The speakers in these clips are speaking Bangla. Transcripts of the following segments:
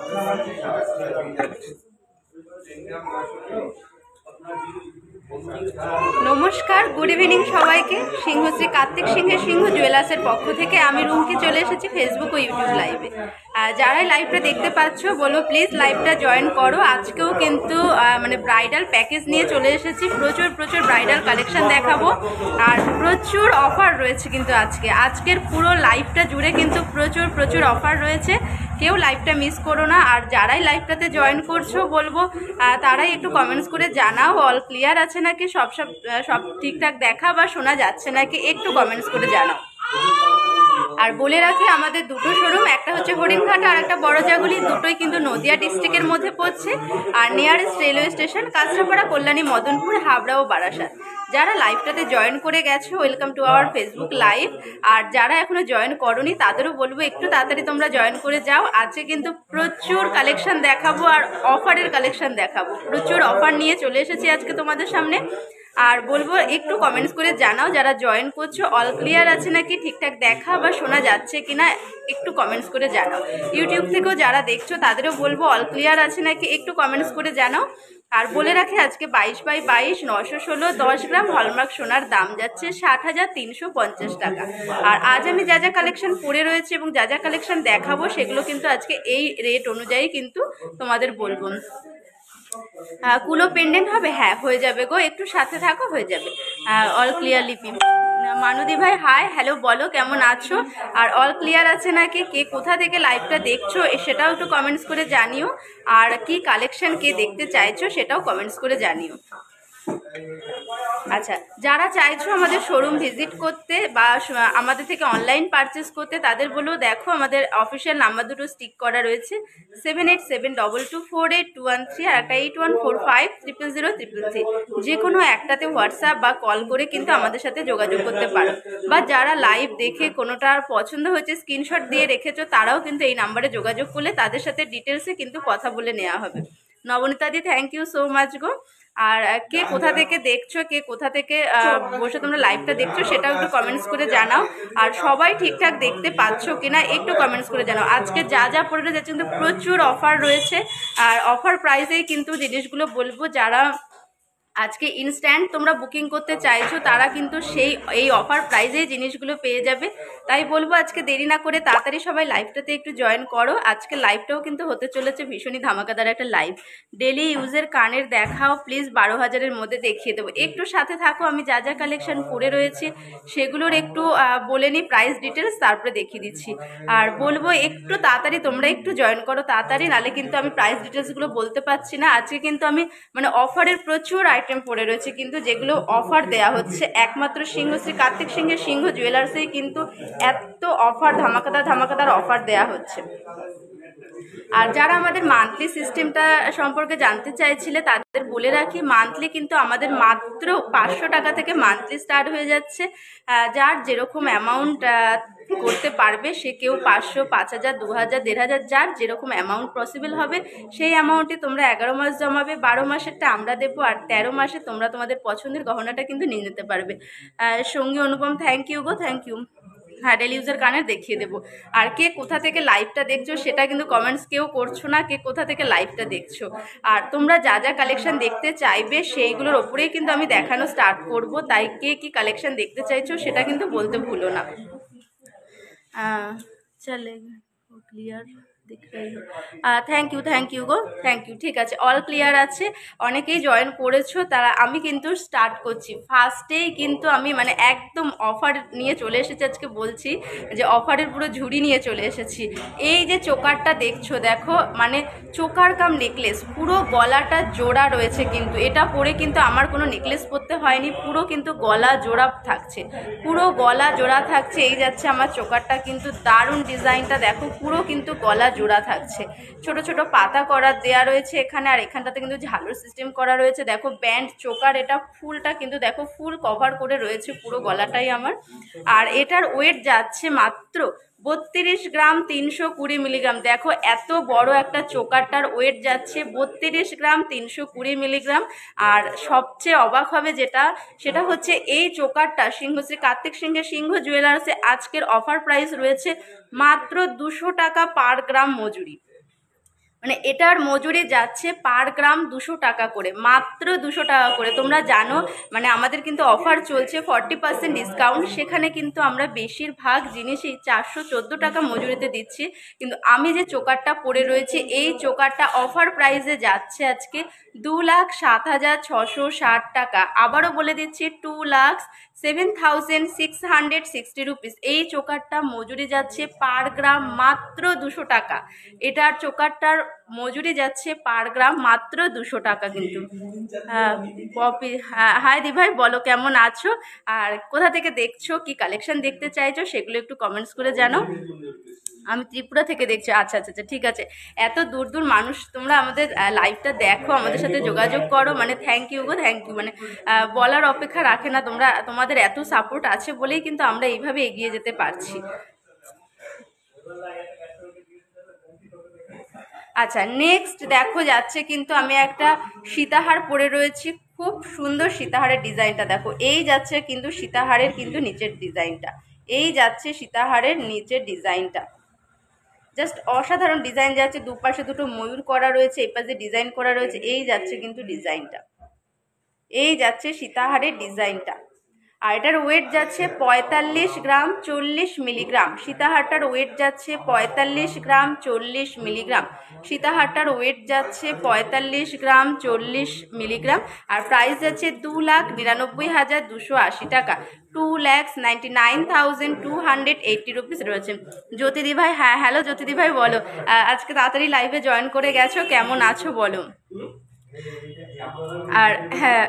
নমস্কার, গুড ইভিনিং সবাইকে। সিংহশ্রী কার্তিক সিংহের সিংহ জুয়েলার্সের পক্ষ থেকে আমি রুমকি চলে এসেছি ফেসবুক ও ইউটিউব লাইভে। যারাই লাইভটা দেখতে পাচ্ছ বলবো প্লিজ লাইভটা জয়েন করো। আজকেও কিন্তু মানে ব্রাইডাল প্যাকেজ নিয়ে চলে এসেছি। প্রচুর ব্রাইডাল কালেকশন দেখাবো আর প্রচুর অফার রয়েছে কিন্তু আজকের পুরো লাইভটা জুড়ে কিন্তু প্রচুর অফার রয়েছে। কেউ লাইভটা মিস করো না। আর যারাই লাইভটাতে জয়েন করছো বলবো তারাই একটু কমেন্টস করে জানাও অল ক্লিয়ার আছে নাকি, সব ঠিকঠাক দেখা বা শোনা যাচ্ছে নাকি, একটু কমেন্টস করে জানাও। আর বলে রাখি আমাদের দুটো শোরুম, একটা হচ্ছে হরিণঘাট আর একটা বড়জাগুলি, দুটোই কিন্তু নদিয়া ডিস্ট্রিক্টের মধ্যে পড়ছে। আর nearest railway station Kanchrapara, Kalyani, Madanpur, Habra ও বারাসাত। যারা লাইভটাতে জয়েন করে গেছো welcome to our Facebook live. আর যারা এখনো জয়েন করোনি তাদেরও বলবো একটু তাড়াতাড়ি তোমরা জয়েন করে যাও। আজকে কিন্তু প্রচুর কালেকশন দেখাবো আর অফারের কালেকশন দেখাবো। প্রচুর অফার নিয়ে চলে এসেছি আজকে তোমাদের সামনে। আর বলবো একটু কমেন্টস করে জানাও যারা জয়েন করছো অল ক্লিয়ার আছে নাকি, ঠিকঠাক দেখা বা শোনা যাচ্ছে কিনা, একটু কমেন্টস করে জানাও। ইউটিউব থেকেও যারা দেখছো তাদেরও বলবো অল ক্লিয়ার আছে নাকি, একটু কমেন্টস করে জানাও। আর বলে রাখি আজকে 22x22 916 10 গ্রাম হলমার্ক সোনার দাম যাচ্ছে 60,350 টাকা। আর আজ আমি যা যা কালেকশন পরে রয়েছে এবং যা যা কালেকশন দেখাবো সেগুলো কিন্তু আজকে এই রেট অনুযায়ী কিন্তু তোমাদের বলবো। কুলো পেন্ডেন্ট হবে? হ্যাঁ হয়ে যাবে গো, একটু সাথে থাকো, হয়ে যাবে। অল ক্লিয়ার লিপি। মানুদি ভাই হাই, হ্যালো, বলো কেমন আছো আর অল ক্লিয়ার আছে নাকি, কে কোথা থেকে লাইভটা দেখছো সেটাও একটু কমেন্টস করে জানিও। আর কি কালেকশন কে দেখতে চাইছো সেটাও কমেন্টস করে জানিও। আচ্ছা, যারা চাইছো আমাদের শোরুম ভিজিট করতে বা আমাদের থেকে অনলাইন পারচেস করতে তাদের বলেও দেখো আমাদের অফিসিয়াল নাম্বার দুটো স্টিক করা রয়েছে 7872248213 আর একটা 8145000333। যে কোনো একটাতে হোয়াটসঅ্যাপ বা কল করে কিন্তু আমাদের সাথে যোগাযোগ করতে পারো। বা যারা লাইভ দেখে কোনোটার পছন্দ হয়েছে স্ক্রিনশট দিয়ে রেখেছো তারাও কিন্তু এই নাম্বারে যোগাযোগ করলে তাদের সাথে ডিটেলসে কিন্তু কথা বলে নেওয়া হবে। নবনীতাদি থ্যাংক ইউ সো মাচ গো। আর কে কোথা থেকে দেখছো, কে কোথা থেকে বসে তোমরা লাইভটা দেখছো সেটাও একটু কমেন্টস করে জানাও। আর সবাই ঠিকঠাক দেখতে পাচ্ছ কিনা একটু কমেন্টস করে জানাও। আজকে যা পড়ে যাচ্ছে কিন্তু প্রচুর অফার রয়েছে আর অফার প্রাইসেই কিন্তু জিনিসগুলো বলবো। যারা আজকে ইনস্ট্যান্ট তোমরা বুকিং করতে চাইছো তারা কিন্তু এই অফার প্রাইজেই জিনিসগুলো পেয়ে যাবে। তাই বলবো আজকে দেরি না করে তাড়াতাড়ি সবাই লাইভটাতে একটু জয়েন করো। আজকে লাইভটাও কিন্তু হতে চলেছে ভীষণই ধামাকাদার একটা লাইভ। ডেলি ইউজের কানের দেখাও প্লিজ, 12,000-এর মধ্যে দেখিয়ে দেবো। একটু সাথে থাকো, আমি যা যা কালেকশন পরে রয়েছে সেগুলোর একটু বলে নিই প্রাইস ডিটেলস, তারপরে দেখিয়ে দিচ্ছি। আর বলবো একটু তাড়াতাড়ি তোমরা একটু জয়েন করো তাড়াতাড়ি, নাহলে কিন্তু আমি প্রাইস ডিটেলসগুলো বলতে পারছি না। আজকে কিন্তু আমি মানে অফারের প্রচুর আইটেম পড়ে রয়েছে কিন্তু যেগুলো অফার দেয়া হচ্ছে একমাত্র সিংহশ্রী কার্তিক সিংহের সিংহ জুয়েলার্সেই কিন্তু এত অফার ধামাকাদার অফার দেয়া হচ্ছে। আর যারা আমাদের মান্থলি সিস্টেমটা সম্পর্কে জানতে চাইছিলে তাদের বলে রাখি মান্থলি কিন্তু আমাদের মাত্র 500 টাকা থেকে মান্থলি স্টার্ট হয়ে যাচ্ছে। যার যেরকম অ্যামাউন্ট করতে পারবে সে কেউ 500, 5,000, 2,000, 1,500 যার যেরকম অ্যামাউন্ট পসিবল হবে সেই অ্যামাউন্টে তোমরা 11 মাস জমাবে। 12 মাসেরটা আমরা দেবো আর 13 মাসে তোমরা তোমাদের পছন্দের গহনাটা কিন্তু নিয়ে নিতে পারবে। সঙ্গী অনুপম থ্যাংক ইউ গো, থ্যাংক ইউ। হ্যাঁ ডেলি ইউজার কানের দেখিয়ে দেবো। আর কে কোথা থেকে লাইভটা দেখছো সেটা কিন্তু কমেন্টস কেউ করছো না, কে কোথা থেকে লাইভটা দেখছো। আর তোমরা যা যা কালেকশন দেখতে চাইবে সেইগুলোর ওপরেই কিন্তু আমি দেখানো স্টার্ট করব। তাই কে কি কালেকশন দেখতে চাইছো সেটা কিন্তু বলতে ভুলো না। চলে ক্লিয়ার থ্যাংক ইউ গো, থ্যাংক ইউ। ঠিক আছে, অল ক্লিয়ার আছে, অনেকেই জয়েন করেছো। তারা আমি কিন্তু স্টার্ট করছি ফার্স্টেই কিন্তু আমি মানে একদম অফার নিয়ে চলে এসেছি। আজকে বলছি যে অফারের পুরো ঝুড়ি নিয়ে চলে এসেছি। এই যে চোকারটা দেখছো, দেখো মানে চোকার কাম নেকলেস, পুরো গলাটা জোড়া রয়েছে কিন্তু এটা পরে কিন্তু আমার কোনো নেকলেস পরতে হয়নি, পুরো কিন্তু গলা জোড়া থাকছে, পুরো গলা জোড়া থাকছে। এই যাচ্ছে আমার চোকারটা, কিন্তু দারুণ ডিজাইনটা দেখো, পুরো কিন্তু গলা জোড়া থাকছে। ছোট ছোট পাতা করা দেয়া রয়েছে এখানে, আর এখানটাতে কিন্তু ঝালর সিস্টেম করা রয়েছে। দেখো ব্যান্ড চোকার, এটা ফুলটা কিন্তু দেখো ফুল কভার করে রয়েছে পুরো গলাটাই আমার। আর এটার ওয়েট যাচ্ছে মাত্র 32 গ্রাম 320 মিলিগ্রাম। দেখো এত বড় একটা চোকারটার ওয়েট যাচ্ছে 32 গ্রাম 320 মিলিগ্রাম। আর সবচেয়ে অবাক হবে যেটা, সেটা হচ্ছে এই চোকারটা সিংহশ্রী কার্তিক সিংহের সিংহ জুয়েলার্সে আজকের অফার প্রাইস রয়েছে মাত্র 200 টাকা পার গ্রাম মজুরি। মানে এটার মজুরি যাচ্ছে পার গ্রাম 200 টাকা করে, মাত্র 200 টাকা করে। তোমরা জানো মানে আমাদের কিন্তু অফার চলছে 40% ডিসকাউন্ট, সেখানে কিন্তু আমরা বেশিরভাগ জিনিসই 414 টাকা মজুরিতে দিচ্ছি। কিন্তু আমি যে চোকারটা পরে রয়েছে এই চোকারটা অফার প্রাইসে যাচ্ছে আজকে 2,07,660 টাকা। আবারও বলে দিচ্ছি 2,07,660 রুপিস। এই চোকারটা মজুরি যাচ্ছে পার গ্রাম মাত্র 200 টাকা। এটার চোকারটার মজুরি যাচ্ছে পার গ্রাম মাত্র 200 টাকা কিন্তু। হ্যাঁ পপি, হ্যাঁ হাই দি ভাই, বলো কেমন আছো আর কোথা থেকে দেখছো, কি কালেকশন দেখতে চাইছো সেগুলো একটু কমেন্টস করে জানাও। আমি ত্রিপুরা থেকে দেখছি, আচ্ছা আচ্ছা আচ্ছা, ঠিক আছে। এত দূর দূর মানুষ তোমরা আমাদের লাইভটা দেখো, আমাদের সাথে যোগাযোগ করো, মানে থ্যাংক ইউ গো, থ্যাংক ইউ। মানে বলার অপেক্ষা রাখে না, তোমরা তোমাদের এত সাপোর্ট আছে বলেই কিন্তু আমরা এইভাবে এগিয়ে যেতে পারছি। আচ্ছা নেক্সট দেখো যাচ্ছে কিন্তু আমি একটা সীতাহার পরে রয়েছি, খুব সুন্দর সীতাহারের ডিজাইনটা দেখো। এই যাচ্ছে কিন্তু সীতাহারের কিন্তু নিচের ডিজাইনটা, এই যাচ্ছে সীতাহারের নিচের ডিজাইনটা, জাস্ট অসাধারণ ডিজাইন যাচ্ছে। দুপাশে দুটো ময়ূর করা রয়েছে, এই পাশে ডিজাইন করা রয়েছে, এই যাচ্ছে কিন্তু ডিজাইনটা, এই যাচ্ছে সীতাহারের ডিজাইনটা। আর এটার ওয়েট যাচ্ছে 45 গ্রাম 40 মিলিগ্রাম। সীতাহারটার ওয়েট যাচ্ছে 45 গ্রাম 40 মিলিগ্রাম। সীতাহারটার ওয়েট যাচ্ছে 45 গ্রাম 40 মিলিগ্রাম। আর প্রাইস যাচ্ছে 2,99,280 টাকা। 2,99,280 রুপিস রয়েছে। জ্যোতিদি ভাই, হ্যাঁ হ্যালো জ্যোতিদি ভাই বলো, আজকে তাড়াতাড়ি লাইভে জয়েন করে গেছো, কেমন আছো বলো। আর হ্যাঁ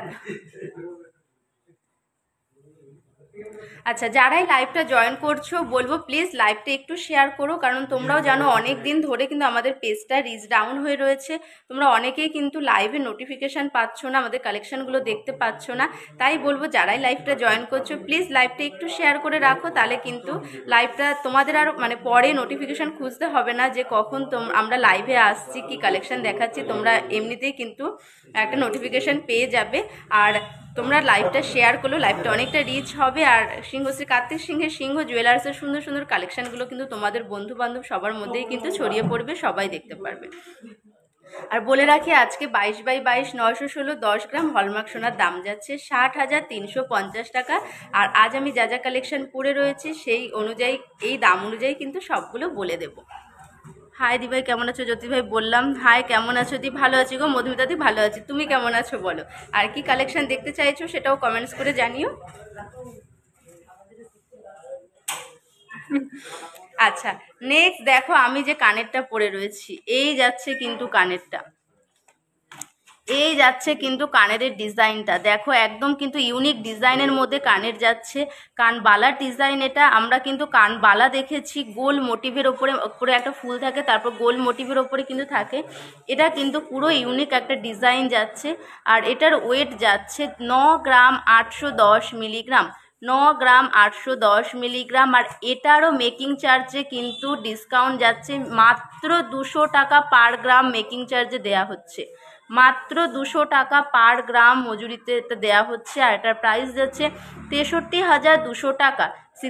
আচ্ছা, যারাই লাইভটা জয়েন করছো বলবো প্লিজ লাইভটা একটু শেয়ার করো, কারণ তোমরাও জানো অনেক দিন ধরে কিন্তু আমাদের পেজটা রিচ ডাউন হয়ে রয়েছে। তোমরা অনেকেই কিন্তু লাইভে নোটিফিকেশান পাচ্ছ না, আমাদের কালেকশনগুলো দেখতে পাচ্ছ না। তাই বলবো যারাই লাইভটা জয়েন করছো প্লিজ লাইভটা একটু শেয়ার করে রাখো, তাহলে কিন্তু লাইভটা তোমাদের আর মানে পরে নোটিফিকেশান খুঁজতে হবে না যে কখন আমরা লাইভে আসছি, কি কালেকশন দেখাচ্ছি। তোমরা এমনিতেই কিন্তু একটা নোটিফিকেশান পেয়ে যাবে। আর তোমরা লাইভটা শেয়ার করলো, লাইভটা অনেকটা রিচ হবে। আর সিংহশ্রী কার্তিক সিংহের সিংহ জুয়েলার্সের সুন্দর সুন্দর কালেকশনগুলো কিন্তু তোমাদের বন্ধু বান্ধব সবার মধ্যেই কিন্তু ছড়িয়ে পড়বে, সবাই দেখতে পারবে। আর বলে রাখি আজকে 22x22 916 10 গ্রাম হলমার্ক সোনার দাম যাচ্ছে 60,350 টাকা। আর আজ আমি যা যা কালেকশন পরে রয়েছে সেই অনুযায়ী, এই দাম অনুযায়ী কিন্তু সবগুলো বলে দেবো। হাই দি ভাই কেমন আছো, জ্যোতি ভাই বললাম হাই, কেমন আছো দি, ভালো আছি গো, মধুমিতা দি ভালো আছি, তুমি কেমন আছো বলো। আর কি কালেকশন দেখতে চাইছো সেটাও কমেন্টস করে জানিও। আচ্ছা নেক্সট দেখো আমি যে কানেরটা পরে রয়েছি, এই যাচ্ছে কিন্তু কানেরটা, এই যাচ্ছে কিন্তু কানের ডিজাইনটা দেখো, একদম কিন্তু ইউনিক ডিজাইনের মধ্যে কানের যাচ্ছে। কানবালার ডিজাইন এটা, আমরা কিন্তু কানবালা দেখেছি গোল মোটিভের ওপরে, ওপরে একটা ফুল থাকে, তারপর গোল মোটিভের ওপরে কিন্তু থাকে। এটা কিন্তু পুরো ইউনিক একটা ডিজাইন যাচ্ছে। আর এটার ওয়েট যাচ্ছে 9 গ্রাম 810 মিলিগ্রাম, 9 গ্রাম 810 মিলিগ্রাম। আর এটারও মেকিং চার্জে কিন্তু ডিসকাউন্ট যাচ্ছে, মাত্র 200 টাকা পার গ্রাম মেকিং চার্জে দেয়া হচ্ছে, মাত্র 200 টাকা পার গ্রাম মজুরিতে এটা দেওয়া হচ্ছে। আর এটার প্রাইস যাচ্ছে 63,200 টাকা,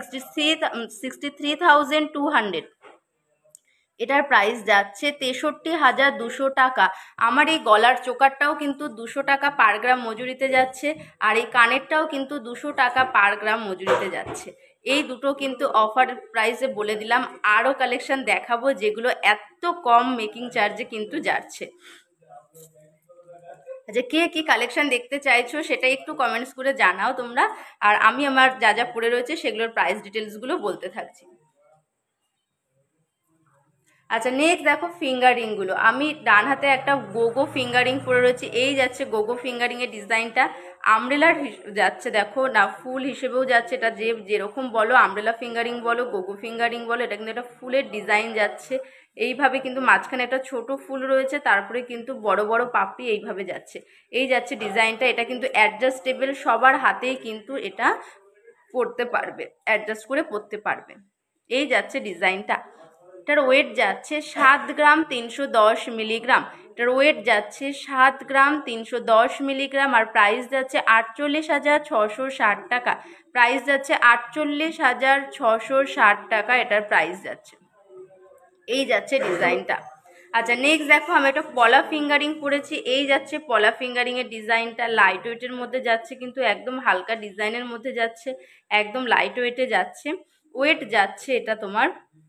63,200। এটার প্রাইস যাচ্ছে 63,200 টাকা। আমার এই গলার চোকারটাও কিন্তু 200 টাকা পার গ্রাম মজুরিতে যাচ্ছে, আর এই কানেরটাও কিন্তু 200 টাকা পার গ্রাম মজুরিতে যাচ্ছে। এই দুটো কিন্তু অফার প্রাইসে বলে দিলাম। আরও কালেকশন দেখাবো যেগুলো এত কম মেকিং চার্জে কিন্তু যাচ্ছে। যে কে কি কালেকশন দেখতে চাইছো সেটা একটু কমেন্টস করে জানাও তোমরা। আর আমি আমার যা যা পড়ে রয়েছে সেগুলোর প্রাইস ডিটেলসগুলো বলতে থাকছি। আচ্ছা নেক্সট দেখো ফিঙ্গারিংগুলো, আমি ডান হাতে একটা গোগো ফিঙ্গারিং পরে রয়েছি, এই যাচ্ছে গোগো ফিঙ্গারিংয়ের ডিজাইনটা। আমব্রেলার যাচ্ছে দেখো না, ফুল হিসেবেও যাচ্ছে, এটা যে যেরকম বলো আমব্রেলা ফিঙ্গারিং বলো গোগো ফিঙ্গারিং বলো, এটা কিন্তু একটা ফুলের ডিজাইন যাচ্ছে। এইভাবে কিন্তু মাঝখানে একটা ছোট ফুল রয়েছে, তারপরে কিন্তু বড় বড় পাপড়ি এইভাবে যাচ্ছে, এই যাচ্ছে ডিজাইনটা। এটা কিন্তু অ্যাডজাস্টেবল, সবার হাতেই কিন্তু এটা পরতে পারবে, অ্যাডজাস্ট করে পরতে পারবে। এই যাচ্ছে ডিজাইনটা। এটার ওয়েট যাচ্ছে 7 গ্রাম 310 মিলিগ্রাম, এটার ওয়েট যাচ্ছে 7 গ্রাম 310 মিলিগ্রাম। আর প্রাইস যাচ্ছে 48,660 টাকা, প্রাইস যাচ্ছে 48,660 টাকা এটার প্রাইস যাচ্ছে। এই যাচ্ছে ডিজাইনটা। আচ্ছা নেক্সট দেখো আমি একটা পলা ফিঙ্গারিং পরেছি। এই যাচ্ছে পলা ফিঙ্গারিং এর ডিজাইনটা, লাইট ওয়েটের মধ্যে যাচ্ছে, কিন্তু একদম হালকা ডিজাইনের মধ্যে যাচ্ছে, একদম লাইট ওয়েটে যাচ্ছে। ওয়েট যাচ্ছে এটা তোমার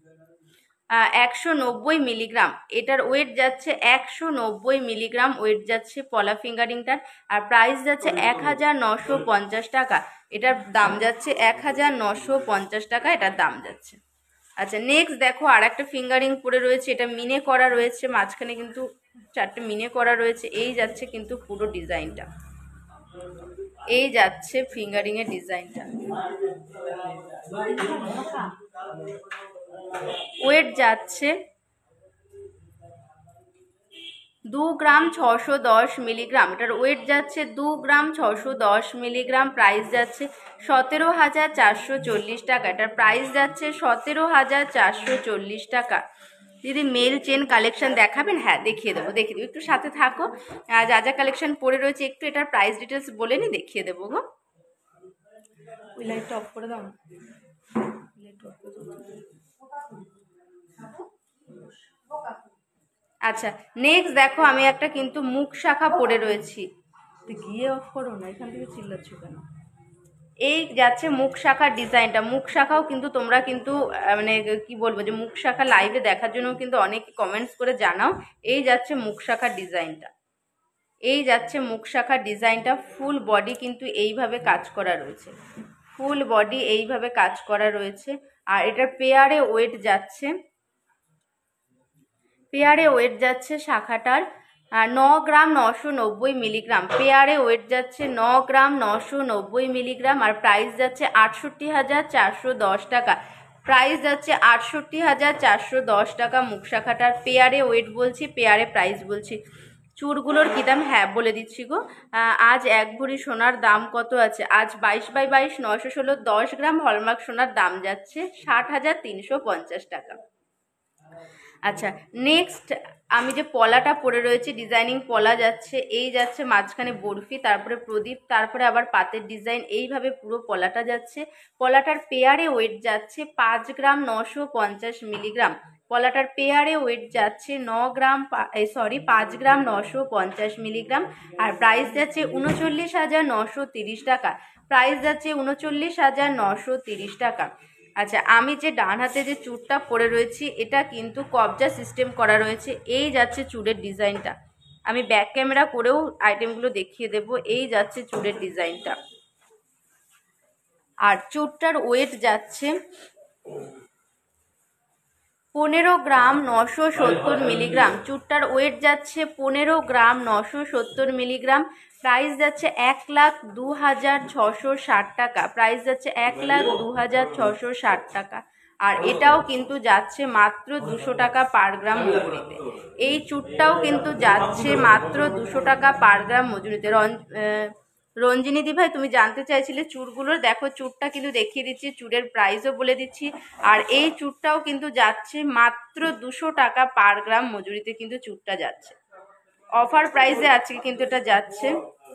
190 মিলিগ্রাম। এটার ওয়েট যাচ্ছে 190 মিলিগ্রাম ওয়েট যাচ্ছে পলা ফিঙ্গারিংটার। আর প্রাইস যাচ্ছে 1950 টাকা। এটার দাম যাচ্ছে 1950 টাকা এটার দাম যাচ্ছে। আচ্ছা নেক্সট দেখো আর একটা ফিঙ্গারিং পরে রয়েছে, এটা মিনে করা রয়েছে, মাঝখানে কিন্তু 4টে মিনে করা রয়েছে। এই যাচ্ছে কিন্তু পুরো ডিজাইনটা, এই যাচ্ছে ফিঙ্গারিং এর ডিজাইনটা। ওয়েট যাচ্ছে 2 গ্রাম 610 মিলিগ্রাম। এটার ওয়েট যাচ্ছে 2 গ্রাম 610 মিলিগ্রাম। প্রাইস যাচ্ছে 17,440 টাকা। এটার প্রাইস যাচ্ছে 17,440 টাকা। দিদি মেল চেন কালেকশন দেখাবেন? হ্যাঁ দেখিয়ে দেবো, দেখিয়ে দেবো, একটু সাথে থাকো। যা যা কালেকশন পড়ে রয়েছে একটু এটার প্রাইস ডিটেলস বলে নি, দেখিয়ে দেবো গো। ওই লাইটটা অফ করে দাও না। আচ্ছা নেক্সট দেখো আমি একটা কিন্তু মুখ শাখা পরে রয়েছি। গিয়ে অফ করো না, এখান থেকে চিল্লাচ্ছ কেন? এই যাচ্ছে মুখ শাখার ডিজাইনটা। মুখ শাখাও কিন্তু তোমরা কিন্তু মানে কি বলবো, যে মুখ শাখা লাইভে দেখার জন্য কিন্তু অনেক কমেন্টস করে জানাও। এই যাচ্ছে মুখ শাখার ডিজাইনটা, এই যাচ্ছে মুখ শাখার ডিজাইনটা। ফুল বডি কিন্তু এইভাবে কাজ করা রয়েছে, ফুল বডি এইভাবে কাজ করা রয়েছে। আর এটার পেয়ারে ওয়েট যাচ্ছে, পেয়ারে ওয়েট যাচ্ছে শাখাটার 9 গ্রাম 990 মিলিগ্রাম। পেয়ারে ওয়েট যাচ্ছে 9 গ্রাম 990 মিলিগ্রাম। আর প্রাইস যাচ্ছে 68,410 টাকা। প্রাইস যাচ্ছে 68,410 টাকা মুখ শাখাটার। পেয়ারে ওয়েট বলছি, পেয়ারে প্রাইস বলছি। চুড়গুলোর কী দাম? হ্যাঁ বলে দিচ্ছি গো। আজ 1 ভরি সোনার দাম কত আছে? আজ 22/22 916 10 গ্রাম হলমার্ক সোনার দাম যাচ্ছে 60,350 টাকা। আচ্ছা নেক্সট আমি যে পলাটা পরে রয়েছি, ডিজাইনিং পলা যাচ্ছে, এই যাচ্ছে মাঝখানে বরফি, তারপরে প্রদীপ, তারপরে আবার পাতের ডিজাইন, এইভাবে পুরো পলাটা যাচ্ছে। পলাটার পেয়ারে ওয়েট যাচ্ছে 5 গ্রাম 950 মিলিগ্রাম। পলাটার পেয়ারে ওয়েট যাচ্ছে 5 গ্রাম 950 মিলিগ্রাম। আর প্রাইস যাচ্ছে 39,930 টাকা। প্রাইস যাচ্ছে 39,930 টাকা। আচ্ছা আমি যে ডান হাতে যে চুড়টা পরে রয়েছি এটা কিন্তু কবজা সিস্টেম করা রয়েছে। এই যাচ্ছে চুড়ের ডিজাইনটা, আমি ব্যাক ক্যামেরা করেও আইটেমগুলো দেখিয়ে দেব। এই যাচ্ছে চুড়ের ডিজাইনটা। আর চুড়টার ওয়েট যাচ্ছে 15 গ্রাম 970 মিলিগ্রাম। চুড়টার ওয়েট যাচ্ছে 15 গ্রাম 970 মিলিগ্রাম। প্রাইস যাচ্ছে 1,02,660 টাকা। প্রাইস যাচ্ছে 1,02,660 টাকা। আর এটাও কিন্তু যাচ্ছে মাত্র 200 টাকা পার গ্রাম মজুরিতে। এই চুড়টাও কিন্তু যাচ্ছে মাত্র 200 টাকা পার গ্রাম মজুরিতে। রঞ্জিনী দি ভাই তুমি জানতে চাইছিলে চুড়গুলোর, দেখো চুড়টা কিন্তু দেখিয়ে দিচ্ছি, চুড়ের প্রাইসও বলে দিচ্ছি। আর এই চুড়টাও কিন্তু যাচ্ছে মাত্র 200 টাকা পার গ্রাম মজুরিতে কিন্তু চুড়টা যাচ্ছে। অফার প্রাইসে আজকে কিন্তু এটা যাচ্ছে।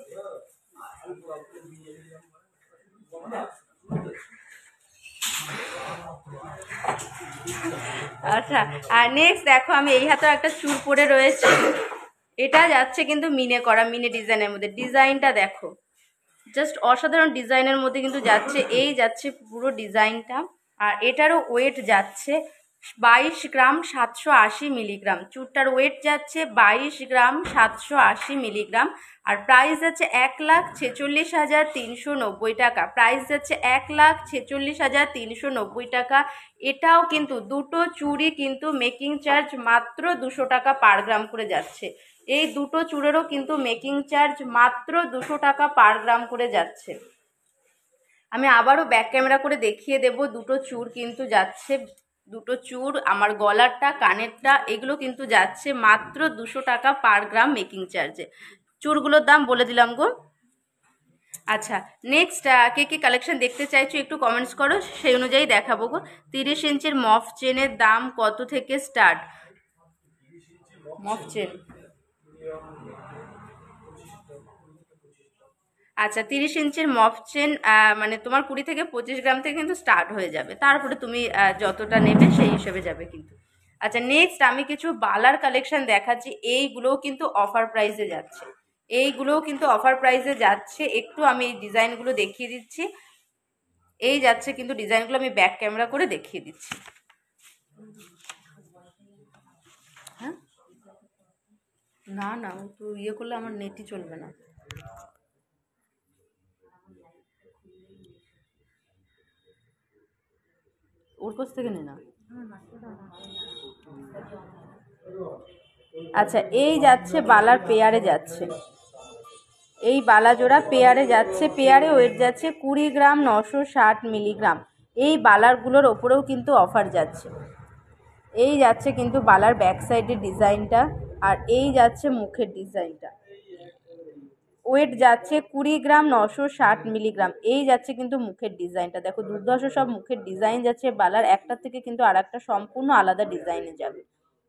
আচ্ছা আর নেক্সট দেখো আমি এই হাতে একটা চুড় পরে রয়েছে, এটা যাচ্ছে কিন্তু মিনে করা, মিনে ডিজাইনের মধ্যে। ডিজাইনটা দেখো, জাস্ট অসাধারণ ডিজাইনের মধ্যে কিন্তু যাচ্ছে। এই যাচ্ছে পুরো ডিজাইনটা। আর এটারও ওয়েট যাচ্ছে 22 গ্রাম 780 মিলিগ্রাম। চুড়টার ওয়েট যাচ্ছে 22 গ্রাম 780 মিলিগ্রাম। আর প্রাইস যাচ্ছে 1,46,390 টাকা। প্রাইস যাচ্ছে 1,46,390 টাকা। এটাও কিন্তু দুটো চুড়ি কিন্তু মেকিং চার্জ মাত্র 200 টাকা পার গ্রাম করে যাচ্ছে। এই দুটো চুড়েরও কিন্তু মেকিং চার্জ মাত্র 200 টাকা পার গ্রাম করে যাচ্ছে। আমি আবারও ব্যাক ক্যামেরা করে দেখিয়ে দেব। দুটো চুড় কিন্তু যাচ্ছে, দুটো চুড়, আমার গলারটা, কানেরটা, এগুলো কিন্তু যাচ্ছে মাত্র 200 টাকা পার গ্রাম মেকিং চার্জে। চুড়গুলোর দাম বলে দিলাম গো। আচ্ছা নেক্সট কে কে কালেকশন দেখতে চাইছো একটু কমেন্টস করো, সেই অনুযায়ী দেখাবো গো। 30 ইঞ্চির মফ চেনের দাম কত থেকে স্টার্ট? মফ চেন আচ্ছা 30 ইঞ্চির মফ চেন মানে তোমার 20 থেকে 25 গ্রাম থেকে কিন্তু স্টার্ট হয়ে যাবে। তারপরে তুমি যতটা নেবে সেই হিসেবে যাবে কিন্তু। আচ্ছা, নেক্সট আমি কিছু বালার কালেকশন দেখাচ্ছি। এইগুলোও কিন্তু অফার প্রাইসে যাচ্ছে, এইগুলোও কিন্তু অফার প্রাইসে যাচ্ছে। একটু আমি এই ডিজাইনগুলো দেখিয়ে দিচ্ছি। এই যাচ্ছে কিন্তু ডিজাইনগুলো, আমি ব্যাক ক্যামেরা করে দেখিয়ে দিচ্ছি। হ্যাঁ, না না, ও তো ইয়ে করলে আমার নেটই চলবে না। ওর কাছ থেকে নে না। আচ্ছা, এই যাচ্ছে বালার পেয়ারে যাচ্ছে, এই বালা জোড়া পেয়ারে যাচ্ছে, পেয়ারে ওয়েট যাচ্ছে 20 গ্রাম 960 মিলিগ্রাম। এই বালারগুলোর ওপরেও কিন্তু অফার যাচ্ছে। এই যাচ্ছে কিন্তু বালার ব্যাক সাইডের ডিজাইনটা, আর এই যাচ্ছে মুখের ডিজাইনটা। ওয়েট যাচ্ছে 20 গ্রাম 960 মিলিগ্রাম। এই যাচ্ছে কিন্তু মুখের ডিজাইনটা, দেখো দুর্ধর্ষ সব মুখের ডিজাইন যাচ্ছে বালার, একটা থেকে কিন্তু আর একটা সম্পূর্ণ আলাদা ডিজাইনে যাবে।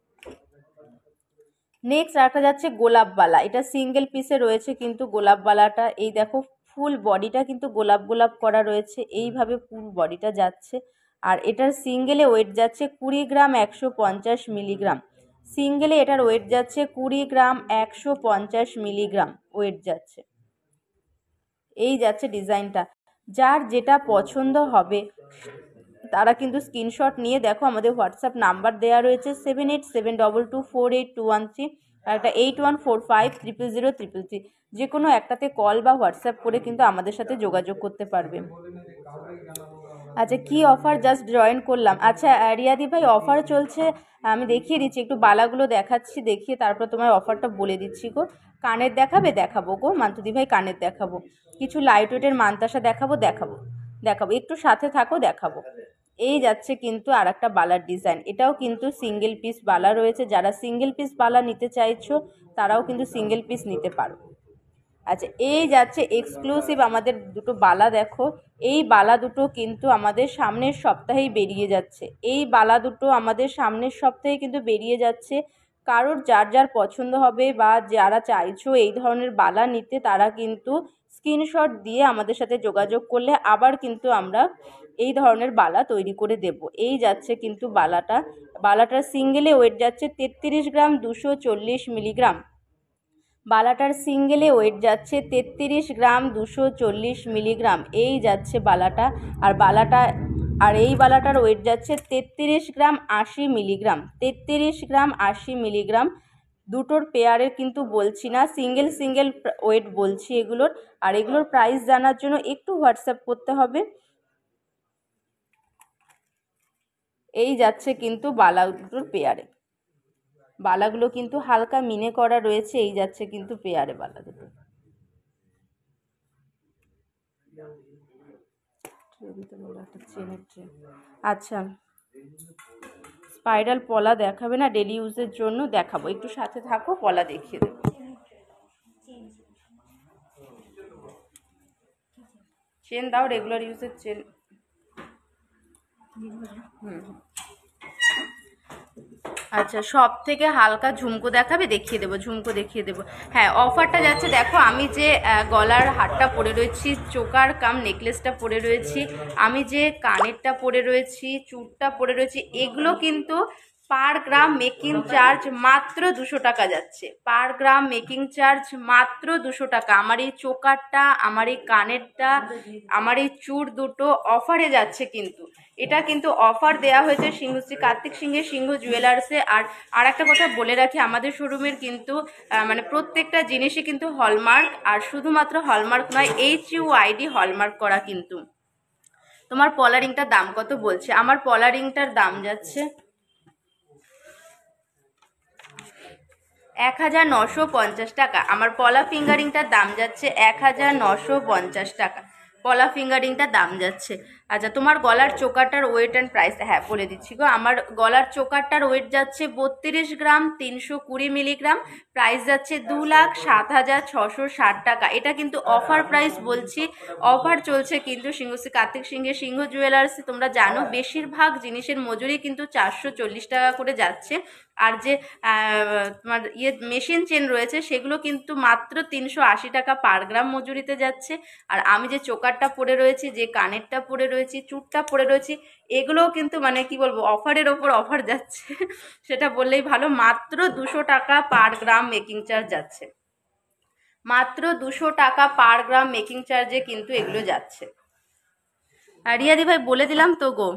নেক্সট একটা যাচ্ছে গোলাপ বালা, এটা সিঙ্গেল পিসে রয়েছে কিন্তু গোলাপ বালাটা। এই দেখো ফুল বডিটা কিন্তু গোলাপ গোলাপ করা রয়েছে, এইভাবে ফুল বডিটা যাচ্ছে। আর এটার সিঙ্গেলে ওয়েট যাচ্ছে 20 গ্রাম 150 মিলিগ্রাম। সিঙ্গেলে এটার ওয়েট যাচ্ছে 20 গ্রাম 150 মিলিগ্রাম ওয়েট যাচ্ছে। এই যাচ্ছে ডিজাইনটা, যার যেটা পছন্দ হবে তারা কিন্তু স্ক্রিনশট নিয়ে, দেখো আমাদের হোয়াটসঅ্যাপ নাম্বার দেওয়া রয়েছে 7872248213 আর একটা 8145000033। যে কোনো একটাতে কল বা হোয়াটসঅ্যাপ করে কিন্তু আমাদের সাথে যোগাযোগ করতে পারবে। আচ্ছা, কি অফার জাস্ট জয়েন করলাম। আচ্ছা রিয়াদি ভাই, অফার চলছে, আমি দেখিয়ে দিচ্ছি, একটু বালাগুলো দেখাচ্ছি, দেখিয়ে তারপর তোমার অফারটা বলে দিচ্ছি গো। কানের দেখাবে? দেখাবো গো মান্তুদি ভাই, কানের দেখাবো। কিছু লাইট ওয়েটের মানতাসা দেখাবো, দেখাবো একটু সাথে থাকো, দেখাবো। এই যাচ্ছে কিন্তু আর একটা বালার ডিজাইন, এটাও কিন্তু সিঙ্গেল পিস বালা রয়েছে। যারা সিঙ্গেল পিস বালা নিতে চাইছো তারাও কিন্তু সিঙ্গেল পিস নিতে পারো। আচ্ছা, এই যাচ্ছে এক্সক্লুসিভ আমাদের দুটো বালা, দেখো এই বালা দুটো কিন্তু আমাদের সামনের সপ্তাহেই বেরিয়ে যাচ্ছে। এই বালা দুটো আমাদের সামনের সপ্তাহে কিন্তু বেরিয়ে যাচ্ছে। কারোর যার যার পছন্দ হবে বা যারা চাইছো এই ধরনের বালা নিতে, তারা কিন্তু স্ক্রিনশট দিয়ে আমাদের সাথে যোগাযোগ করলে আবার কিন্তু আমরা এই ধরনের বালা তৈরি করে দেব। এই যাচ্ছে কিন্তু বালাটার সিঙ্গেলে ওয়েট যাচ্ছে 33 গ্রাম 240 মিলিগ্রাম। বালাটার সিঙ্গেলে ওয়েট যাচ্ছে 33 গ্রাম 240 মিলিগ্রাম। এই যাচ্ছে বালাটা, আর এই বালাটার ওয়েট যাচ্ছে 33 গ্রাম 80 মিলিগ্রাম। 33 গ্রাম 80 মিলিগ্রাম। দুটোর পেয়ারের কিন্তু বলছি না, সিঙ্গেল ওয়েট বলছি এগুলোর। আর এগুলোর প্রাইস জানার জন্য একটু হোয়াটসঅ্যাপ করতে হবে। এই যাচ্ছে কিন্তু বালা দুটোর পেয়ারে, বালাগুলো কিন্তু হালকা মিনে করা রয়েছে। এই যাচ্ছে কিন্তু পেয়ারে বালা দুটো। আচ্ছা, স্পাইরাল পলা দেখাবে না, ডেলি ইউজের জন্য দেখাবো, একটু সাথে থাকো, পলা দেখিয়ে দেবো। চেন দাও, রেগুলার ইউজের চেন। আচ্ছা, সব থেকে হালকা ঝুমকো দেখাবে, দেখিয়ে দেবো, ঝুমকো দেখিয়ে দেবো। হ্যাঁ, অফারটা যাচ্ছে, দেখো আমি যে গলার হারটা পরে রয়েছি, চোকার কাম নেকলেসটা পরে রয়েছি, আমি যে কানেরটা পরে রয়েছি, চুড়টা পরে রয়েছি, এগুলো কিন্তু পার গ্রাম মেকিং চার্জ মাত্র 200 টাকা যাচ্ছে। পার গ্রাম মেকিং চার্জ মাত্র 200 টাকা। আমার এই চোকারটা, আমার এই কানেরটা, আমার এই চুড় দুটো অফারে যাচ্ছে কিন্তু। এটা কিন্তু অফার দেওয়া হয়েছে সিংহশ্রী কার্তিক সিংহের সিংহ জুয়েলার্সে। আর একটা কথা বলে রাখি, আমাদের শোরুমের কিন্তু মানে প্রত্যেকটা জিনিসই কিন্তু হলমার্ক, আর শুধুমাত্র হলমার্ক নয়, HUID হলমার্ক করা কিন্তু। তোমার পলারিংটার দাম কত বলছে? আমার পলারিংটার দাম যাচ্ছে 1950 টাকা। আমার পলা ফিঙ্গারিংটার দাম যাচ্ছে 1950 টাকা। পলা ফিঙ্গারিংটার দাম যাচ্ছে। আচ্ছা, তোমার গলার চোকারটার ওয়েট অ্যান্ড প্রাইস হ্যাঁ বলে দিচ্ছি গো। আমার গলার চোকারটার ওয়েট যাচ্ছে 32 গ্রাম 320 মিলিগ্রাম। প্রাইস যাচ্ছে 2,07,660 টাকা। এটা কিন্তু অফার প্রাইস বলছি, অফার চলছে কিন্তু সিংহশ্রী কার্তিক সিংহের সিংহ জুয়েলার্সে। তোমরা জানো বেশিরভাগ জিনিসের মজুরি কিন্তু 440 টাকা করে যাচ্ছে। আর যে তোমার মেশিন চেন রয়েছে সেগুলো কিন্তু মাত্র 380 টাকা পার গ্রাম মজুরিতে যাচ্ছে। আর আমি যে চোকারটা পরে রয়েছি, যে কানেরটা পরে রয়েছি, রয়েছি, চুটটা পরে রয়েছি, এগুলোও কিন্তু মানে কি বলবো অফারের ওপর অফার যাচ্ছে সেটা বললেই ভালো। মাত্র 200 টাকা পার গ্রাম মেকিং চার্জ যাচ্ছে, মাত্র 200 টাকা পার গ্রাম মেকিং চার্জে কিন্তু এগুলো যাচ্ছে। আর রিয়াদি ভাই বলে দিলাম তো গো,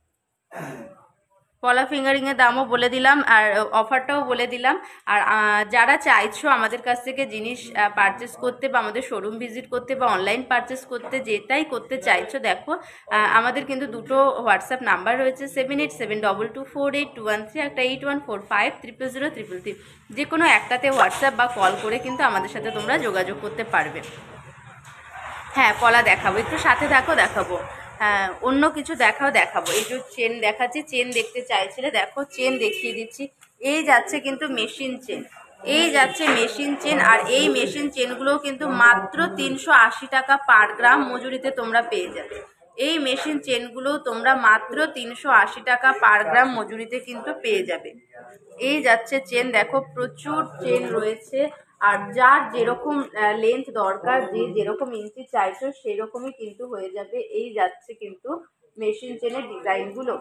পলা ফিঙ্গারিংয়ের দামও বলে দিলাম আর অফারটাও বলে দিলাম। আর যারা চাইছো আমাদের কাছ থেকে জিনিস পারচেস করতে বা আমাদের শোরুম ভিজিট করতে বা অনলাইন পারচেস করতে, যেটাই করতে চাইছো দেখো আমাদের কিন্তু দুটো হোয়াটসঅ্যাপ নাম্বার রয়েছে, 7872248213, একটা 8145000333। যে কোনো একটাতে হোয়াটসঅ্যাপ বা কল করে কিন্তু আমাদের সাথে তোমরা যোগাযোগ করতে পারবে। হ্যাঁ পলা দেখাবো, একটু সাথে থাকো দেখাবো। হ্যাঁ অন্য কিছু দেখাবো। এই যে চেন দেখাচ্ছি, চেন দেখতে চাইছিলে, দেখো চেন দেখিয়ে দিচ্ছি। এই যাচ্ছে কিন্তু মেশিন চেন, এই যাচ্ছে মেশিন চেন। আর এই মেশিন চেনগুলোও কিন্তু মাত্র 380 টাকা পার গ্রাম মজুরিতে তোমরা পেয়ে যাবে। এই মেশিন চেনগুলো তোমরা মাত্র 380 টাকা পার গ্রাম মজুরিতে কিন্তু পেয়ে যাবে। এই যাচ্ছে চেন, দেখো প্রচুর চেন রয়েছে। আর যার যেরকম লেন্থ দরকার, যে যেরকম ইঞ্চি চাইছো সেরকমই কিন্তু হয়ে যাবে। এই যাচ্ছে কিন্তু মেশিন চেনের ডিজাইনগুলো,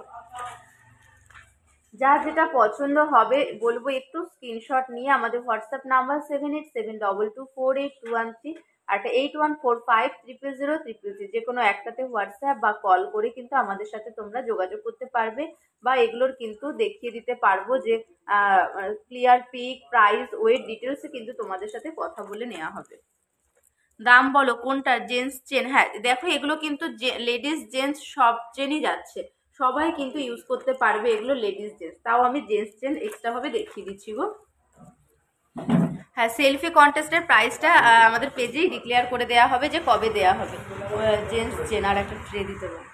যা যেটা পছন্দ হবে বলবো একটু স্ক্রিনশট নিয়ে আমাদের হোয়াটসঅ্যাপ নাম্বার 7872248213 আর 8145000333, যে কোনো একটাতে হোয়াটসঅ্যাপ বা কল করে কিন্তু আমাদের সাথে তোমরা যোগাযোগ করতে পারবে। বা এগুলোর কিন্তু দেখিয়ে দিতে পারবো যে ক্লিয়ার পিক, প্রাইস, ওয়েট ডিটেলসে কিন্তু তোমাদের সাথে কথা বলে নেওয়া হবে। দাম বলো কোনটা? জেন্টস চেন, হ্যাঁ দেখো এগুলো কিন্তু লেডিস জেন্টস সব চেনই যাচ্ছে, সবাই কিন্তু ইউজ করতে পারবে এগুলো লেডিস জেন্টস। তাও আমি জেন্টস চেন এক্সট্রা ভাবে দেখিয়ে দিচ্ছি গো। হ্যাঁ সেলফি কন্টেস্টের প্রাইসটা আমাদের পেজেই ডিক্লেয়ার করে দেওয়া হবে যে কবে দেওয়া হবে। জেন্টস চেন আর একটা ট্রে দিতে হবে,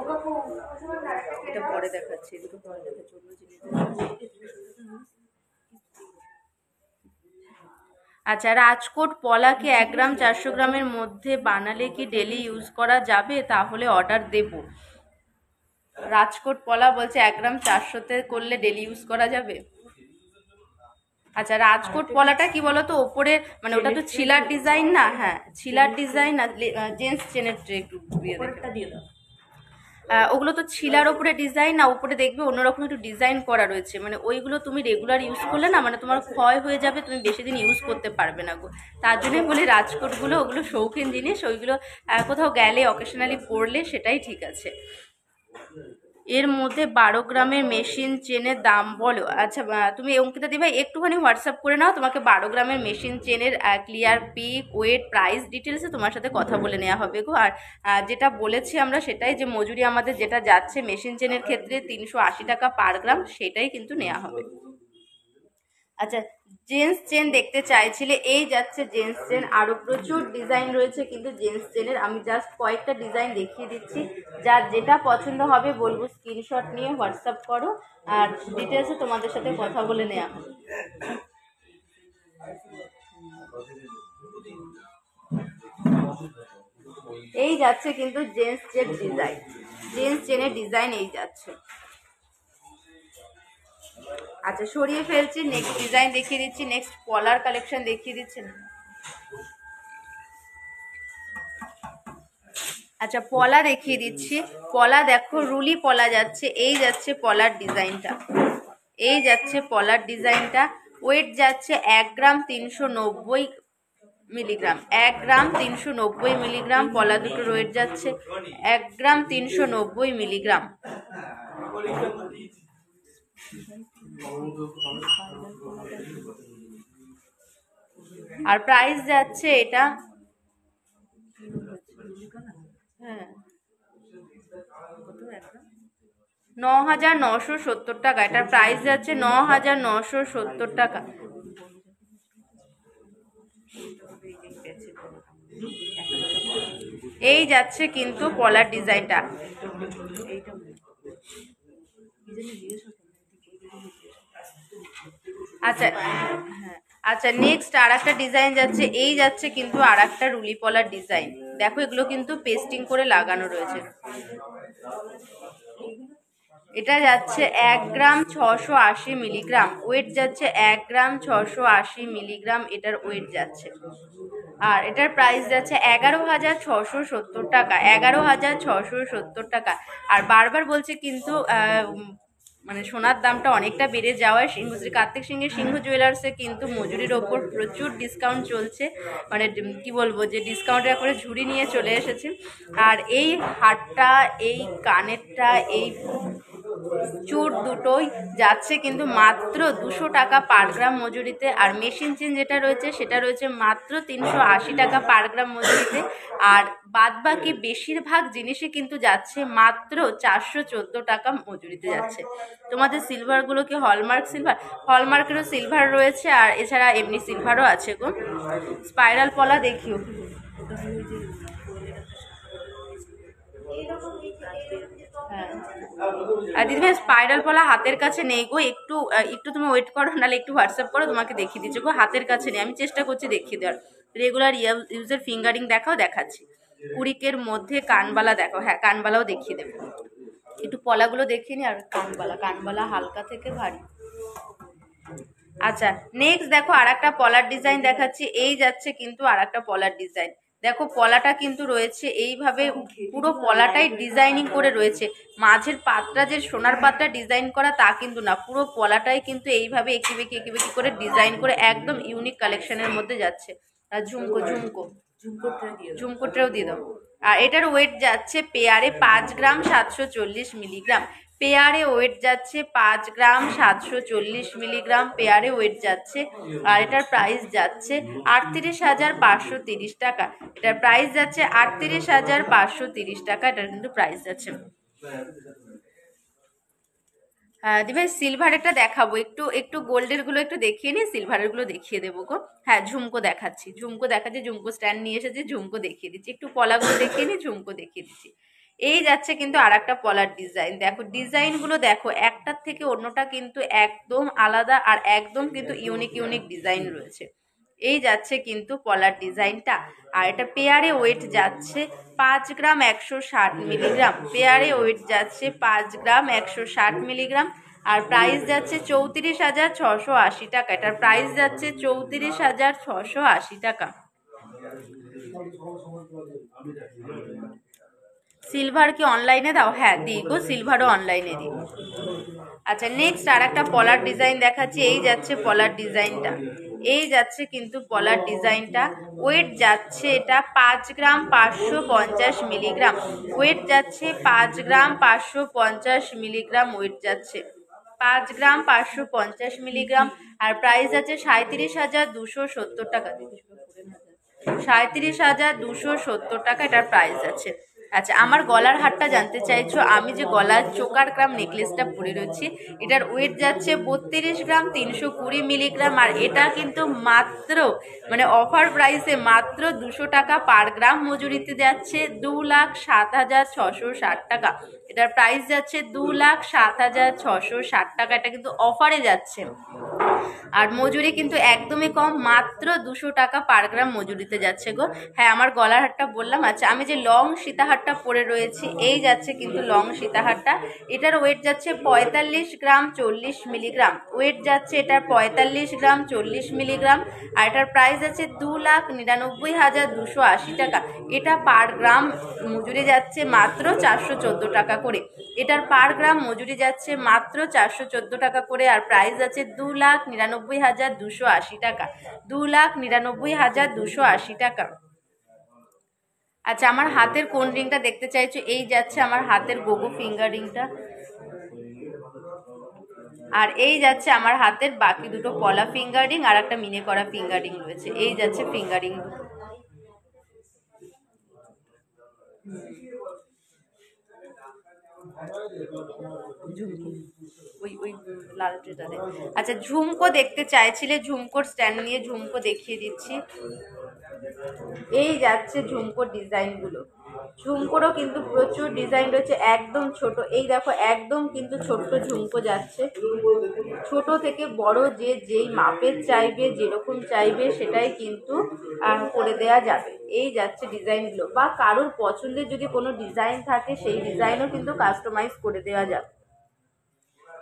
এটা পরে দেখাচ্ছি, দুটো পরে দেখাচ্ছি অন্য জিনিস। আচ্ছা রাজকোট পলাকে 1 গ্রাম 400 গ্রামের মধ্যে বানালে কি ডেলি ইউজ করা যাবে? তাহলে অর্ডার দেব। রাজকোট পলা বলছে 1 গ্রাম 400-তে করলে ডেলি ইউজ করা যাবে। আচ্ছা রাজকোট পলাটা কি বলতো ওপরে মানে ওটা তো ছিলার ডিজাইন না, হ্যাঁ ছিলার ডিজাইন না, জেন্টস চেনের ট্রে একটু দিয়ে দাও। ওগুলো তো ছিলার ওপরে ডিজাইন না, উপরে দেখবে অন্যরকম একটু ডিজাইন করা রয়েছে, মানে ওইগুলো তুমি রেগুলার ইউজ করলে না মানে তোমার ক্ষয় হয়ে যাবে, তুমি বেশি দিন ইউজ করতে পারবে না গো। তার জন্যই বলি রাজকোটগুলো ওগুলো শৌখিন জিনিস, ওইগুলো কোথাও গেলে অকেশনালি পরলে সেটাই ঠিক আছে। এর মধ্যে 12 গ্রামের মেশিন চেনের দাম বলো। আচ্ছা তুমি অঙ্কিতা দিভাই একটুখানি হোয়াটসঅ্যাপ করে নাও, তোমাকে 12 গ্রামের মেশিন চেনের ক্লিয়ার পিক, ওয়েট, প্রাইস ডিটেলসে তোমার সাথে কথা বলে নেওয়া হবে গো। আর যেটা বলেছি আমরা সেটাই, যে মজুরি আমাদের যেটা যাচ্ছে মেশিন চেনের ক্ষেত্রে 380 টাকা পার গ্রাম, সেটাই কিন্তু নেওয়া হবে। আচ্ছা জেন্টস চেন দেখতে চাইছিলে, এই যাচ্ছে জেন্টস চেন, আরো প্রচুর ডিজাইন রয়েছে কিন্তু জেন্টস চেনের। আমি জাস্ট কয়েকটা ডিজাইন দেখিয়ে দিচ্ছি, যার যেটা পছন্দ হবে বলবো স্ক্রিনশট নিয়ে হোয়াটসঅ্যাপ করো, আর ডিটেলসে তোমাদের সাথে কথা বলে নেওয়া হবে। এই যাচ্ছে কিন্তু জেন্টস চেন ডিজাইন, জেন্টস চেনের ডিজাইন এই যাচ্ছে। আচ্ছা সরিয়ে ফেলছি, নেক্সট ডিজাইন দেখিয়ে দিচ্ছি, নেক্সট পলার কালেকশন দেখিয়ে দিচ্ছি না। আচ্ছা পলা দেখিয়ে দিচ্ছি, পলা দেখো রুলি পলা যাচ্ছে, এই যাচ্ছে পলার ডিজাইনটা, এই যাচ্ছে পলার ডিজাইনটা। ওয়েট যাচ্ছে 1 গ্রাম 390 মিলিগ্রাম, 1 গ্রাম 390 মিলিগ্রাম পলা দুটো ওয়েট যাচ্ছে 1 গ্রাম 390 মিলিগ্রাম। আর প্রাইস যাচ্ছে এটা, হ্যাঁ 9,970 টাকা, এটার প্রাইস যাচ্ছে 9,970 টাকা। এই যাচ্ছে কিন্তু পলার ডিজাইনটা। আচ্ছা হ্যাঁ, আচ্ছা নেক্সট আর একটা ডিজাইন যাচ্ছে, এই যাচ্ছে কিন্তু আর একটা রুলি পলার ডিজাইন। দেখো এগুলো কিন্তু পেস্টিং করে লাগানো রয়েছে, এটা যাচ্ছে 1 গ্রাম 680 মিলিগ্রাম, ওয়েট যাচ্ছে 1 গ্রাম 680 মিলিগ্রাম, এটার ওয়েট যাচ্ছে। আর এটার প্রাইস যাচ্ছে 11,670 টাকা, 11,670 টাকা। আর বারবার বলছে কিন্তু মানে সোনার দামটা অনেকটা বেড়ে যাওয়ায় শ্রী কার্তিক সিংহের সিংহ জুয়েলার্সে কিন্তু মজুরির ওপর প্রচুর ডিসকাউন্ট চলছে, মানে কি বলবো যে ডিসকাউন্টের করে ঝুড়ি নিয়ে চলে এসেছে। আর এই হারটা, এই কানেরটা, এই চুর দুটোই যাচ্ছে কিন্তু মাত্র 200 টাকা পার গ্রাম মজুরিতে। আর মেশিন চেন যেটা রয়েছে সেটা রয়েছে মাত্র 380 টাকা পার গ্রাম মজুরিতে। আর বাদ বাকি বেশিরভাগ জিনিসই কিন্তু যাচ্ছে মাত্র 414 টাকা মজুরিতে যাচ্ছে। তোমাদের সিলভারগুলো কি হলমার্ক সিলভার? হলমার্কেরও সিলভার রয়েছে, আর এছাড়া এমনি সিলভারও আছে গো। স্পাইরাল পলা দেখিও। হ্যাঁ, আর দিদিভাই স্পাইরাল পলা হাতের কাছে নেই গো, একটু একটু তুমি ওয়েট করো, নাহলে একটু হোয়াটসঅ্যাপ করো, তোমাকে দেখিয়ে দিচ্ছি গো। হাতের কাছে নেই, আমি চেষ্টা করছি দেখিয়ে দেওয়ার। রেগুলার ইউজের ফিঙ্গারিং দেখাও, দেখাচ্ছি। কুড়িকের মধ্যে কানবালা দেখো, হ্যাঁ কানবালাও দেখিয়ে দেবো। একটু পলাগুলো দেখিয়ে নি। আর কানবালা, কানবালা হালকা থেকে ভারী। আচ্ছা, নেক্সট দেখো আর একটা পলার ডিজাইন দেখাচ্ছি। এই যাচ্ছে কিন্তু আর একটা পলার ডিজাইন। দেখো পলাটা কিন্তু রয়েছে এইভাবে, পুরো পলাটাই ডিজাইনিং করে রয়েছে। মাঝের পাতটা যে সোনার পাতটা ডিজাইন করা তা কিন্তু না, পুরো পলাটাই কিন্তু এইভাবে এঁকি বেঁকি করে ডিজাইন করে একদম ইউনিক কালেকশনের মধ্যে যাচ্ছে। আর ঝুমকো ঝুমকো ঝুমকোটাও দিয়ে দাও। আর এটার ওয়েট যাচ্ছে পেয়ারে 5 গ্রাম 740 মিলিগ্রাম, পেয়ারে ওয়েট যাচ্ছে 5 গ্রাম 740 মিলিগ্রাম, পেয়ারে ওয়েট যাচ্ছে। আর এটার প্রাইস যাচ্ছে 38,530 টাকা, এটার প্রাইস যাচ্ছে 38,530 টাকা, এটার কিন্তু প্রাইস যাচ্ছে। দিভাই সিলভার একটা দেখাবো, একটু একটু গোল্ডের গুলো একটু দেখিয়ে নি, সিলভারের গুলো দেখিয়ে দেবো গো। হ্যাঁ ঝুমকো দেখাচ্ছি, ঝুমকো দেখাচ্ছি, ঝুমকো স্ট্যান্ড নিয়ে এসেছি, ঝুমকো দেখিয়ে দিচ্ছি। একটু পলাগুলো দেখিয়ে নি, ঝুমকো দেখিয়ে দিচ্ছি। এই যাচ্ছে কিন্তু আর একটা পলার ডিজাইন। দেখো ডিজাইন গুলো দেখো, একটার থেকে অন্যটা কিন্তু একদম আলাদা, আর একদম কিন্তু ইউনিক ইউনিক ডিজাইন রয়েছে। এই যাচ্ছে কিন্তু পলার ডিজাইনটা। আর এটা পেয়ারে ওয়েট যাচ্ছে 5 গ্রাম 160 মিলিগ্রাম, পেয়ারে ওয়েট যাচ্ছে 5 গ্রাম 160 মিলিগ্রাম। আর প্রাইস যাচ্ছে 34,680 টাকা, এটার প্রাইস যাচ্ছে 34,680 টাকা। সিলভার কি অনলাইনে দাও? হ্যাঁ দিই গো, সিলভারও অনলাইনে দিই। আচ্ছা নেক্সট আর একটা পলার ডিজাইন দেখাচ্ছি। এই যাচ্ছে পলার ডিজাইনটা, এই যাচ্ছে কিন্তু পলার ডিজাইনটা। ওয়েট যাচ্ছে এটা 5 গ্রাম 550 মিলিগ্রাম, ওয়েট যাচ্ছে 5 গ্রাম 550 মিলিগ্রাম, ওয়েট যাচ্ছে 5 গ্রাম 550 মিলিগ্রাম। আর প্রাইস আছে 37,270 টাকা, 37,270 টাকা এটার প্রাইস আছে। আচ্ছা আমার গলার হারটা জানতে চাইছো, আমি যে গলার চোকার গ্রাম নেকলেসটা পরে রয়েছি, এটার ওয়েট যাচ্ছে 32 গ্রাম 320 মিলিগ্রাম। আর এটা কিন্তু মাত্র মানে অফার প্রাইসে মাত্র 200 টাকা পার গ্রাম মজুরিতে যাচ্ছে, 2,07,660 টাকা, এটার প্রাইস যাচ্ছে 2,07,660 টাকা। এটা কিন্তু অফারে যাচ্ছে, আর মজুরি কিন্তু একদমই কম, মাত্র 200 টাকা পার গ্রাম মজুরিতে যাচ্ছে গো। হ্যাঁ আমার গলার হারটা বললাম। আচ্ছা আমি যে লং সীতাহারটা পরে রয়েছি, এই যাচ্ছে কিন্তু লং সীতাহারটা। এটার ওয়েট যাচ্ছে 45 গ্রাম 40 মিলিগ্রাম, ওয়েট যাচ্ছে এটার 45 গ্রাম 40 মিলিগ্রাম। আর এটার প্রাইস আছে 2,99,280 টাকা, এটা পার গ্রাম মজুরি যাচ্ছে মাত্র 414 টাকা করে, এটার পার গ্রাম মজুরি যাচ্ছে মাত্র 414 টাকা করে। আর প্রাইস আছে 2,99,280 টাকা, 2,99,280 টাকা। আচ্ছা আমার হাতের কোন রিংটা দেখতে চাইছো? এই যাচ্ছে আমার হাতের গোগো ফিঙ্গার রিংটা। আর এই যাচ্ছে আমার হাতের বাকি দুটো পলা ফিঙ্গার রিং, আর একটা মিনে করা ফিঙ্গার রিং রয়েছে। এই যাচ্ছে ফিঙ্গার রিং। ওই ওই লাল ট্রেটাতে। আচ্ছা ঝুমকো দেখতে চাইছিলে, ঝুমকোর স্ট্যান্ড নিয়ে ঝুমকো দেখিয়ে দিচ্ছি। এই যাচ্ছে ঝুমকোর ডিজাইনগুলো, ঝুমকোরও কিন্তু প্রচুর ডিজাইন রয়েছে। একদম ছোট, এই দেখো একদম কিন্তু ছোট্ট ঝুমকো যাচ্ছে, ছোট থেকে বড় যে যেই মাপের চাইবে, যেরকম চাইবে সেটাই কিন্তু করে দেয়া যাবে। এই যাচ্ছে ডিজাইনগুলো, বা কারোর পছন্দের যদি কোনো ডিজাইন থাকে সেই ডিজাইনও কিন্তু কাস্টমাইজ করে দেওয়া যাবে।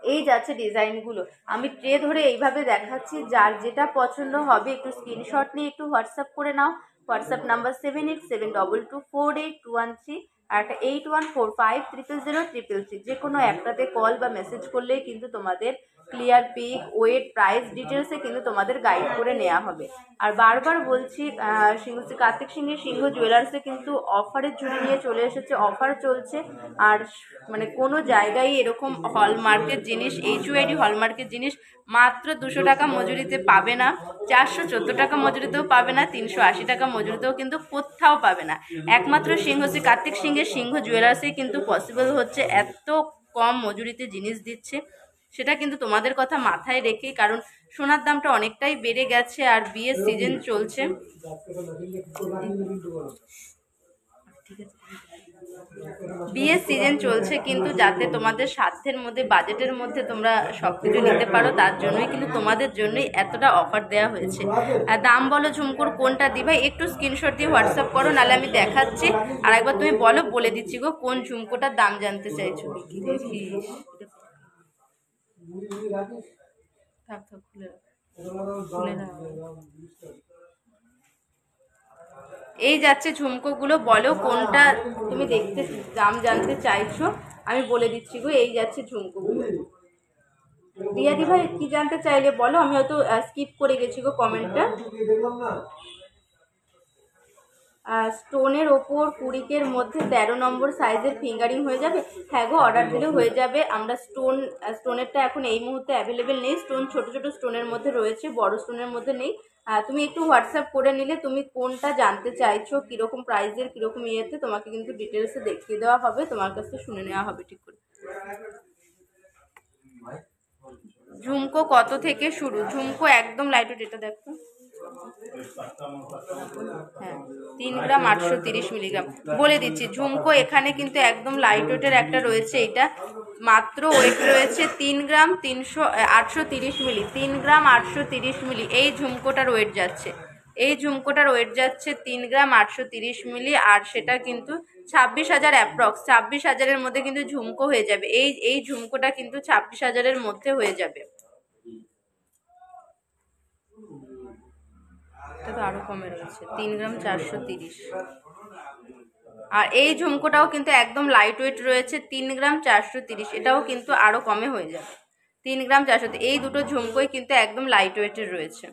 এই যাচ্ছে ডিজাইনগুলো, আমি ট্রে ধরে এইভাবে দেখাচ্ছি, যার যেটা পছন্দ হবে একটু স্ক্রিনশট নিয়ে একটু হোয়াটসঅ্যাপ করে নাও। হোয়াটসঅ্যাপ নাম্বার 78722241 আর একটা 8145000033, যে কোনো একটাতে কল বা মেসেজ করলেই কিন্তু তোমাদের ক্লিয়ার পিক, ওয়েট, প্রাইস ডিটেলসে কিন্তু তোমাদের গাইড করে নেওয়া হবে। আর বারবার বলছি, কার্তিক সিংহের সিংহ জুয়েলার্সে কিন্তু অফারের ঝুড়ি নিয়ে চলে এসেছে, অফার চলছে। আর মানে কোনো জায়গায় এরকম হলমার্কের জিনিস, HUID হলমার্কের জিনিস মাত্র 200 টাকা মজুরিতে পাবে না, 414 টাকা মজুরিতেও পাবে না, 380 টাকা মজুরিতেও কিন্তু কোথাও পাবে না। একমাত্র শ্রী কার্তিক সিংহের সিংহ জুয়েলার্সে কিন্তু পসিবল হচ্ছে, এত কম মজুরিতে জিনিস দিচ্ছে। সেটা কিন্তু তোমাদের কথা মাথায় রেখেই, কারণ সোনার দামটা অনেকটাই বেড়ে গেছে আর বিয়ের সিজন চলছে। বিয়ের সিজন চলছে, কিন্তু যাতে তোমাদের সাধ্যের মধ্যে, বাজেটের মধ্যে তোমরা সবকিছু নিতে পারো, তার জন্যই কিন্তু তোমাদের জন্যই এতটা অফার দেওয়া হয়েছে। আর দাম বলো ঝুমকুর কোনটা দিই ভাই, একটু স্ক্রিনশট দিয়ে হোয়াটসঅ্যাপ করো, নাহলে আমি দেখাচ্ছি। আর একবার তুমি বলো, বলে দিচ্ছি গো কোন ঝুমকুটার দাম জানতে চাইছো। থাক থাক, খুলে না। এই যাচ্ছে ঝুমকোগুলো, বলো কোনটা তুমি দেখতে দাম জানতে চাইছো, আমি বলে দিচ্ছি গো। এই যাচ্ছে ঝুমকোগুলো। রিয়াদি ভাই কি জানতে চাইলে বলো, আমি হয়তো স্কিপ করে গেছি গো কমেন্টটা। স্টোনের ওপর কুড়িকের মধ্যে 13 নম্বর সাইজের ফিঙ্গারিং হয়ে যাবে। হ্যাঁ গো, অর্ডার দিলেও হয়ে যাবে। আমরা স্টোনেরটা এখন এই মুহূর্তে অ্যাভেলেবেল নেই, স্টোন ছোট ছোট স্টোনের মধ্যে রয়েছে, বড় স্টোনের মধ্যে নেই। তুমি একটু হোয়াটসঅ্যাপ করে নিলে তুমি কোনটা জানতে চাইছো, কীরকম প্রাইসের, কীরকম ইয়েতে, তোমাকে কিন্তু ডিটেলসে দেখিয়ে দেওয়া হবে, তোমার কাছে শুনে নেওয়া হবে ঠিক করে। ঝুমকো কত থেকে শুরু? ঝুমকো একদম লাইট ওয়েট, এটা দেখো। হ্যাঁ, 3 গ্রাম 830 মিলিগ্রাম। বলে দিচ্ছি, ঝুমকো এখানে কিন্তু একদম লাইট ওয়েটের একটা রয়েছে, এটা মাত্র ওয়েট রয়েছে 3 গ্রাম 830 মিলি, 3 গ্রাম 830 মিলি এই ঝুমকোটার ওয়েট যাচ্ছে। এই ঝুমকোটার ওয়েট যাচ্ছে 3 গ্রাম 830 মিলি, আর সেটা কিন্তু 26,000 অ্যাপ্রক্স, 26,000-এর মধ্যে কিন্তু ঝুমকো হয়ে যাবে। এই ঝুমকোটা কিন্তু 26,000-এর মধ্যে হয়ে যাবে। এটা তো আরো কমে রয়েছে, 3 গ্রাম 430। আর এই ঝুমকোটাও কিন্তু একদম লাইট ওয়েট রয়েছে, 3 গ্রাম 430, এটাও কিন্তু আরো কমে হয়ে যাবে, 3 গ্রাম 430। এই দুটো ঝুমকোই কিন্তু একদম লাইট ওয়েটের রয়েছে।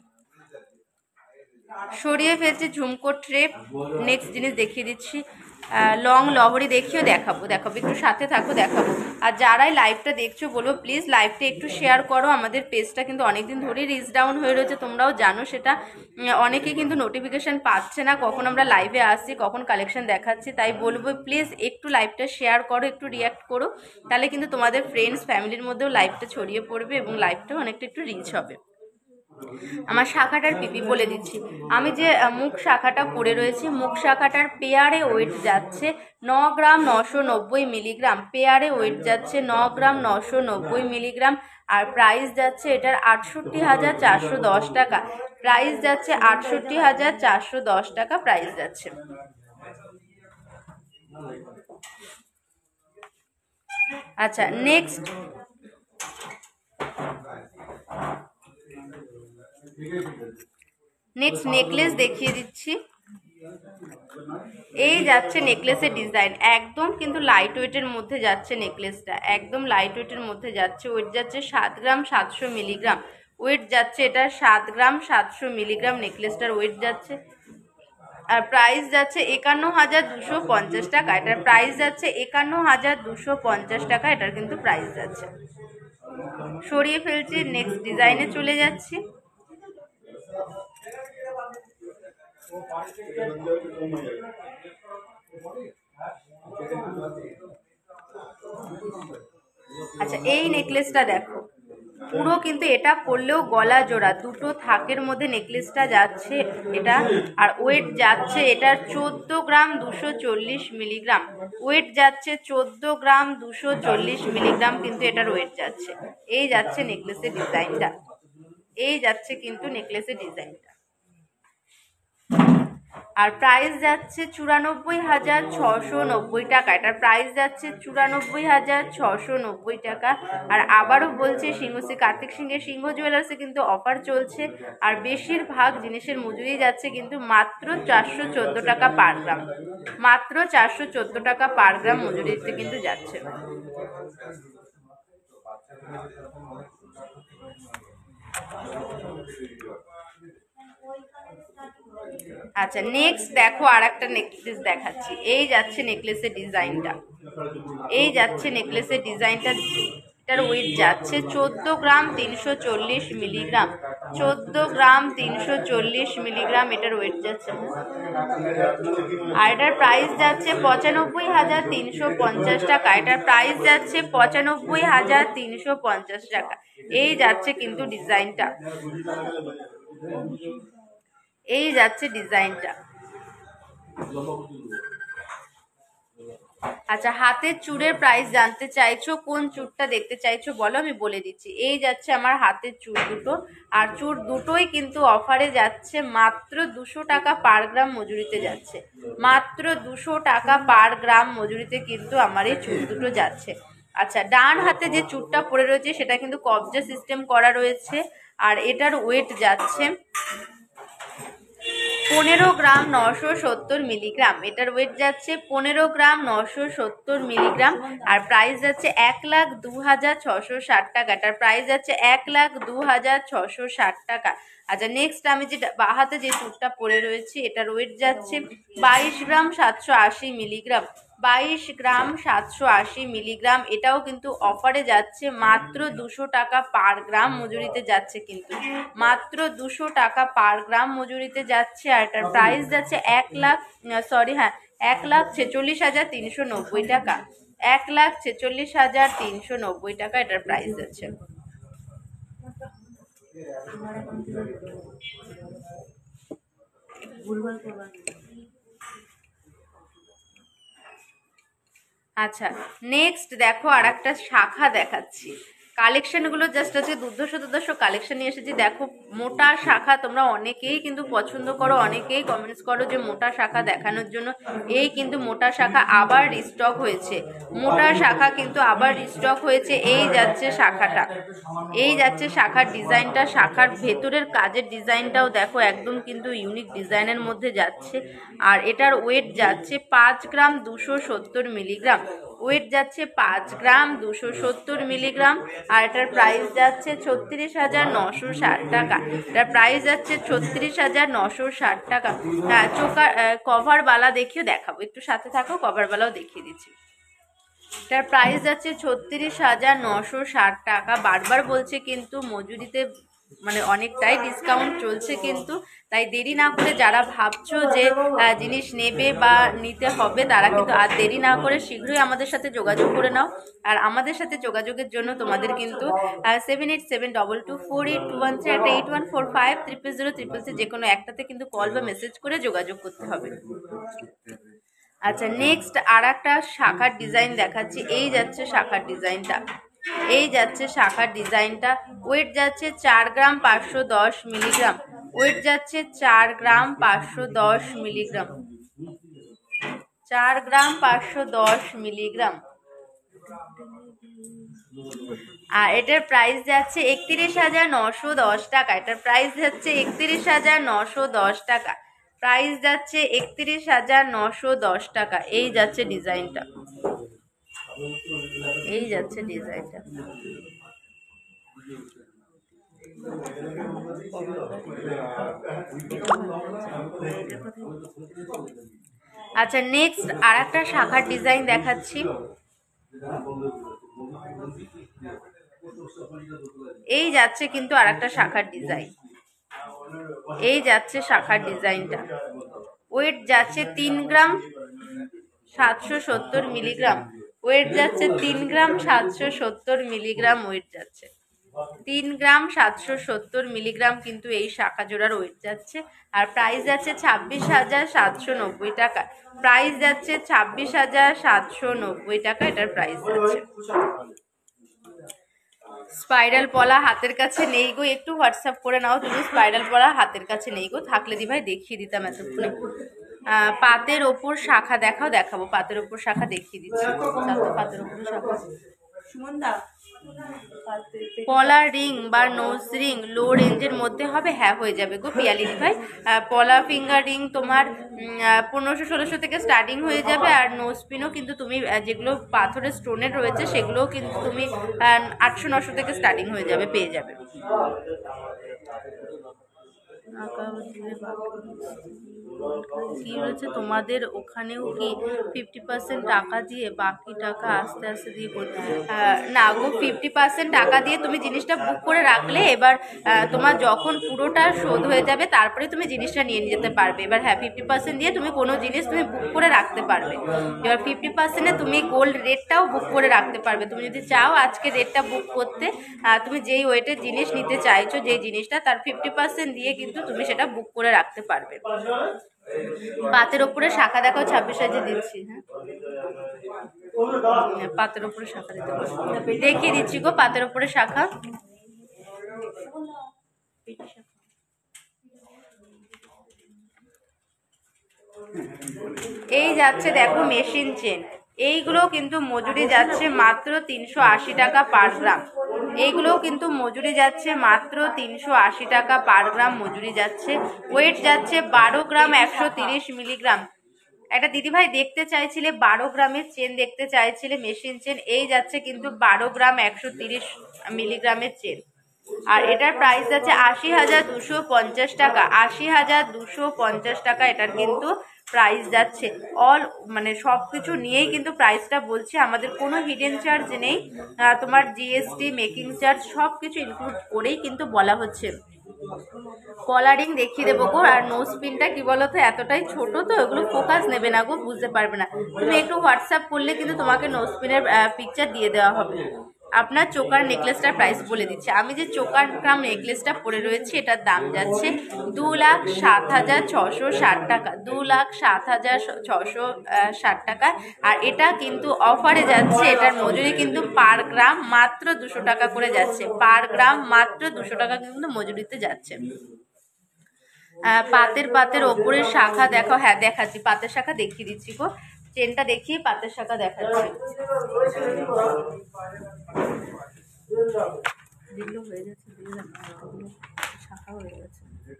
সরিয়ে ফেলছি ঝুমকো ট্রে। নেক্সট জিনিস দেখিয়ে দিচ্ছি, লং লহরি দেখাবো একটু সাথে থাকো, দেখাবো। আর যারাই লাইভটা দেখছো বলবো প্লিজ লাইভটা একটু শেয়ার করো, আমাদের পেজটা কিন্তু অনেকদিন ধরেই রিচ ডাউন হয়ে রয়েছে, তোমরাও জানো সেটা। অনেকে কিন্তু নোটিফিকেশান পাচ্ছে না কখন আমরা লাইভে আসছি, কখন কালেকশন দেখাচ্ছি, তাই বলবো প্লিজ একটু লাইভটা শেয়ার করো, একটু রিয়াক্ট করো, তাহলে কিন্তু তোমাদের ফ্রেন্ডস ফ্যামিলির মধ্যেও লাইভটা ছড়িয়ে পড়বে এবং লাইভটাও অনেকটা একটু রিচ হবে। আমার শাখাটার পিপি বলে দিচ্ছি, আমি যে মুখ শাখাটা পরে রয়েছি, মুখ শাখাটার পেয়ারে ওয়েট যাচ্ছে 9 গ্রাম 990 মিলিগ্রাম, পেয়ারে ওয়েট যাচ্ছে 9 গ্রাম 990 মিলিগ্রাম। আর প্রাইস যাচ্ছে এটার 68,410 টাকা, প্রাইস যাচ্ছে 68,410 টাকা প্রাইস যাচ্ছে। আচ্ছা, নেক্সট নেকলেস দেখিয়ে দিচ্ছি। এই যাচ্ছে নেকলেসের ডিজাইন, একদম কিন্তু লাইট ওয়েটের মধ্যে যাচ্ছে নেকলেসটা, একদম লাইট ওয়েটের মধ্যে যাচ্ছে। ওয়েট যাচ্ছে 7 গ্রাম 700 মিলিগ্রাম, ওয়েট যাচ্ছে এটা 7 গ্রাম 700 মিলিগ্রাম নেকলেসটার ওয়েট যাচ্ছে। আর প্রাইস যাচ্ছে 51,250 টাকা, এটার প্রাইস যাচ্ছে 51,250 টাকা, এটার কিন্তু প্রাইস যাচ্ছে। সরিয়ে ফেলছি, নেক্সট ডিজাইনে চলে যাচ্ছি। আচ্ছা, এই নেকলেসটা দেখো, পুরো কিন্তু এটা পরলেও গলা জোড়া, দুটো থাকের মধ্যে নেকলেসটা যাচ্ছে এটা। আর ওয়েট যাচ্ছে এটার 14 গ্রাম 240 মিলিগ্রাম, ওয়েট যাচ্ছে 14 গ্রাম 240 মিলিগ্রাম কিন্তু এটার ওয়েট যাচ্ছে। এই যাচ্ছে নেকলেসের ডিজাইনটা, এই যাচ্ছে কিন্তু নেকলেসের ডিজাইনটা। আর প্রাইস যাচ্ছে 94,690 টাকা। এটার প্রাইস যাচ্ছে 94,690 টাকা। আর আবারও বলছে সিংহশ্রী কার্তিক সিংহের সিংহ জুয়েলার্সে কিন্তু অফার চলছে, আর বেশিরভাগ জিনিসের মজুরি যাচ্ছে কিন্তু মাত্র 414 টাকা পার গ্রাম। মাত্র 414 টাকা পার গ্রাম মজুরিতে কিন্তু যাচ্ছে। আচ্ছা, নেক্সট দেখো আর একটা নেকলেস দেখাচ্ছি। এই যাচ্ছে নেকলেসের ডিজাইনটা, এই যাচ্ছে নেকলেসের ডিজাইনটা। এটার ওয়েট যাচ্ছে 14 গ্রাম 340 মিলিগ্রাম। 14 গ্রাম 340 মিলিগ্রাম এটার ওয়েট যাচ্ছে। আর এটার প্রাইস যাচ্ছে 95,350 টাকা। এটার প্রাইস যাচ্ছে 95,350 টাকা। এই যাচ্ছে কিন্তু ডিজাইনটা, এই যাচ্ছে ডিজাইনটা। আচ্ছা, হাতের চূড়ের প্রাইস জানতে চাইছো, কোন চূড়টা দেখতে চাইছো বলো, আমি বলে দিচ্ছি। এই যাচ্ছে আমার হাতের চূড় দুটো, আর চূড় দুটোই কিন্তু অফারে যাচ্ছে মাত্র 200 টাকা পার গ্রাম মজুরিতে যাচ্ছে। মাত্র 200 টাকা পার গ্রাম মজুরিতে কিন্তু আমার এই চূড় দুটো যাচ্ছে। আচ্ছা, ডান হাতে যে চূড়টা পড়ে রয়েছে সেটা কিন্তু কবজা সিস্টেম করা রয়েছে, আর এটার ওয়েট যাচ্ছে 15 গ্রাম 970 মিলিগ্রাম। এটার ওয়েট যাচ্ছে 15 গ্রাম 970 মিলিগ্রাম। আর প্রাইস যাচ্ছে 1,02,660 টাকা। এটার প্রাইস যাচ্ছে 1,02,660 টাকা। আচ্ছা, নেক্সট আমি যে বাঁ হাতে যে চূড়টা পরে রয়েছি এটার ওয়েট যাচ্ছে 22 গ্রাম 780 মিলিগ্রাম। 22 গ্রাম 780 মিলিগ্রাম। এটাও কিন্তু অফারে যাচ্ছে মাত্র 200 টাকা পার গ্রাম মজুরিতে যাচ্ছে, কিন্তু মাত্র 200 টাকা পার গ্রাম মজুরিতে যাচ্ছে। আর এটার প্রাইস যাচ্ছে 1,46,390 টাকা। 1,46,390 টাকা এটার প্রাইস যাচ্ছে। আচ্ছা, নেক্সট দেখো আর একটা শাখা দেখাচ্ছি। কালেকশনগুলো জাস্ট আছে দুর্ধর্ষ কালেকশন নিয়ে এসেছি। দেখো, মোটা শাখা তোমরা অনেকেই কিন্তু পছন্দ করো, অনেকেই কমেন্টস করো যে মোটা শাখা দেখানোর জন্য। এই কিন্তু মোটা শাখা আবার রিস্টক হয়েছে, মোটা শাখা কিন্তু আবার রিস্টক হয়েছে। এই যাচ্ছে শাখাটা, এই যাচ্ছে শাখার ডিজাইনটা। শাখার ভেতরের কাজের ডিজাইনটাও দেখো, একদম কিন্তু ইউনিক ডিজাইনের মধ্যে যাচ্ছে। আর এটার ওয়েট যাচ্ছে 5 গ্রাম 270 মিলিগ্রাম। ওয়েট যাচ্ছে 5 গ্রাম 270 মিলিগ্রাম। আর এটার প্রাইস যাচ্ছে 36,960 টাকা। এটার প্রাইস যাচ্ছে 36,960 টাকা। হ্যাঁ, কভার বালা দেখাবো, একটু সাথে থাকো, কভার বালাও দেখিয়ে দিচ্ছি। এটার প্রাইস যাচ্ছে 36,960 টাকা। বারবার বলছে কিন্তু মজুরিতে মানে অনেকটাই ডিসকাউন্ট চলছে কিন্তু, তাই দেরি না করে যারা ভাবছো যে জিনিস নেবে বা নিতে হবে তারা কিন্তু আর দেরি না করে শীঘ্রই আমাদের সাথে যোগাযোগ করে নাও। আর আমাদের সাথে যোগাযোগের জন্য তোমাদের কিন্তু 7872248213 একটা 81450000 যে কোনো একটাতে কিন্তু কল বা মেসেজ করে যোগাযোগ করতে হবে। আচ্ছা, নেক্সট আর একটা শাখার ডিজাইন দেখাচ্ছি। এই যাচ্ছে শাখার ডিজাইনটা, এই যাচ্ছে শাখার ডিজাইনটা। ওয়েট যাচ্ছে 4 গ্রাম 510 মিলিগ্রাম। ওয়েট যাচ্ছে 4 গ্রাম 510 মিলিগ্রাম। 4 গ্রাম 510 মিলিগ্রাম। আর এটার প্রাইস যাচ্ছে 31,910 টাকা। এটার প্রাইস যাচ্ছে 31,910 টাকা। প্রাইস যাচ্ছে 31,910 টাকা। এই যাচ্ছে ডিজাইনটা, এই যাচ্ছে ডিজাইনটা। আচ্ছা, নেক্সট আর একটা শাখার ডিজাইন দেখাচ্ছি। এই যাচ্ছে কিন্তু আর একটা শাখার ডিজাইন, এই যাচ্ছে শাখার ডিজাইনটা। ওয়েট যাচ্ছে 3 গ্রাম 770 মিলিগ্রাম। ওয়েট যাচ্ছে 3 গ্রাম 770 মিলিগ্রাম। ওয়েট যাচ্ছে 3 গ্রাম 770 মিলিগ্রাম কিন্তু এই শাখা জোড়ার ওয়েট যাচ্ছে। আর প্রাইস যাচ্ছে 26,790 টাকা। প্রাইস যাচ্ছে 26,790 টাকা এটার প্রাইস যাচ্ছে। স্পাইরাল পলা হাতের কাছে নেই গো, একটু হোয়াটসঅ্যাপ করে নাও তুমি। স্পাইরাল পলা হাতের কাছে নেই গো, থাকলে দি ভাই দেখিয়ে দিতাম এতক্ষণে। পাতের ওপর শাখা দেখাবো, পাতের ওপর শাখা দেখিয়ে দিচ্ছি। পাতের ওপর শাখা সুমনদা, পলার রিং বা নোজ রিং লো রেঞ্জের মধ্যে হবে, হ্যাঁ হয়ে যাবে গো পিয়ালি ভাই। পলা ফিঙ্গার রিং তোমার 1500-1600 থেকে স্টার্টিং হয়ে যাবে। আর নোজ পিনও কিন্তু তুমি যেগুলো পাথরের স্টোনের রয়েছে সেগুলোও কিন্তু তুমি 800-900 থেকে স্টার্টিং হয়ে যাবে, পেয়ে যাবে। কি হয়েছে তোমাদের ওখানেও কি 50% টাকা দিয়ে বাকি টাকা আস্তে আস্তে দিয়ে করতে? না গো, 50% টাকা দিয়ে তুমি জিনিসটা বুক করে রাখলে এবার তোমার যখন পুরোটা শোধ হয়ে যাবে তারপরে তুমি জিনিসটা নিয়ে যেতে পারবে। এবার হ্যাঁ, 50% দিয়ে তুমি কোনো জিনিস তুমি বুক করে রাখতে পারবে। এবার 50%-এ তুমি গোল্ড রেটটাও বুক করে রাখতে পারবে। তুমি যদি চাও আজকে রেটটা বুক করতে, তুমি যেই ওয়েটের জিনিস নিতে চাইছো, যেই জিনিসটা তার 50% দিয়ে কিন্তু তুমি সেটা বুক করে রাখতে পারবে। পাতের ওপরে শাখা দেখাও, 26 সাইজে দিচ্ছি। হ্যাঁ, পাতের ওপরে শাখা দিতে পারো, দেখিয়ে দিচ্ছি গো পাতের ওপরে শাখা। এই যাচ্ছে দেখো মেশিন চেন, এইগুলো কিন্তু মজুরি যাচ্ছে মাত্র 380 টাকা পার গ্রাম। এইগুলোও কিন্তু মজুরি যাচ্ছে মাত্র 380 টাকা পার গ্রাম মজুরি যাচ্ছে। ওয়েট যাচ্ছে 12 গ্রাম 130 মিলিগ্রাম। একটা দিদিভাই দেখতে চাইছিলে 12 গ্রামের চেন দেখতে চাইছিলে, মেশিন চেন, এই যাচ্ছে কিন্তু 12 গ্রাম 130 মিলিগ্রামের চেন। আর এটার প্রাইস আছে 80,250 টাকা। 80,250 টাকা এটার কিন্তু প্রাইস যাচ্ছে। অল মানে সব কিছু নিয়েই কিন্তু প্রাইসটা বলছি, আমাদের কোনো হিডেন চার্জ নেই। তোমার জিএসটি, মেকিং চার্জ সব কিছু ইনক্লুড করেই কিন্তু বলা হচ্ছে। কলারিং দেখিয়ে দেবো গো। আর নোজ পিনটা কি বলতো, এতটাই ছোট তো এগুলো ফোকাস নেবে না গো, বুঝতে পারবে না। তুমি একটু হোয়াটসঅ্যাপ করলে কিন্তু তোমাকে নোজ পিনের পিকচার দিয়ে দেওয়া হবে। আপনার চোকার নেকলেসটার প্রাইস বলে দিচ্ছি। আমি যে চোকার গ্রাম নেকলেসটা পরে রয়েছি এটার দাম যাচ্ছে 2,07,660 টাকা। 2,07,660 টাকা। আর এটা কিন্তু অফারে যাচ্ছে, এটার মজুরি কিন্তু পার গ্রাম মাত্র 200 টাকা করে যাচ্ছে। পার গ্রাম মাত্র 200 টাকা কিন্তু মজুরিতে যাচ্ছে। পাতের ওপরের শাখা দেখো, হ্যাঁ দেখাচ্ছি, পাতের শাখা দেখিয়ে দিচ্ছি গো। চেনটা দেখিয়ে পাতের শাখা দেখাচ্ছি। যেগুলো হয়ে যাচ্ছে শাখা হয়ে গেছে।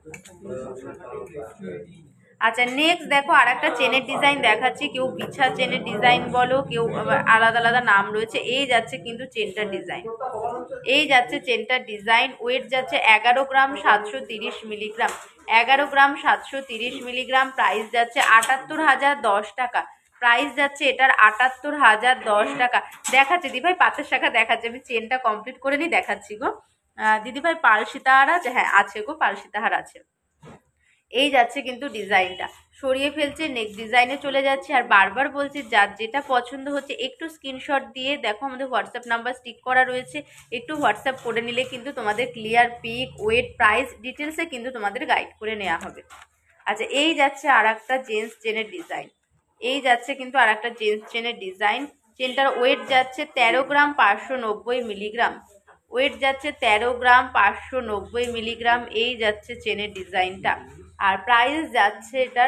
আচ্ছা, নেক্সট দেখো আর একটা চেনের ডিজাইন দেখাচ্ছি। কেউ বিছা চেনের ডিজাইন বলো, কেউ আলাদা আলাদা নাম রয়েছে। এই যাচ্ছে কিন্তু চেনটার ডিজাইন, এই যাচ্ছে চেনটার ডিজাইন। ওয়েট যাচ্ছে 11 gram 730 milligram. 11 gram 730 milligram. Price যাচ্ছে 78,010 টাকা। প্রাইস যাচ্ছে এটার 78,010 টাকা। দেখাচ্ছে দিদিভাই পাতের শাখা দেখাচ্ছে, আমি চেনটা কমপ্লিট করে নি, দেখাচ্ছি গো। দিদিভাই পাল সীতাহার আছে? হ্যাঁ আছে গো, পাল সীতাহার আছে। এই যাচ্ছে কিন্তু ডিজাইনটা, সরিয়ে ফেলছে, নেক্সট ডিজাইনে চলে যাচ্ছে। আর বারবার বলছি যার যেটা পছন্দ হচ্ছে একটু স্ক্রিনশট দিয়ে দেখো, আমাদের হোয়াটসঅ্যাপ নাম্বার স্টিক করা রয়েছে, একটু হোয়াটসঅ্যাপ করে নিলে কিন্তু তোমাদের ক্লিয়ার পিক, ওয়েট, প্রাইস ডিটেলসে কিন্তু তোমাদের গাইড করে নেওয়া হবে। আচ্ছা, এই যাচ্ছে আর একটা জেন্টস চেনের ডিজাইন। এই যাচ্ছে কিন্তু আর একটা জেন্টস চেনের ডিজাইন। চেনটার ওয়েট যাচ্ছে 13 গ্রাম 590 মিলিগ্রাম। ওয়েট যাচ্ছে 13 গ্রাম 590 মিলিগ্রাম। এই যাচ্ছে চেনের ডিজাইনটা। আর প্রাইস যাচ্ছে এটার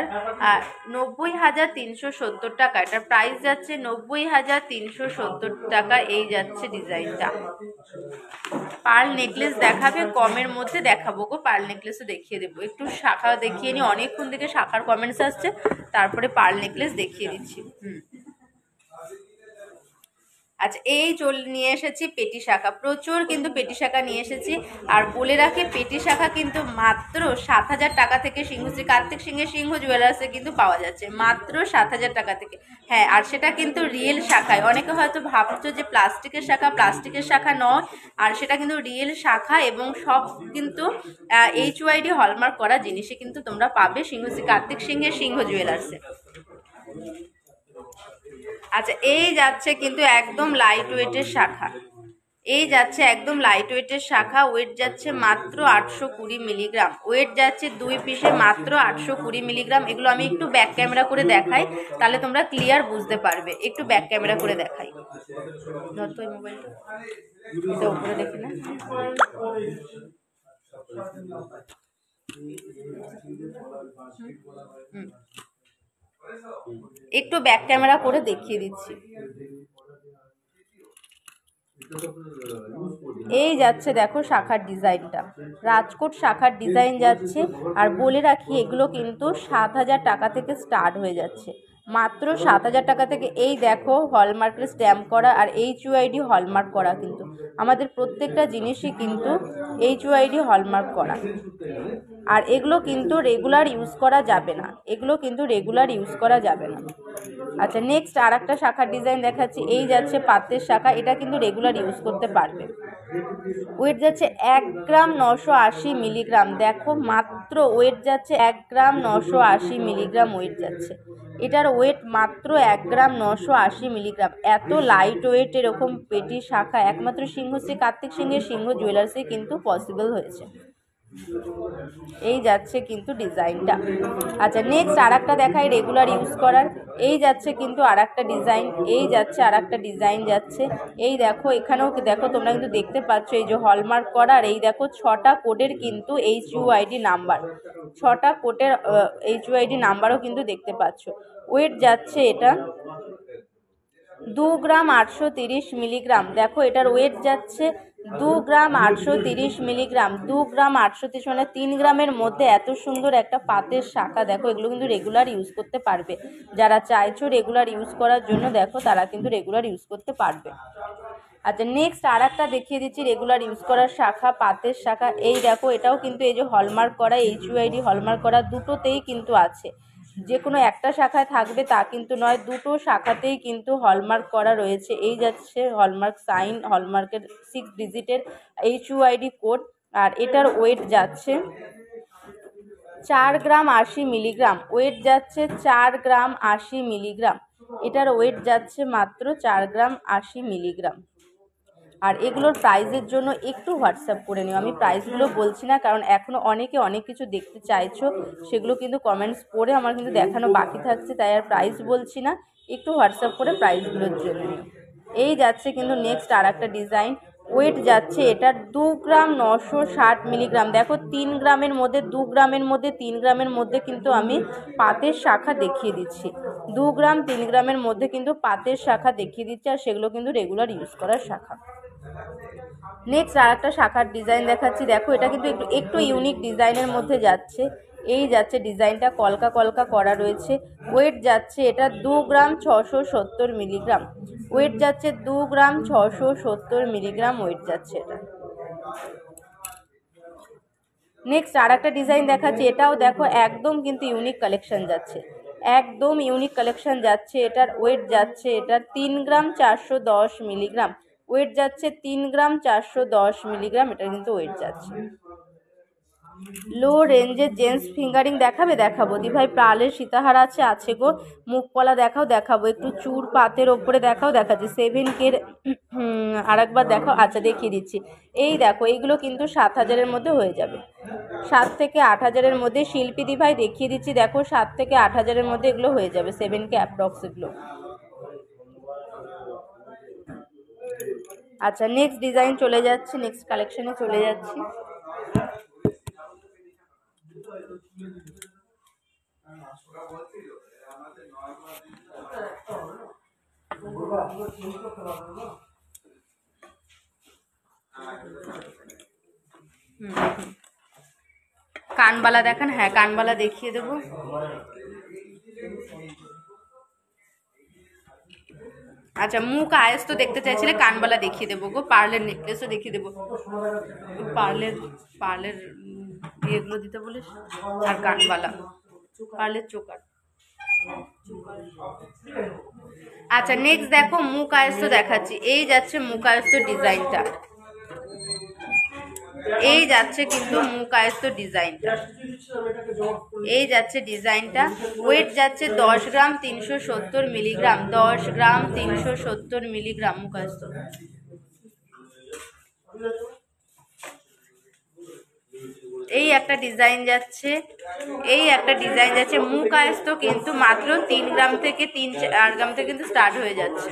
90,370 টাকা। এটার প্রাইস যাচ্ছে 90,370 টাকা। এই যাচ্ছে ডিজাইনটা। পার্ল নেকলেস দেখাবে? কমের মধ্যে দেখাবো গো, পার্ল নেকলেসও দেখিয়ে দেবো। একটু শাখা দেখিয়ে নি, অনেকক্ষণ থেকে শাখার কমেন্টস আসছে, তারপরে পার্ল নেকলেস দেখিয়ে দিচ্ছি। আচ্ছা, এই নিয়ে এসেছি পেটি শাখা, প্রচুর কিন্তু পেটি শাখা নিয়ে এসেছি। আর বলে রাখি পেটি শাখা কিন্তু মাত্র 7,000 টাকা থেকে সিংহশ্রী কার্তিক সিংহের সিংহ জুয়েলার্সে কিন্তু পাওয়া যাচ্ছে, মাত্র 7,000 টাকা থেকে। হ্যাঁ, আর সেটা কিন্তু রিয়েল শাখায়। অনেকে হয়তো ভাবছো যে প্লাস্টিকের শাখা, প্লাস্টিকের শাখা নয়, আর সেটা কিন্তু রিয়েল শাখা এবং সব কিন্তু HYD হলমার্ক করা জিনিসে কিন্তু তোমরা পাবে সিংহশ্রী কার্তিক সিংহের সিংহ জুয়েলার্সে। আচ্ছা, এই যাচ্ছে কিন্তু একদম লাইট ওয়েটের শাখা। এই যাচ্ছে একদম লাইট ওয়েটের শাখা। ওয়েট যাচ্ছে মাত্র 820 মিলিগ্রাম। ওয়েট যাচ্ছে 2 পিসে মাত্র 820 মিলিগ্রাম। এগুলো আমি একটু ব্যাক ক্যামেরা করে দেখাই, তাহলে তোমরা ক্লিয়ার বুঝতে পারবে। একটু ব্যাক ক্যামেরা করে দেখাই, ধরতো এই মোবাইলটা, এটা উপরে দেখি না। একটু ব্যাক ক্যামেরা করে দেখিয়ে দিচ্ছি। এই যাচ্ছে দেখো শাখার ডিজাইনটা, রাজকোট শাখার ডিজাইন যাচ্ছে। আর বলে রাখি এগুলো কিন্তু 7,000 টাকা থেকে স্টার্ট হয়ে যাচ্ছে, মাত্র 7,000 টাকা থেকে। এই দেখো হলমার্কের স্ট্যাম্প করা আর HUID হলমার্ক করা, কিন্তু আমাদের প্রত্যেকটা জিনিসই কিন্তু HUID হলমার্ক করা। আর এগুলো কিন্তু রেগুলার ইউজ করা যাবে না, এগুলো কিন্তু রেগুলার ইউজ করা যাবে না। আচ্ছা নেক্সট আর একটা শাখার ডিজাইন দেখাচ্ছি। এই যাচ্ছে পাতের শাখা, এটা কিন্তু রেগুলার ইউজ করতে পারবে। ওয়েট যাচ্ছে 1 গ্রাম 980 মিলিগ্রাম। দেখো মাত্র ওয়েট যাচ্ছে 1 গ্রাম 980 মিলিগ্রাম ওয়েট যাচ্ছে। এটার ওয়েট মাত্র 1 গ্রাম 980 মিলিগ্রাম। এত লাইট ওয়েট এরকম পেটি শাখা একমাত্র সিংহশ্রী কার্তিক সিংহের সিংহ জুয়েলার্সে কিন্তু পসিবল হয়েছে। এই যাচ্ছে কিন্তু ডিজাইনটা। আচ্ছা নেক্সট আর একটা দেখাই রেগুলার ইউজ করার। এই যাচ্ছে কিন্তু আর একটা ডিজাইন, এই যাচ্ছে আর একটা ডিজাইন যাচ্ছে। এই দেখো এখানেও দেখো তোমরা কিন্তু দেখতে পাচ্ছ এই যে হলমার্ক করা। আর এই দেখো 6টা কোডের কিন্তু HUID নাম্বার, 6টা কোডের HUID নাম্বারও কিন্তু দেখতে পাচ্ছ। ওয়েট যাচ্ছে এটা 2 গ্রাম 830 মিলিগ্রাম। দেখো এটার ওয়েট যাচ্ছে 2 গ্রাম 830 মিলিগ্রাম। 2 গ্রাম 830 মানে 3 গ্রামের মধ্যে এত সুন্দর একটা পাতের শাখা। দেখো এগুলো কিন্তু রেগুলার ইউজ করতে পারবে, যারা চাইছো রেগুলার ইউজ করার জন্য দেখো তারা কিন্তু রেগুলার ইউজ করতে পারবে। আচ্ছা নেক্সট আর একটা দেখিয়ে দিচ্ছি রেগুলার ইউজ করার শাখা, পাতের শাখা। এই দেখো এটাও কিন্তু এই যে হলমার্ক করা, HUID হলমার্ক করা, দুটোতেই কিন্তু আছে। যে কোনো একটা শাখায় থাকবে তা কিন্তু নয়, দুটো শাখাতেই কিন্তু হলমার্ক করা রয়েছে। এই যাচ্ছে হলমার্ক সাইন, হলমার্কের 6 ডিজিটের HUID কোড। আর এটার ওয়েট যাচ্ছে 4 গ্রাম 80 মিলিগ্রাম। ওয়েট যাচ্ছে 4 গ্রাম 80 মিলিগ্রাম। এটার ওয়েট যাচ্ছে মাত্র 4 গ্রাম 80 মিলিগ্রাম। আর এগুলোর প্রাইসের জন্য একটু হোয়াটসঅ্যাপ করে নিও। আমি প্রাইসগুলো বলছি না, কারণ এখনও অনেকে অনেক কিছু দেখতে চাইছো, সেগুলো কিন্তু কমেন্টস পড়ে আমার কিন্তু দেখানো বাকি থাকছে, তাই আর প্রাইস বলছি না, একটু হোয়াটসঅ্যাপ করে প্রাইসগুলোর জন্য নিও। এই যাচ্ছে কিন্তু নেক্সট আর একটা ডিজাইন। ওয়েট যাচ্ছে এটা 2 গ্রাম 960 মিলিগ্রাম। দেখো 3 গ্রামের মধ্যে 2 গ্রামের মধ্যে 3 গ্রামের মধ্যে কিন্তু আমি পাতের শাখা দেখিয়ে দিচ্ছি। 2 গ্রাম 3 গ্রামের মধ্যে কিন্তু পাতের শাখা দেখিয়ে দিচ্ছি, আর সেগুলো কিন্তু রেগুলার ইউজ করার শাখা। নেক্সট আর একটা শাখার ডিজাইন দেখাচ্ছি। দেখো এটা কিন্তু একটু ইউনিক ডিজাইনের মধ্যে যাচ্ছে। এই যাচ্ছে ডিজাইনটা কলকা কলকা করা রয়েছে। ওয়েট যাচ্ছে এটা 2 গ্রাম 670 মিলিগ্রাম। ওয়েট যাচ্ছে 2 গ্রাম 670 মিলিগ্রাম ওয়েট যাচ্ছে এটা। নেক্সট আর একটা ডিজাইন দেখাচ্ছি। এটাও দেখো একদম কিন্তু ইউনিক কালেকশন যাচ্ছে, একদম ইউনিক কালেকশন যাচ্ছে। এটার ওয়েট যাচ্ছে এটা 3 গ্রাম 410 মিলিগ্রাম। ওয়েট যাচ্ছে 3 গ্রাম 410 মিলিগ্রাম। এটা কিন্তু ওয়েট যাচ্ছে। লো রেঞ্জের জেন্টস ফিঙ্গারিং দেখাবে? দেখাবো দিভাই। প্রালের সীতাহার আছে গো। মুখপলা দেখাবো। একটু চূড় পাতের ওপরে দেখাচ্ছি। 7K আর একবার দেখাও। আচ্ছা দেখিয়ে দিচ্ছি। এই দেখো এইগুলো কিন্তু 7,000-এর মধ্যে হয়ে যাবে, 7 থেকে 8,000-এর মধ্যে। শিল্পী দিভাই দেখিয়ে দিচ্ছি। দেখো 7 থেকে 8,000-এর মধ্যে এগুলো হয়ে যাবে, 7K অ্যাপ্রক্স এগুলো। আচ্ছা নেক্সট ডিজাইন চলে যাচ্ছি, নেক্সট কালেকশনে চলে যাচ্ছি। কানবালা দেখান। হ্যাঁ কানবালা দেখিয়ে দেবো। আচ্ছা মুখ আয়েস তো দেখতে চাইছিলে, কানবালা দেখিয়ে দেবো গো। পার্লের নেকলেসও দেখিয়ে দেবো। পার্লের ইয়েগুলো দিতে বলিস, আর কানবালা, পার্লের চোকার। আচ্ছা নেক্সট দেখো মুখ আয়েস তো দেখাচ্ছি। এই যাচ্ছে মুখ আয়েস তো ডিজাইনটা, এই যাচ্ছে কিন্তু মুখ আয়েস তো ডিজাইনটা, এই যাচ্ছে ডিজাইনটা। ওয়েট যাচ্ছে 10 গ্রাম 370 মিলিগ্রাম। 10 গ্রাম 370 মিলিগ্রাম মুখ আয়েস তো। এই একটা ডিজাইন যাচ্ছে, এই একটা ডিজাইন যাচ্ছে। মুখ আয়েস তো কিন্তু মাত্র 3 গ্রাম থেকে 3-4 গ্রাম থেকে কিন্তু স্টার্ট হয়ে যাচ্ছে।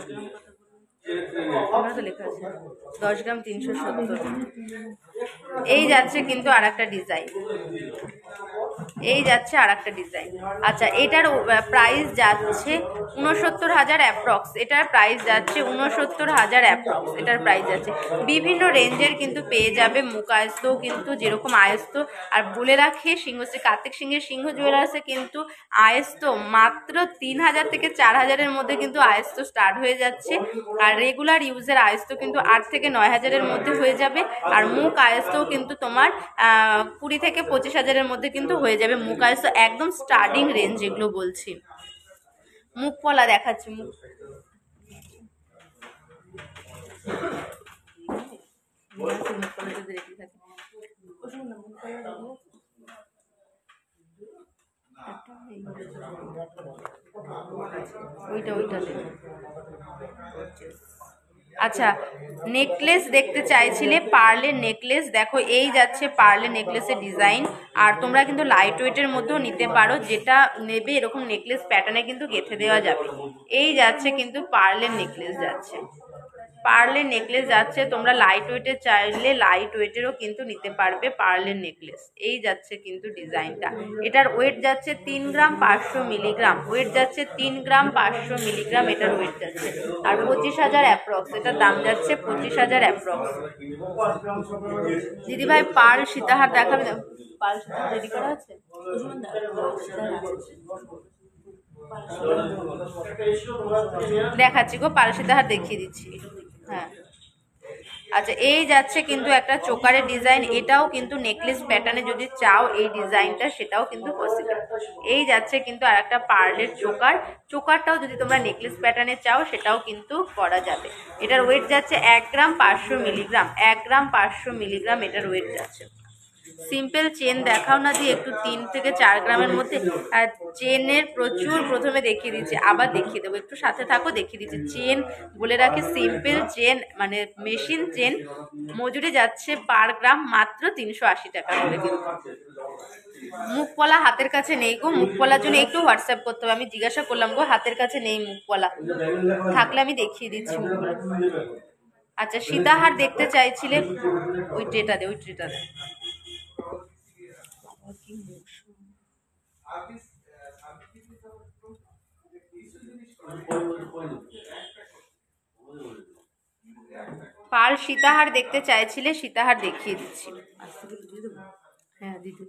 লেখা আছে 10 গ্রাম 370। এই যাচ্ছে কিন্তু আর একটা ডিজাইন। এই যাচ্ছে আর একটা ডিজাইন। আচ্ছা, এটার প্রাইস যাচ্ছে 69,000 অ্যাপ্রক্স। এটার প্রাইস যাচ্ছে 69,000 অ্যাপ্রক্স। এটার প্রাইস যাচ্ছে বিভিন্ন রেঞ্জের কিন্তু পেয়ে যাবে। মুখ আয়স্ত কিন্তু যেরকম আয়স্ত, আর বলে রাখে সিংহশ্রী কার্তিক সিংহের সিংহ জুয়েলার্সে কিন্তু আয়স্ত মাত্র 3,000 থেকে 4,000-এর মধ্যে কিন্তু আয়স্ত স্টার্ট হয়ে যাচ্ছে। আর রেগুলার ইউজের আয়স্ত কিন্তু 8 থেকে 9,000-এর মধ্যে হয়ে যাবে। আর মুখ আয়স্তও কিন্তু তোমার 20 থেকে 25,000-এর মধ্যে কিন্তু হয়ে যাবে। মুখ আয়স্ত একদম স্টার্টিং রেঞ্জ এগুলো বলছি। মুখ পলা দেখাচ্ছি। ওইটা আচ্ছা, নেকলেস দেখতে চাইছিলে, পার্লের নেকলেস দেখো, এই যাচ্ছে পার্লের নেকলেসের ডিজাইন। আর তোমরা কিন্তু লাইট ওয়েটের মধ্যেও নিতে পারো, যেটা নেবে এরকম নেকলেস প্যাটার্নে কিন্তু গেঁথে দেওয়া যাবে। এই যাচ্ছে কিন্তু পার্লের নেকলেস যাচ্ছে, পার্লের নেকলেস যাচ্ছে। তোমরা লাইট ওয়েটের চাইলে লাইট ওয়েটেরও কিন্তু নিতে পারবে পার্লের নেকলেস। এই যাচ্ছে কিন্তু ডিজাইনটা। এটার ওয়েট যাচ্ছে 3 গ্রাম 500 মিলিগ্রাম। ওয়েট যাচ্ছে 3 গ্রাম 500 মিলিগ্রাম এটার ওয়েট যাচ্ছে। আর 25,000 অ্যাপ্রক্স। এটার দাম যাচ্ছে 25,000 অ্যাপ্রক্স। দিদিভাই পার্ল সীতাহার দেখাবে? পার্ল সীতাহার রেডি করা আছে? দেখাচ্ছি গো, পার্ল সীতাহার দেখিয়ে দিচ্ছি। হ্যাঁ, আচ্ছা, এই যাচ্ছে কিন্তু একটা চোকারের ডিজাইন। এটাও কিন্তু নেকলেস প্যাটার্নে যদি চাও এই ডিজাইনটা, সেটাও কিন্তু পসিবল। এই যাচ্ছে কিন্তু আর একটা পার্লের চোকার। চোকারটাও যদি তোমরা নেকলেস প্যাটার্নে চাও সেটাও কিন্তু করা যাবে। এটার ওয়েট যাচ্ছে 1 গ্রাম 500 মিলিগ্রাম। 1 গ্রাম 500 মিলিগ্রাম এটার ওয়েট যাচ্ছে। সিম্পল চেন দেখাও না দিয়ে একটু 3 থেকে 4 গ্রামের মধ্যে। আর চেনের প্রচুর প্রথমে দেখিয়ে দিচ্ছি, আবার দেখিয়ে দেবো, একটু সাথে থাকো, দেখিয়ে দিচ্ছি। চেন বলে রাখি, সিম্পল চেন মানে মেশিন চেন মজুরি যাচ্ছে পার গ্রাম মাত্র 380 টাকা করে। কিন্তু মুখপলা হাতের কাছে নেই গো, মুখপলার জন্য একটু হোয়াটসঅ্যাপ করতে হবে। আমি জিজ্ঞাসা করলাম গো, হাতের কাছে নেই মুখপলা, থাকলে আমি দেখিয়ে দিচ্ছি মুখপলা। আচ্ছা, সীতাহার দেখতে চাইছিলে, ওই ট্রেটা দে, ওই ট্রেটা দে। পাল সীতাহার দেখতে চাইছিলে, সীতাহার দেখিয়ে দিচ্ছি। হ্যাঁ দিদি,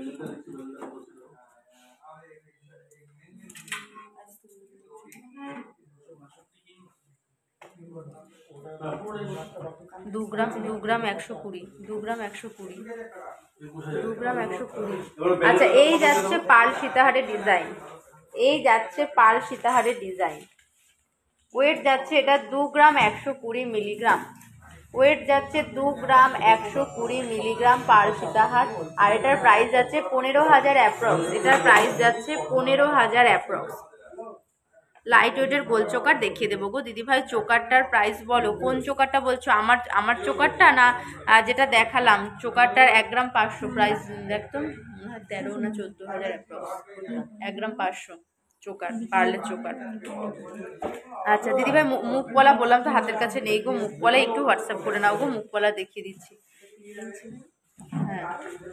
দু গ্রাম 120, 2 গ্রাম 120, 2 গ্রাম 120। আচ্ছা, এই যাচ্ছে পাল সীতাহারের ডিজাইন। এই যাচ্ছে পাল সীতাহারের ডিজাইন। ওয়েট যাচ্ছে এটা 2 গ্রাম 120 মিলিগ্রাম। ওয়েট যাচ্ছে 2 গ্রাম 120 মিলিগ্রাম পাল সীতাহার। আর এটার প্রাইস যাচ্ছে 15,000 অ্যাপ্রক্স। এটার প্রাইস যাচ্ছে 15,000 অ্যাপ্রক্স। লাইট ওয়েটের গোল চোকার দেখিয়ে দেবো গো দিদিভাই। চোকারটার প্রাইস বলো, কোন চোকারটা বলছো? আমার চোকারটা না যেটা দেখালাম? চোকারটার 1 গ্রাম 500 প্রাইস একদম 13 না 14,000 অ্যাপ্রক্স। 1 গ্রাম 500 চোকার, পার্লের চোকার। আচ্ছা দিদিভাই, মুখপলা বললাম তো হাতের কাছে নেই গো, মুখপলা একটু হোয়াটসঅ্যাপ করে নাও গো, মুখপলা দেখিয়ে দিচ্ছি। হ্যাঁ,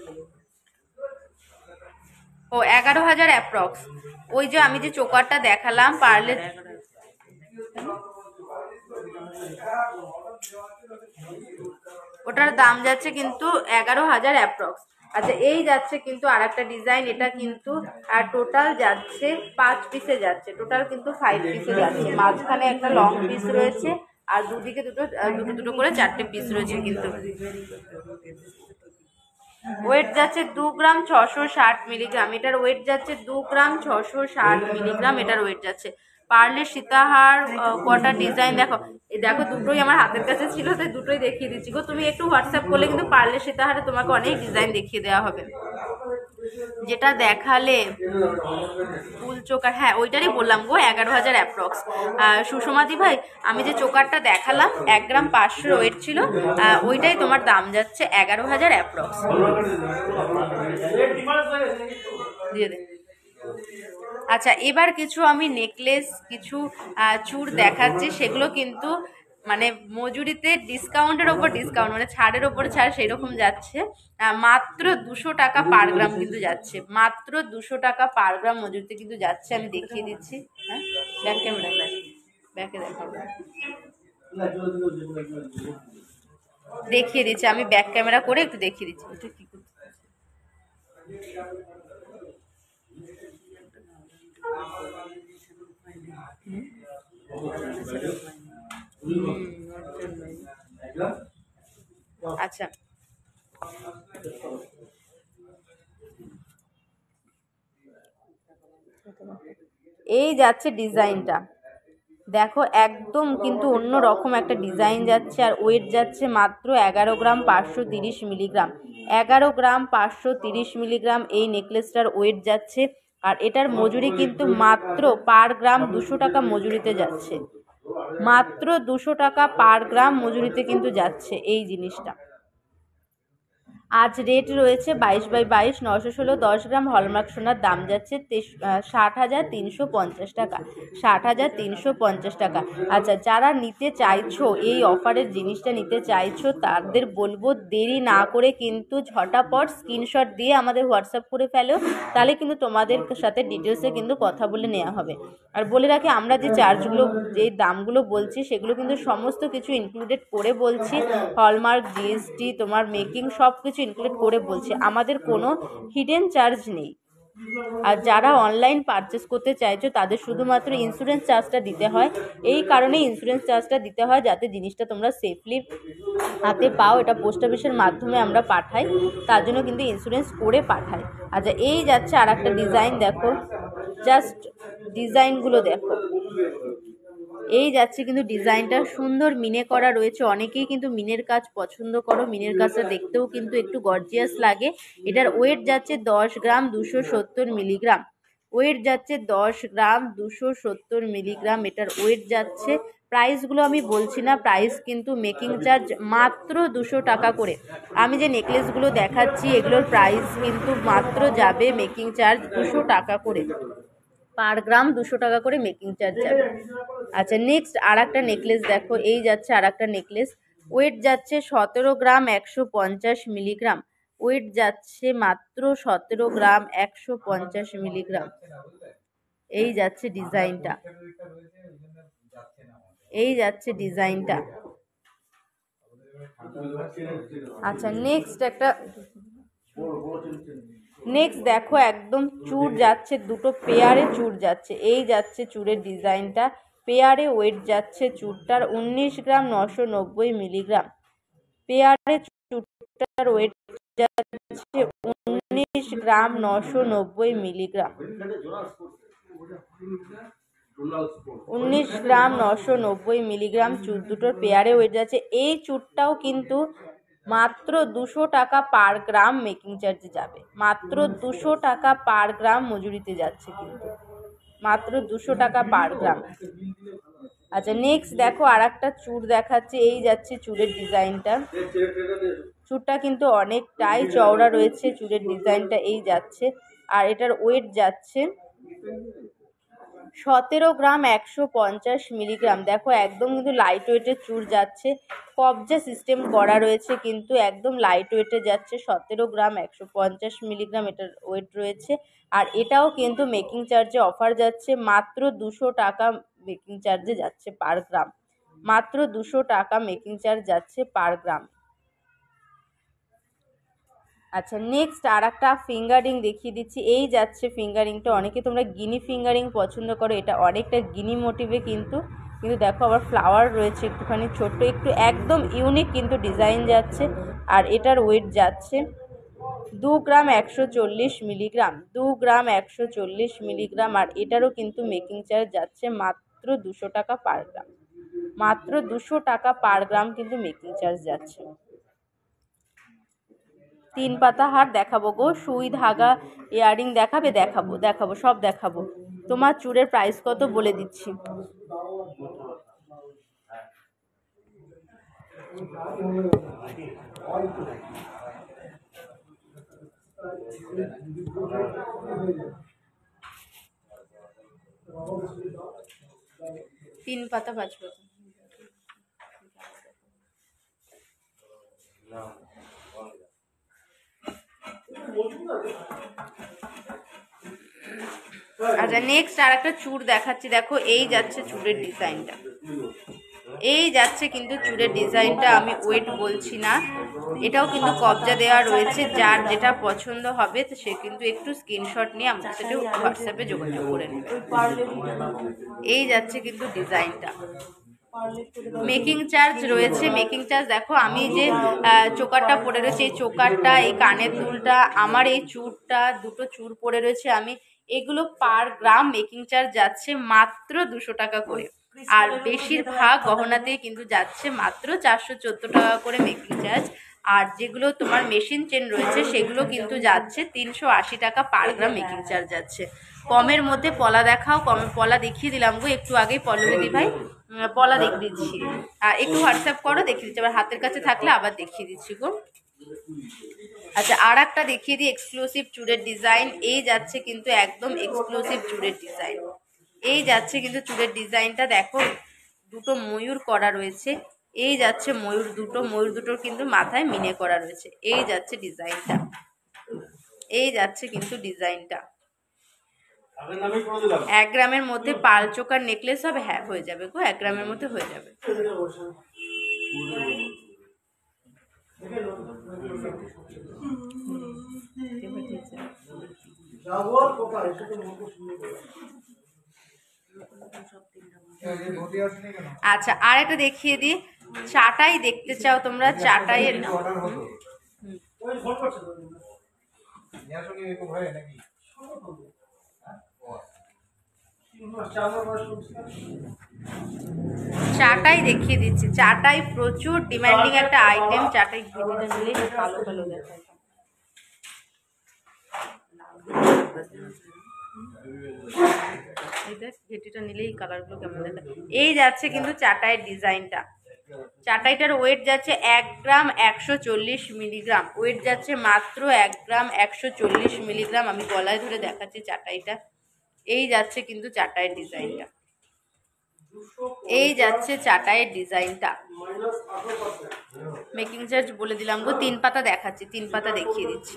ও 11,000 অ্যাপ্রক্স। ওই যে আমি যে চোকারটা দেখালাম পার্লের, ওটার দাম যাচ্ছে কিন্তু 11,000 অ্যাপ্রক্স। আচ্ছা, এই যাচ্ছে কিন্তু আর একটা ডিজাইন। এটা কিন্তু টোটাল যাচ্ছে 5 পিসে যাচ্ছে, টোটাল কিন্তু 5 পিসে যাচ্ছে। মাঝখানে একটা লং পিস রয়েছে আর দুদিকে দুটো করে 4টে পিস রয়েছে কিন্তু। ওয়েট যাচ্ছে 2 গ্রাম 660 মিলিগ্রাম। এটার ওয়েট যাচ্ছে 2 গ্রাম 660 মিলিগ্রাম এটার ওয়েট যাচ্ছে। পার্লের সীতাহার কটা ডিজাইন দেখো, দেখো দুটোই আমার হাতের কাছে ছিল তাই দুটোই দেখিয়ে দিচ্ছি গো। তুমি একটু হোয়াটসঅ্যাপ করলে কিন্তু পার্লের সীতাহারে তোমাকে অনেক ডিজাইন দেখিয়ে দেওয়া হবে। যেটা দেখালে ফুল চোকার, হ্যাঁ ওইটারই বললাম গো, 11,000 অ্যাপ্রক্স। সুষমাদি ভাই, আমি যে চোকারটা দেখালাম 1 গ্রাম 500 ওয়েট ছিল, ওইটাই তোমার দাম যাচ্ছে 11,000 অ্যাপ্রক্স। দিয়ে দে। আচ্ছা, এবার কিছু আমি নেকলেস, কিছু চূড় দেখাচ্ছি, সেগুলো কিন্তু মানে মজুরিতে ডিসকাউন্টের ওপর ডিসকাউন্ট, মানে ছাড়ের ওপর ছাড় সেরকম যাচ্ছে। মাত্র 200 টাকা পার গ্রাম কিন্তু যাচ্ছে, মাত্র 200 টাকা পার গ্রাম মজুরিতে কিন্তু যাচ্ছে। আমি দেখিয়ে দিচ্ছি। হ্যাঁ, ব্যাক ক্যামেরা, ব্যাকে দেখাবো, দেখিয়ে দিচ্ছি। আমি ব্যাক ক্যামেরা করে একটু দেখিয়ে দিচ্ছি। এটা কি করতে আচ্ছা, এই যাচ্ছে ডিজাইনটা, দেখো একদম কিন্তু অন্য রকম একটা ডিজাইন যাচ্ছে। আর ওয়েট যাচ্ছে মাত্র 11 গ্রাম 530 মিলিগ্রাম, 11 গ্রাম 530 মিলিগ্রাম এই নেকলেসটার ওয়েট যাচ্ছে। আর এটার মজুরি কিন্তু মাত্র পার গ্রাম 200 টাকা মজুরিতে যাচ্ছে, মাত্র 200 টাকা পার গ্রাম মজুরিতে কিন্তু যাচ্ছে এই জিনিসটা। আজ রেট রয়েছে 22/22 916 10 গ্রাম হলমার্ক সোনার দাম যাচ্ছে 60,350 টাকা, 60,350 টাকা। আচ্ছা, যারা নিতে চাইছো এই অফারের জিনিসটা নিতে চাইছো তাদের বলবো দেরি না করে কিন্তু ঝটাপট স্ক্রিনশট দিয়ে আমাদের হোয়াটসঅ্যাপ করে ফেলো, তাহলে কিন্তু তোমাদের সাথে ডিটেলসে কিন্তু কথা বলে নেওয়া হবে। আর বলে রাখি, আমরা যে চার্জগুলো, যে দামগুলো বলছি সেগুলো কিন্তু সমস্ত কিছু ইনক্লুডেড করে বলছি, হলমার্ক, জিএসটি, তোমার মেকিং সব কিছু ইনক্লুড করে বলছি, আমাদের কোনো হিডেন চার্জ নেই। আর যারা অনলাইন পারচেস করতে চাইছো তাদের শুধুমাত্র ইন্স্যুরেন্স চার্জটা দিতে হয়। এই কারণে ইন্স্যুরেন্স চার্জটা দিতে হয় যাতে জিনিসটা তোমরা সেফলি হাতে পাও। এটা পোস্ট অফিসের মাধ্যমে আমরা পাঠাই, তার জন্য কিন্তু ইন্স্যুরেন্স করে পাঠাই। আচ্ছা, এই যাচ্ছে আর একটা ডিজাইন, দেখো জাস্ট ডিজাইনগুলো দেখো, এই যাচ্ছে কিন্তু ডিজাইনটা সুন্দর মিনে করা রয়েছে। অনেকেই কিন্তু মিনের কাজ পছন্দ করো, মিনের কাজটা দেখতেও কিন্তু একটু গর্জিয়াস লাগে। এটার ওয়েট যাচ্ছে 10 গ্রাম 270 মিলিগ্রাম, ওয়েট যাচ্ছে 10 গ্রাম 270 মিলিগ্রাম এটার ওয়েট যাচ্ছে। প্রাইসগুলো আমি বলছি না, প্রাইস কিন্তু মেকিং চার্জ মাত্র 200 টাকা করে। আমি যে নেকলেসগুলো দেখাচ্ছি এগুলোর প্রাইস কিন্তু মাত্র যাবে মেকিং চার্জ 200 টাকা করে, পার গ্রাম 200 টাকা করে মেকিং চার্জ যাবে। আচ্ছা, নেক্সট আর একটা নেকলেস দেখো, এই যাচ্ছে আর একটা নেকলেস, ওয়েট যাচ্ছে 17 গ্রাম 150 মিলিগ্রাম, ওয়েট যাচ্ছে মাত্র 17 গ্রাম 150 মিলিগ্রাম। এই যাচ্ছে ডিজাইনটা, এই যাচ্ছে ডিজাইনটা। আচ্ছা, নেক্সট দেখো একদম চূড় যাচ্ছে, দুটো পেয়ারে চূড় যাচ্ছে, এই যাচ্ছে চূড়ের ডিজাইনটা, পেয়ারে ওয়েট যাচ্ছে চূড়টার 19 গ্রাম 990 মিলিগ্রাম, পেয়ারে চূড়টার ওয়েট যাচ্ছে 19 গ্রাম 990 মিলিগ্রাম, 19 গ্রাম 990 মিলিগ্রাম চূড় দুটোর পেয়ারে ওয়েট যাচ্ছে। এই চূড়টাও কিন্তু মাত্র 200 টাকা পার গ্রাম মেকিং চার্জে যাবে, মাত্র 200 টাকা পার গ্রাম মজুরিতে যাচ্ছে কিন্তু, মাত্র 200 টাকা পার গ্রাম। আচ্ছা, নেক্সট দেখো আর একটা চূড় দেখাচ্ছে, এই যাচ্ছে চূড়ের ডিজাইনটা, চূড়টা কিন্তু অনেকটাই চওড়া রয়েছে চূড়ের ডিজাইনটা, এই যাচ্ছে। আর এটার ওয়েট যাচ্ছে 17 গ্রাম 150 মিলিগ্রাম। দেখো একদম কিন্তু লাইট ওয়েটের চূড় যাচ্ছে, কবজা সিস্টেম করা রয়েছে কিন্তু একদম লাইট ওয়েটে যাচ্ছে, 17 গ্রাম 150 মিলিগ্রাম এটার ওয়েট রয়েছে। আর এটাও কিন্তু মেকিং চার্জে অফার যাচ্ছে, মাত্র 200 টাকা মেকিং চার্জে যাচ্ছে পার গ্রাম, মাত্র 200 টাকা মেকিং চার্জ যাচ্ছে পার গ্রাম। আচ্ছা, নেক্সট আর একটা ফিঙ্গারিং দেখিয়ে দিচ্ছি, এই যাচ্ছে ফিঙ্গারিংটা, অনেকে তোমরা গিনি ফিঙ্গারিং পছন্দ করো, এটা অনেকটা গিনি মোটিভে কিন্তু কিন্তু দেখো আবার ফ্লাওয়ার রয়েছে একটুখানি ছোট্ট, একটু একদম ইউনিক কিন্তু ডিজাইন যাচ্ছে। আর এটার ওয়েট যাচ্ছে 2 গ্রাম 140 মিলিগ্রাম, 2 গ্রাম 140 মিলিগ্রাম। আর এটারও কিন্তু মেকিং চার্জ যাচ্ছে মাত্র 200 টাকা পার গ্রাম, মাত্র 200 টাকা পার গ্রাম কিন্তু মেকিং চার্জ যাচ্ছে। 3 পাতা হার দেখাবো গো, সুই ধাগা ইয়ারিং দেখাবে, দেখাবো দেখাবো সব দেখাবো। তোমার চূড়ের প্রাইস কত বলে দিচ্ছি, তিন পাতা 5 পাতা। আচ্ছা নেক্সট আর একটা চুড় দেখাচ্ছি, দেখো এই যাচ্ছে চুড়ের ডিজাইনটা, এই যাচ্ছে কিন্তু চুড়ের ডিজাইনটা, আমি ওয়েট বলছি না, এটাও কিন্তু কবজা দেওয়া রয়েছে, যার যেটা পছন্দ হবে তো সে কিন্তু একটু স্ক্রিনশট নিয়ে আমাদের সাথে হোয়াটসঅ্যাপে যোগাযোগ করে নেবে। এই যাচ্ছে কিন্তু ডিজাইনটা। মেকিং চার্জ রয়েছে, মেকিং চার্জ দেখো আমি যে চোকারটা পরে রয়েছে, এই চোকারটা, এই কানের দুলটা, আমার এই চুড়টা, দুটো চুড় পরে রয়েছে আমি, এগুলো পার গ্রাম মেকিং চার্জ যাচ্ছে মাত্র 200 টাকা করে। আর বেশিরভাগ গহনাতেই কিন্তু যাচ্ছে মাত্র 414 টাকা করে মেকিং চার্জ। আর যেগুলো তোমার মেশিন চেন রয়েছে সেগুলো কিন্তু যাচ্ছে 380 টাকা পার গ্রাম মেকিং চার্জ যাচ্ছে। কমের মধ্যে পলা দেখাও, কমে পলা দেখিয়ে দিলাম গো একটু আগেই পল্লবী ভাই, পলা দেখিয়ে দিচ্ছি, আর একটু হোয়াটসঅ্যাপ করো দেখিয়ে দিচ্ছি, আবার হাতের কাছে থাকলে আবার দেখিয়ে দিচ্ছি গো। আচ্ছা আর একটা দেখিয়ে দিই এক্সক্লুসিভ চুড়ের ডিজাইন, এই যাচ্ছে কিন্তু একদম এক্সক্লুসিভ চুড়ের ডিজাইন, এই যাচ্ছে কিন্তু চুড়ের ডিজাইনটা দেখো, দুটো ময়ূর করা রয়েছে, এই যাচ্ছে ময়ূর দুটোর কিন্তু মাথায় মিনে করা রয়েছে, এই যাচ্ছে ডিজাইনটা, এই যাচ্ছে কিন্তু ডিজাইনটা। 1 গ্রামের মধ্যে পাল চোকার নেকলেস হবে, হ্যাঁ হয়ে যাবে গো, 1 গ্রামের মধ্যে হয়ে যাবে। আচ্ছা আর একটা দেখিয়ে দিই, চাটাই দেখতে চাও তোমরা, চাটাইয়ের না চাটাই দেখিয়ে দিচ্ছি, চাটাই প্রচুর ডিমান্ডিং একটা আইটেম, চাটাই ঘিটিটা নিলে কালো কালো দেখায়, ঘেটিটা নিলেই কালারগুলো কেমন দেখা। এই যাচ্ছে কিন্তু চাটাইয়ের ডিজাইনটা, চাটাইটার ওয়েট যাচ্ছে 1 গ্রাম 140 মিলিগ্রাম, ওয়েট যাচ্ছে মাত্র 1 গ্রাম 140 মিলিগ্রাম। আমি গলায় ধরে দেখাচ্ছি চাটাইটা, এই যাচ্ছে কিন্তু চাটাইয়ের ডিজাইনটা, এই যাচ্ছে চাটাইয়ের ডিজাইনটা। মেকিং চার্জ বলে দিলাম গো, 3 পাতা দেখাচ্ছি, 3 পাতা দেখিয়ে দিচ্ছি,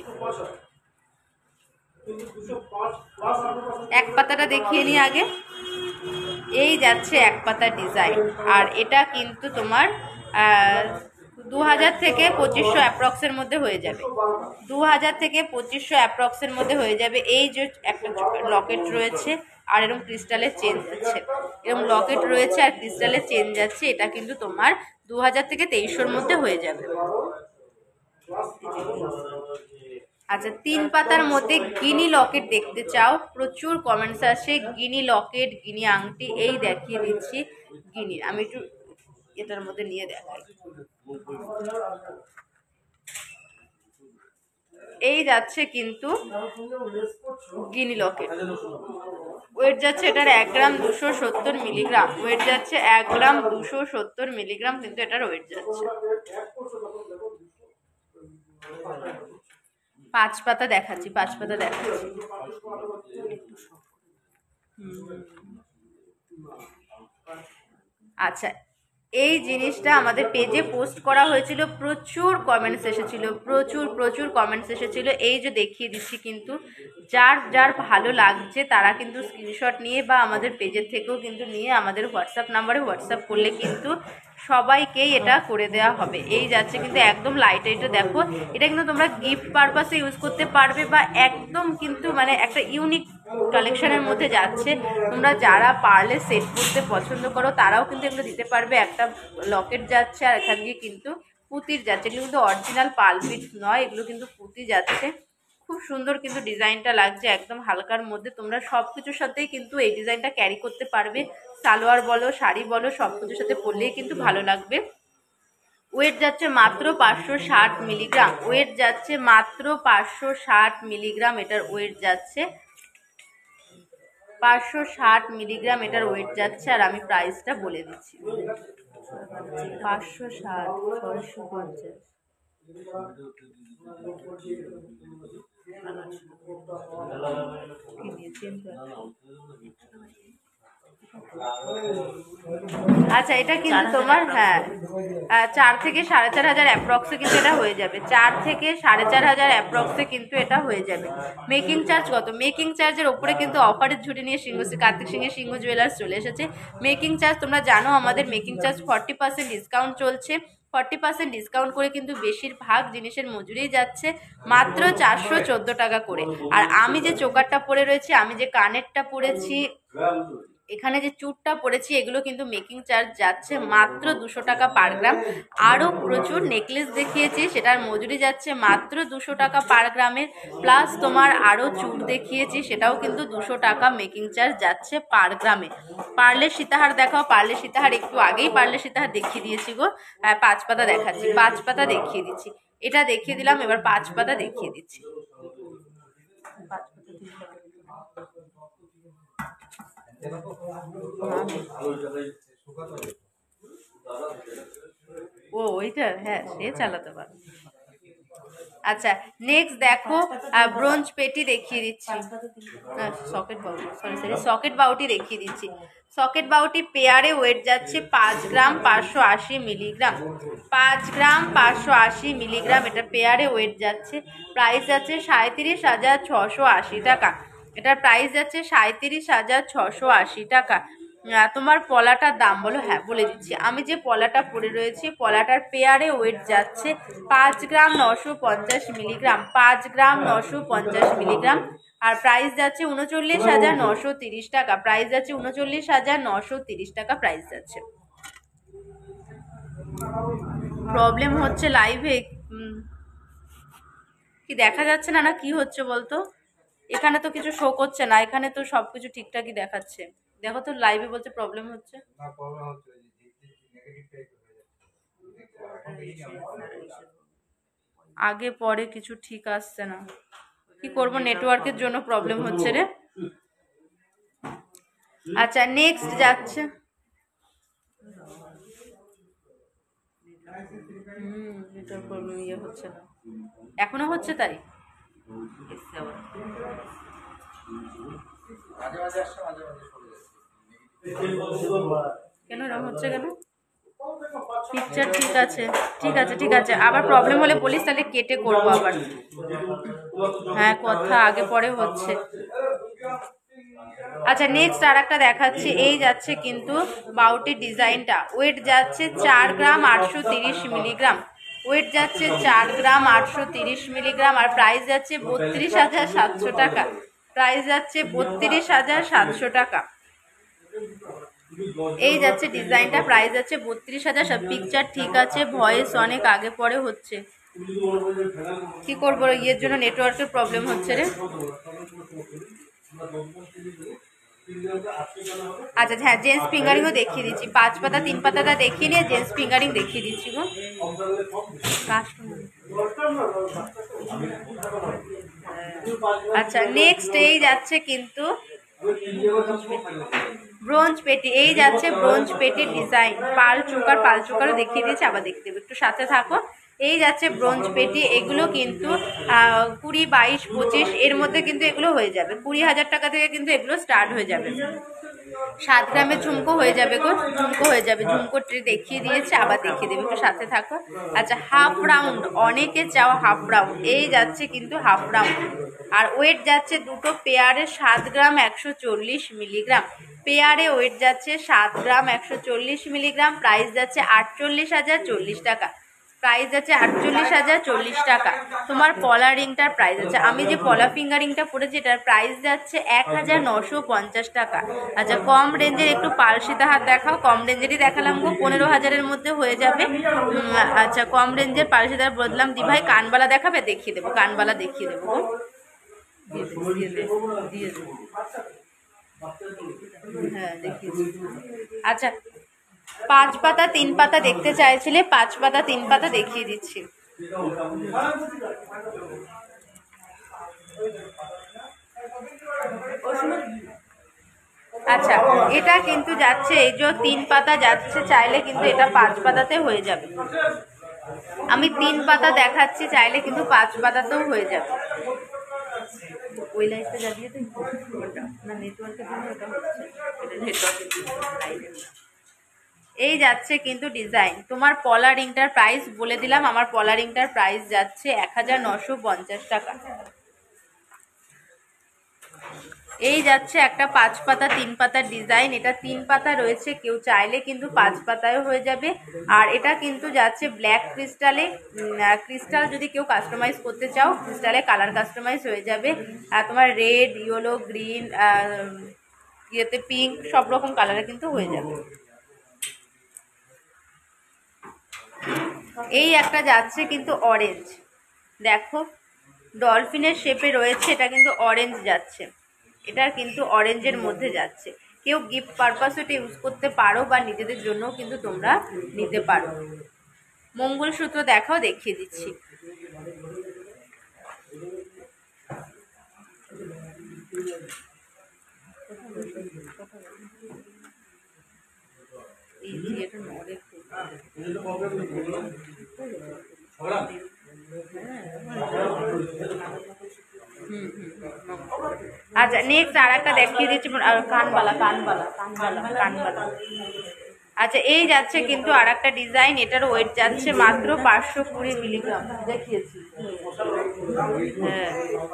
1 পাতাটা দেখিয়ে নিই আগে, এই যাচ্ছে 1 পাতা ডিজাইন, আর এটা কিন্তু তোমার 2000 থেকে 2500 অ্যাপ্রক্সের মধ্যে হয়ে যাবে, 2000 থেকে 2500 অ্যাপ্রক্সের মধ্যে হয়ে যাবে। এই যে একটা লকেট রয়েছে আর এরকম ক্রিস্টালের চেন যাচ্ছে, এরকম লকেট রয়েছে আর ক্রিস্টালের চেন যাচ্ছে, এটা কিন্তু তোমার 2000 থেকে 2300-র মধ্যে হয়ে যাবে। আচ্ছা 3 পাতার মধ্যে গিনি লকেট দেখতে চাও, প্রচুর কমেন্টস আসে গিনি লকেট, গিনি আংটি, এই দেখিয়ে দিচ্ছি গিনি, আমি একটু এটার মধ্যে নিয়ে দেখাই, এই যাচ্ছে কিন্তু গিনি লকেট, ওয়েট যাচ্ছে এটার 1 গ্রাম 270 মিলিগ্রাম, ওয়েট যাচ্ছে 1 গ্রাম 270 মিলিগ্রাম কিন্তু এটার ওয়েট যাচ্ছে। 5 পাতা দেখাচ্ছি, 5 পাতা দেখাচ্ছি, আচ্ছা এই জিনিসটা আমাদের পেজে পোস্ট করা হয়েছিল, প্রচুর কমেন্টস এসেছিল, প্রচুর কমেন্টস এসেছিল, এই যে দেখিয়ে দিচ্ছি কিন্তু, যার যার ভালো লাগছে তারা কিন্তু স্ক্রিনশট নিয়ে বা আমাদের পেজের থেকেও কিন্তু নিয়ে আমাদের হোয়াটসঅ্যাপ নাম্বারে হোয়াটসঅ্যাপ করলে কিন্তু সবাইকেই এটা করে দেওয়া হবে। এই যাচ্ছে কিন্তু একদম লাইট ওয়েটে, দেখো এটা কিন্তু তোমরা গিফট পারপাসে ইউজ করতে পারবে, বা একদম কিন্তু মানে একটা ইউনিক কালেকশনের মধ্যে যাচ্ছে, তোমরা যারা পারলে সেট করতে পছন্দ করো তারাও কিন্তু এগুলো দিতে পারবে। একটা লকেট যাচ্ছে আর এখান দিয়ে কিন্তু পুঁতির যাচ্ছে, এগুলো কিন্তু অরিজিনাল পালপিট নয়, এগুলো কিন্তু পুঁতি যাচ্ছে, খুব সুন্দর কিন্তু ডিজাইনটা লাগছে, একদম হালকার মধ্যে, তোমরা সব কিছুর সাথেই কিন্তু এই ডিজাইনটা ক্যারি করতে পারবে, সালোয়ার বলো শাড়ি বলো সব কিছুর সাথে পরলেই কিন্তু ভালো লাগবে। ওয়েট যাচ্ছে মাত্র 560 মিলিগ্রাম, ওয়েট যাচ্ছে মাত্র 560 মিলিগ্রাম, এটার ওয়েট যাচ্ছে 560 মিলিগ্রাম, এটার ওয়েট যাচ্ছে। আর আমি প্রাইসটা বলে দিচ্ছি, 560 650, আচ্ছা, এটা কিন্তু তোমার 4 থেকে 4,500 অ্যাপ্রক্সে কিন্তু এটা হয়ে যাবে। 4 থেকে 4,500 অ্যাপ্রক্সে কিন্তু এটা হয়ে যাবে। মেকিং চার্জ কত? মেকিং চার্জের ওপরে কিন্তু অফারের ঝুড়ি নিয়ে কার্তিক সিংহের সিংহ জুয়েলার্স চলে এসেছে। মেকিং চার্জ তোমরা জানো আমাদের মেকিং চার্জ 40% ডিসকাউন্ট চলছে। 40% ডিসকাউন্ট করে কিন্তু বেশিরভাগ জিনিসের মজুরি যাচ্ছে মাত্র 414 টাকা করে। আর আমি যে চোকারটা পরে রয়েছি, আমি যে কানেরটা পরেছি, এখানে যে চুটটা পড়েছি, এগুলো কিন্তু মেকিং চার্জ যাচ্ছে মাত্র 200 টাকা পার গ্রাম। আরও প্রচুর নেকলেস দেখিয়েছি, সেটার মজুরি যাচ্ছে মাত্র 200 টাকা পার গ্রামের। প্লাস তোমার আরও চুট দেখিয়েছি, সেটাও কিন্তু 200 টাকা মেকিং চার্জ যাচ্ছে পার গ্রামে। পার্লের সীতাহার দেখাও। পার্লের সীতাহার একটু আগেই পার্লের সীতাহার দেখিয়ে দিয়েছি গো। 5 পাতা দেখাচ্ছি, 5 পাতা দেখিয়ে দিচ্ছি। এটা দেখিয়ে দিলাম, এবার 5 পাতা দেখিয়ে দিচ্ছি। ও ওইটা, হ্যাঁ সে চালাতে পারো। আচ্ছা, নেক্সট দেখো ব্রোঞ্জ পেটি দেখিয়ে দিচ্ছি। সকেট বাউটি, সকেট বাউটি দেখিয়ে দিচ্ছি। সকেট বাউটি পেয়ারে ওয়েট যাচ্ছে 5 গ্রাম 580 মিলিগ্রাম। 5 গ্রাম 580 মিলিগ্রাম এটা পেয়ারে ওয়েট যাচ্ছে। প্রাইস যাচ্ছে 37,680 টাকা। এটার প্রাইস যাচ্ছে 37,680 টাকা। তোমার পলাটার দাম বলো? হ্যাঁ বলে দিচ্ছি। আমি যে পলাটা পরে রয়েছি, পলাটার পেয়ারে ওয়েট যাচ্ছে 5 গ্রাম 950 মিলিগ্রাম। 5 gram 950 milligram. আর প্রাইস যাচ্ছে 39,930 টাকা। প্রাইস যাচ্ছে 39,930 টাকা প্রাইস যাচ্ছে। প্রবলেম হচ্ছে লাইভে, কি দেখা যাচ্ছে না, না কি হচ্ছে বলতো? এখানে তো কিছু শো করছে না, এখানে তো সবকিছু ঠিকঠাকই দেখাচ্ছে। দেখো তো লাইভে বলছে প্রবলেম হচ্ছে। আগে পরে কিছু ঠিক আসছে না, কি করব, নেটওয়ার্কের জন্য প্রবলেম হচ্ছে রে। আচ্ছা, নেক্সট যাচ্ছে নেটওয়ার্ক প্রবলেম, ইয়ে হচ্ছে না, এখনো হচ্ছে তাই। কেন এরকম হচ্ছে কেন? পিকচার ঠিক আছে, ঠিক আছে, ঠিক আছে। আবার প্রবলেম হলে বলিস, তাহলে কেটে করবো আবার। হ্যাঁ, কথা আগে পরে হচ্ছে। আচ্ছা, নেক্সট আর একটা দেখাচ্ছি। এই যাচ্ছে কিন্তু বাউটির ডিজাইনটা। ওয়েট যাচ্ছে 4 গ্রাম 830 মিলিগ্রাম। ওয়েট যাচ্ছে 4 গ্রাম 830 মিলিগ্রাম। আর প্রাইস যাচ্ছে 32,700 টাকা। প্রাইস যাচ্ছে 32,700 টাকা। এই যাচ্ছে ডিজাইনটা, প্রাইস যাচ্ছে 32,000। পিকচার ঠিক আছে, ভয়েস অনেক আগে পরে হচ্ছে, কি করবো, ইয়ের জন্য নেটওয়ার্কের প্রবলেম হচ্ছে রে। আচ্ছা হ্যাঁ, জেন্টস ফিঙ্গারিংও দেখিয়ে দিচ্ছি। 5 পাতা 3 পাতাটা দেখিয়ে নিয়ে জেন্টস ফিঙ্গারিং দেখিয়ে দিচ্ছি গো। আচ্ছা, নেক্সট এই যাচ্ছে কিন্তু ব্রোঞ্জ পেটি। এই যাচ্ছে ব্রোঞ্জ পেটির ডিজাইন। পাল চোকারও দেখিয়ে দিয়েছি, আবার দেখতে দেবো, একটু সাথে থাকো। এই যাচ্ছে ব্রোঞ্জ পেটি। এগুলো কিন্তু 20, 22, 25 এর মধ্যে কিন্তু এগুলো হয়ে যাবে। 20,000 টাকা থেকে কিন্তু এগুলো স্টার্ট হয়ে যাবে। 7 গ্রামের ঝুমকো হয়ে যাবে গো, ঝুমকো হয়ে যাবে। ঝুমকো ট্রে দেখিয়ে দিয়েছে, আবার দেখিয়ে দেবে, একটু সাথে থাকো। আচ্ছা, হাফ রাউন্ড, অনেকে চাও হাফ রাউন্ড। এই যাচ্ছে কিন্তু হাফ রাউন্ড। আর ওয়েট যাচ্ছে দুটো পেয়ারে 7 গ্রাম 140 মিলিগ্রাম। পেয়ারে ওয়েট যাচ্ছে 7 গ্রাম 140 মিলিগ্রাম। প্রাইস যাচ্ছে 48,040 টাকা। প্রাইস আছে 48,040 টাকা। তোমার পলা রিংটার প্রাইস আছে, আমি যে পলা ফিঙ্গারিংটা পরেছি এটার প্রাইস যাচ্ছে 1,950 টাকা। আচ্ছা, কম রেঞ্জের একটু পাল সীতাহার দেখাও। কম রেঞ্জেরই দেখালাম গো, 15,000-এর মধ্যে হয়ে যাবে। আচ্ছা, কম রেঞ্জের পাল সীতাহার বদলাম। দি ভাই কানবালা দেখাবে? দেখিয়ে দেবো, কানবালা দেখিয়ে দেবো গো, দিয়ে দেবো। হ্যাঁ দেখিয়েছি। আচ্ছা, 5 পাতা 3 পাতা দেখতে চাইছিলে, 5 পাতা 3 পাতা দেখিয়ে দিচ্ছি। আচ্ছা, এটা কিন্তু যাচ্ছে, এই যে 3 পাতা যাচ্ছে, চাইলে কিন্তু এটা 5 পাতাতে হয়ে যাবে। আমি 3 পাতা দেখাচ্ছি, চাইলে কিন্তু 5 পাতাতেও হয়ে যাবে। ওই লাইটটা জ্বালিয়ে দিই, ওটা না নেটওয়ার্কের জন্য ওটা হচ্ছে, এটা নেটওয়ার্কের জন্য লাইটের না। এই যাচ্ছে কিন্তু ডিজাইন। তোমার পলা রিংটার প্রাইস বলে দিলাম, আমার পলা রিংটার প্রাইস যাচ্ছে 1950 টাকা। এই যাচ্ছে একটা 5 পাতা 3 পাতার ডিজাইন, এটা 3 পাতা রয়েছে, কেউ চাইলে কিন্তু 5 পাতায়ও হয়ে যাবে। আর এটা কিন্তু যাচ্ছে ব্ল্যাক ক্রিস্টালে, ক্রিস্টাল যদি কেউ কাস্টমাইজ করতে চাও ক্রিস্টালে কালার কাস্টমাইজ হয়ে যাবে। আর তোমার রেড, ইয়েলো, গ্রিন, ইয়েতে পিঙ্ক, সব রকম কালারে কিন্তু হয়ে যাবে। এই একটা যাচ্ছে কিন্তু অরেঞ্জ, দেখো ডলফিনের শেপে রয়েছে, এটা কিন্তু অরেঞ্জ যাচ্ছে, এটার কিন্তু অরেঞ্জের মধ্যে যাচ্ছে। কেউ গিফট পারপাস এটা ইউজ করতে পারো বা নিজেদের জন্য কিন্তু তোমরা নিতে পারো। মঙ্গলসূত্র দেখাও, দেখিয়ে দিচ্ছি। আচ্ছা নেক্সট আর একটা দেখিয়ে দিচ্ছি, কানবালা কানবালা কানবালা কানবালা। আচ্ছা এই যাচ্ছে কিন্তু আর একটা ডিজাইন, এটার ওয়েট যাচ্ছে মাত্র 520 মিলিগ্রাম, দেখিয়েছি। হ্যাঁ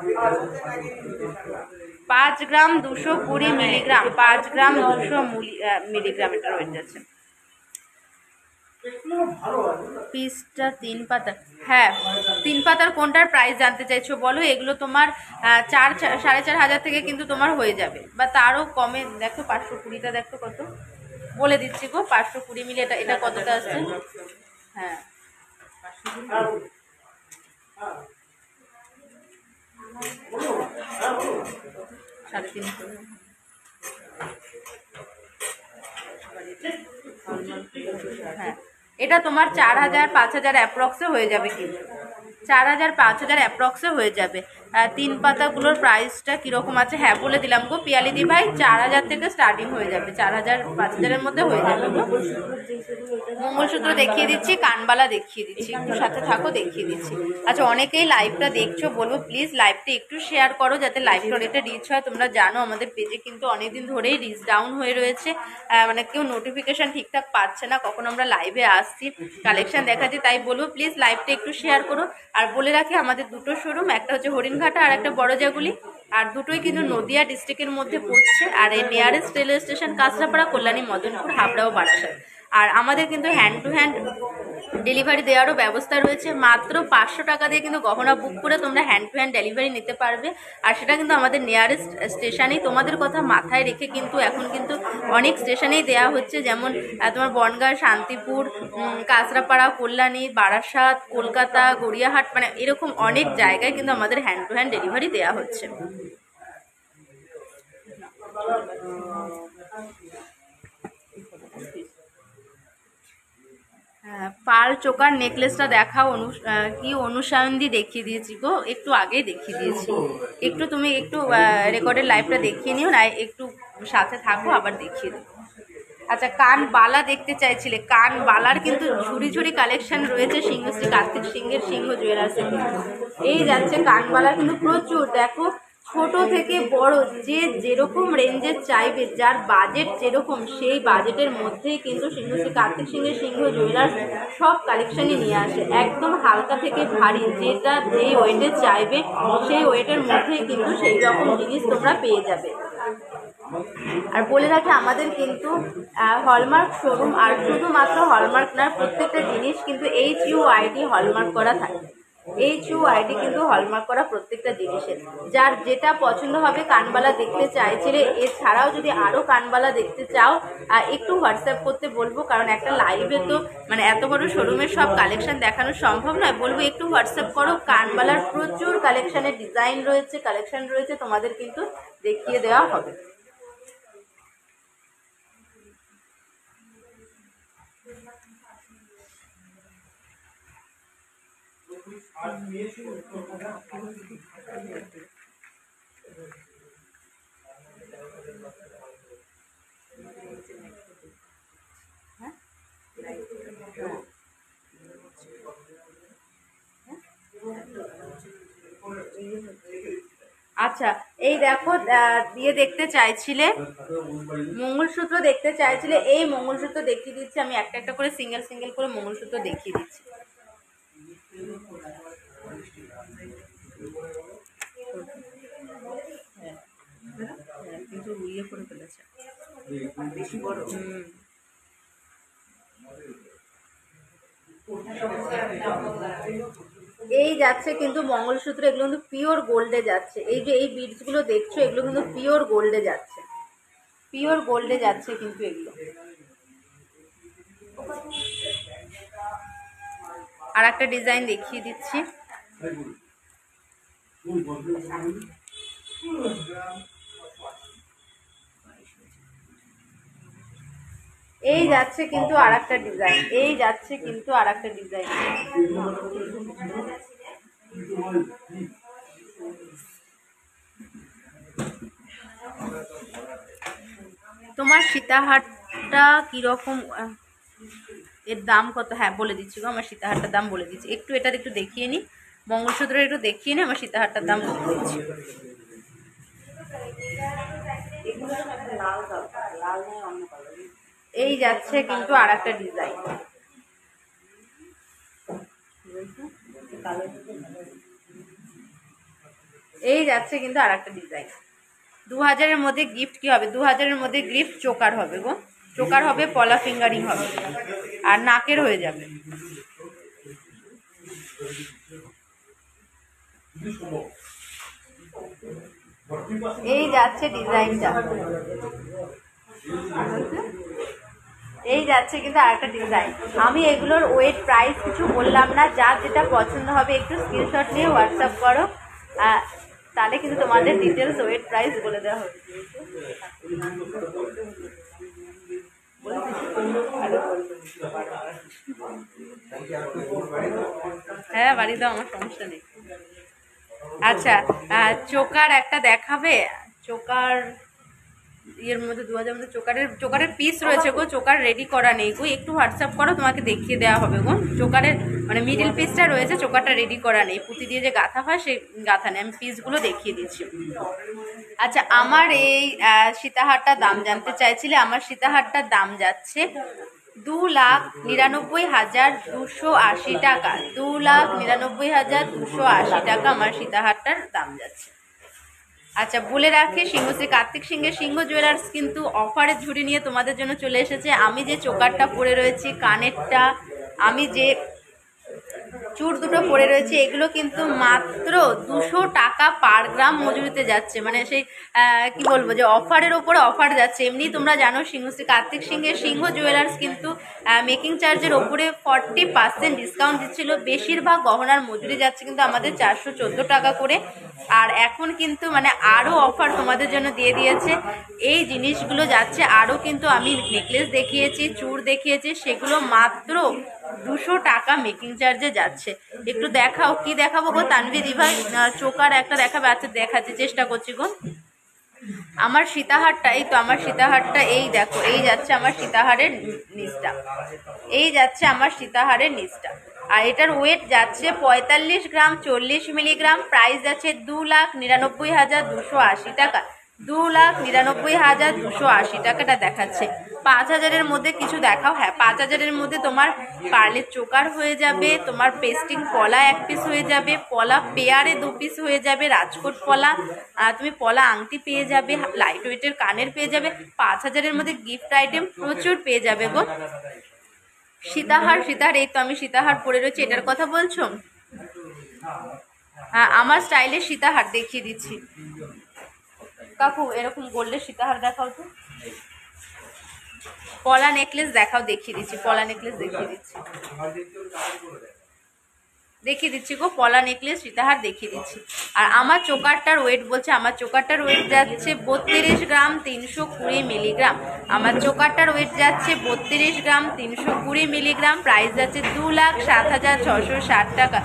5 গ্রাম 220 মিলিগ্রাম, 5 গ্রাম 200 মিলিগ্রাম এটার ওয়েট যাচ্ছে। পিসটা 3 পাতা, হ্যাঁ 3 পাতার কোনটার প্রাইস জানতে চাইছো বলো? এগুলো তোমার 4-4.5 থেকে কিন্তু তোমার হয়ে যাবে, বা তারও কমে। দেখো 520টা দেখো কত, বলে দিচ্ছি গো, 520 মিলি, এটা এটা কতটা আসছে? হ্যাঁ 350। হ্যাঁ এটা তোমার 4000-5000 অ্যাপ্রক্সে হয়ে যাবে, কিন্তু 4000-5000 অ্যাপ্রক্সে হয়ে যাবে। 3 পাতাগুলোর প্রাইসটা কিরকম আছে হ্যাঁ বলে দিলাম গো পিয়ালিদি ভাই, 4000 থেকে স্টার্টিং হয়ে যাবে, 4000-5000 মধ্যে হয়ে যাবে গো। মঙ্গলসূত্র দেখিয়ে দিচ্ছি, কানবালা দেখিয়ে দিচ্ছি, একটু সাথে থাকো দেখিয়ে দিচ্ছি। আচ্ছা অনেকেই লাইভটা দেখছো, বলবো প্লিজ লাইভটা একটু শেয়ার করো যাতে লাইভটা অনেকটা রিচ হয়। তোমরা জানো আমাদের পেজে কিন্তু অনেকদিন ধরেই রিচ ডাউন হয়ে রয়েছে, মানে কেউ নোটিফিকেশন ঠিকঠাক পাচ্ছে না কখন আমরা লাইভে আসছি, কালেকশন দেখাচ্ছি, তাই বলবো প্লিজ লাইভটা একটু শেয়ার করো। আর বলে রাখি আমাদের দুটো শোরুম, একটা হচ্ছে হরিণঘাটা আর একটা বড়জাগুলি, আর দুটোই কিন্তু নদিয়া ডিস্ট্রিক্টের মধ্যে পড়ছে। আর এই nearest railway station Kanchrapara, Kalyani, Madanpur, Habra ও বারাসাত। আর আমাদের কিন্তু হ্যান্ড টু হ্যান্ড ডেলিভারি দেওয়ারও ব্যবস্থা রয়েছে, মাত্র 500 টাকা দিয়ে কিন্তু গহনা বুক করে তোমরা হ্যান্ড টু হ্যান্ড ডেলিভারি নিতে পারবে। আর সেটা কিন্তু আমাদের নিয়ারেস্ট স্টেশনেই, তোমাদের কথা মাথায় রেখে কিন্তু এখন কিন্তু অনেক স্টেশনেই দেওয়া হচ্ছে, যেমন তোমার বনগাঁ, শান্তিপুর, কাঁচরাপাড়া, কল্যাণী, বারাসাত, কলকাতা, গড়িয়াহাট, মানে এরকম অনেক জায়গায় কিন্তু আমাদের হ্যান্ড টু হ্যান্ড ডেলিভারি দেওয়া হচ্ছে। পাল চোকার নেকলেসটা দেখাও, কি অনুসায়ন্দি দেখিয়ে দিয়েছি গো, একটু আগেই দেখিয়ে দিয়েছি, একটু তুমি একটু রেকর্ডের লাইভটা দেখিয়ে নিও না, একটু সাথে থাকো আবার দেখিয়ে দেবো। আচ্ছা কান বালা দেখতে চাইছিলে, কান বালার কিন্তু ঝুড়ি ঝুড়ি কালেকশন রয়েছে সিংহশ্রী কার্তিক সিংহের সিংহ জুয়েলার্সে। এই যাচ্ছে কান বালা কিন্তু প্রচুর, দেখো ছোট থেকে বড় যে যেরকম রেঞ্জের চাইবে, যার বাজেট যেরকম সেই বাজেটের মধ্যেই কিন্তু সিংহশ্রী কার্তিক সিংহের সিংহ জুয়েলার্স সব কালেকশনই নিয়ে আসে, একদম হালকা থেকে ভারী, যেটা যেই ওয়েটের চাইবে সেই ওয়েটের মধ্যেই কিন্তু সেই রকম জিনিস তোমরা পেয়ে যাবে। আর বলে রাখি আমাদের কিন্তু হলমার্ক শোরুম, আর শুধুমাত্র হলমার্ক না, প্রত্যেকটা জিনিস কিন্তু HUID হলমার্ক করা থাকে, HUID কিন্তু হলমার্ক করা প্রত্যেকটা জিনিসের। যার যেটা পছন্দ হবে, কানবালা দেখতে চাইছিলে, এছাড়াও যদি আরও কানবালা দেখতে চাও একটু হোয়াটসঅ্যাপ করতে বলবো, কারণ একটা লাইভে তো মানে এত বড় শোরুমের সব কালেকশন দেখানো সম্ভব নয়, বলবো একটু হোয়াটসঅ্যাপ করো। কানবালার প্রচুর কালেকশনের ডিজাইন রয়েছে, কালেকশন রয়েছে, তোমাদের কিন্তু দেখিয়ে দেওয়া হবে। আচ্ছা এই দেখো দিয়ে দেখতে চাইছিলে, মঙ্গলসূত্র দেখতে চাইছিলে, এই মঙ্গলসূত্র দেখিয়ে দিচ্ছি আমি, একটা একটা করে সিঙ্গেল সিঙ্গেল করে মঙ্গলসূত্র দেখিয়ে দিচ্ছি। কিন্তু ইয়ে করে ফেলেছে বেশি বড়। এই যাচ্ছে কিন্তু মঙ্গলসূত্র, এগুলো কিন্তু পিওর গোল্ডে যাচ্ছে। এই যে এই বিডস গুলো দেখছো এগুলো কিন্তু পিওর গোল্ডে যাচ্ছে, পিওর গোল্ডে যাচ্ছে কিন্তু এগুলো। আর একটা ডিজাইন দেখিয়ে দিচ্ছি। এই যাচ্ছে কিন্তু আর একটা ডিজাইন, এই যাচ্ছে কিন্তু আর একটা ডিজাইন। তোমার সীতাহারটা কিরকম, এর দাম কত? হ্যাঁ বলে দিচ্ছি গো, আমার সীতাহারটার দাম বলে দিচ্ছি। একটু এটা একটু দেখিয়ে নি, মঙ্গলসূত্রের একটু দেখিয়ে নি, আমার সীতাহারটার দাম বলে দিচ্ছি। এই যাচ্ছে কিন্তু আর একটা ডিজাইন, এই যাচ্ছে কিন্তু আর একটা ডিজাইন। 2000-এর মধ্যে গিফট কি হবে? 2000-এর মধ্যে গিফট চোকার হবে গো, চোকার হবে, পলা ফিঙ্গারিং হবে, আর নাকের হয়ে যাবে। এই যাচ্ছে ডিজাইনটা, এই যাচ্ছে কিন্তু আর একটা ডিজাইন। আমি এগুলোর ওয়েট প্রাইস কিছু বললাম না, যার যেটা পছন্দ হবে একটু স্ক্রিনশট নিয়ে হোয়াটসঅ্যাপ করো, তাহলে কিন্তু তোমাদের ডিটেলস ওয়েট প্রাইস বলে দেওয়া হবে। হ্যাঁ বাড়ি দাও, আমার সমস্যা নেই। আচ্ছা চোকার একটা দেখাবে, চোকার ইয়ের মধ্যে 2000 মধ্যে চোকারের পিস রয়েছে গো, চোকার রেডি করা নেই গো, একটু হোয়াটসঅ্যাপ করো, তোমাকে দেখিয়ে দেওয়া হবে গো। চোকারের মানে মিডিল পিসটা রয়েছে, চোকারটা রেডি করা নেই, পুঁতি দিয়ে যে গাঁথা হয় সেই গাঁথা নেই, আমি পিসগুলো দেখিয়ে দিচ্ছি। আচ্ছা আমার এই সীতাহারটার দাম জানতে চাইছিলে, আমার সীতাহারটার দাম যাচ্ছে 2,99,280 টাকা, 2,99,280 টাকা আমার সীতাহারটার দাম যাচ্ছে। আচ্ছা বলে রাখি, সিংহশ্রী কার্তিক সিংহের সিংহ জুয়েলার্স কিন্তু অফারের ঝুড়ি নিয়ে তোমাদের জন্য চলে এসেছে। আমি যে চোকারটা পরে রয়েছি, কানেরটা, আমি যে চূড় দুটো পরে রয়েছে, এগুলো কিন্তু মাত্র 200 টাকা পার গ্রাম মজুরিতে যাচ্ছে, মানে সেই কি বলবো যে অফারের ওপরে অফার যাচ্ছে। এমনি তোমরা জানো সিংহশ্রী কার্তিক সিংহের সিংহ জুয়েলার্স কিন্তু মেকিং চার্জের ওপরে 40% ডিসকাউন্ট দিচ্ছিল, বেশিরভাগ গহনার মজুরি যাচ্ছে কিন্তু আমাদের 414 টাকা করে। আর এখন কিন্তু মানে আরও অফার তোমাদের জন্য দিয়ে দিয়েছে, এই জিনিসগুলো যাচ্ছে আরও কিন্তু, আমি নেকলেস দেখিয়েছি, চূড় দেখিয়েছি, সেগুলো মাত্র 200 টাকা মেকিং চার্জে যাচ্ছে। একটু দেখাও, কি দেখাবো গো তানভি দিভাই? চোকার একটা দেখাবে, আচ্ছা দেখাতে চেষ্টা করছি গো। আমার সীতাহারটা, এই তো আমার সীতাহারটা, এই দেখো, এই যাচ্ছে আমার সীতাহারের নিচটা, এই যাচ্ছে আমার সীতাহারের নিচটা, আর এটার ওয়েট যাচ্ছে 45 গ্রাম 40 মিলিগ্রাম, প্রাইস যাচ্ছে 2,99,280 টাকা, 2,99,280 টাকাটা দেখাচ্ছে। 5,000-এর মধ্যে কিছু দেখাও। হ্যাঁ 5,000-এর মধ্যে তোমার পার্লের চোকার হয়ে যাবে, তোমার পেস্টিং পলা 1 পিস হয়ে যাবে, পলা পেয়ারে 2 পিস হয়ে যাবে, রাজকোট পলা, তুমি পলা আংটি পেয়ে যাবে, লাইট ওয়েটের কানের পেয়ে যাবে। 5,000-এর মধ্যে গিফট আইটেম প্রচুর পেয়ে যাবে গো। সীতাহার, এই তো আমি সীতাহার পরে রয়েছে, এটার কথা বলছো? হ্যাঁ আমার স্টাইলের সীতাহার দেখিয়ে দিচ্ছি কাকু, এরকম গোল্ডের সীতাহার দেখাও তো, পলা নেকলেস দেখাও, দেখিয়ে দিচ্ছি, পলা নেকলেস দেখিয়ে দিচ্ছি গো, পলা নেকলেস সীতাহার দেখিয়ে দিচ্ছি। আর আমার চোকারটার ওয়েট বলছে, আমার চোকারটার ওয়েট যাচ্ছে 32 গ্রাম 320 মিলিগ্রাম, আমার চোকারটার ওয়েট যাচ্ছে 32 গ্রাম 320 মিলিগ্রাম, প্রাইস যাচ্ছে 2,07,660 টাকা,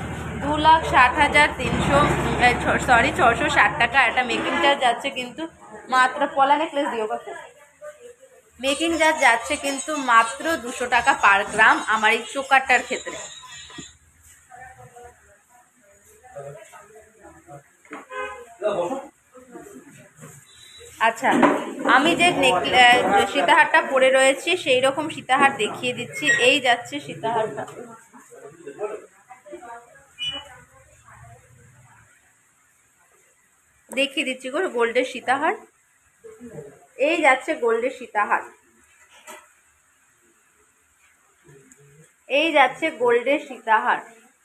2,07,660 টাকা। একটা মেকিং চার্জ যাচ্ছে কিন্তু মাত্র, পলা নেকলেস দিও কাকু, মেকিং চার্জ যাচ্ছে কিন্তু মাত্র 200 টাকা পার গ্রাম আমার এই চোকারটার ক্ষেত্রে। আচ্ছা, আমি যে সীতাহারটা পরে রয়েছি সেই রকম সীতাহার দেখিয়ে দিচ্ছি। এই যাচ্ছে সীতাহারটা, দেখিয়ে দিচ্ছি গো গোল্ডের সীতাহার। এই যাচ্ছে গোল্ডের সীতাহার, এই যাচ্ছে গোল্ডের সীতাহার।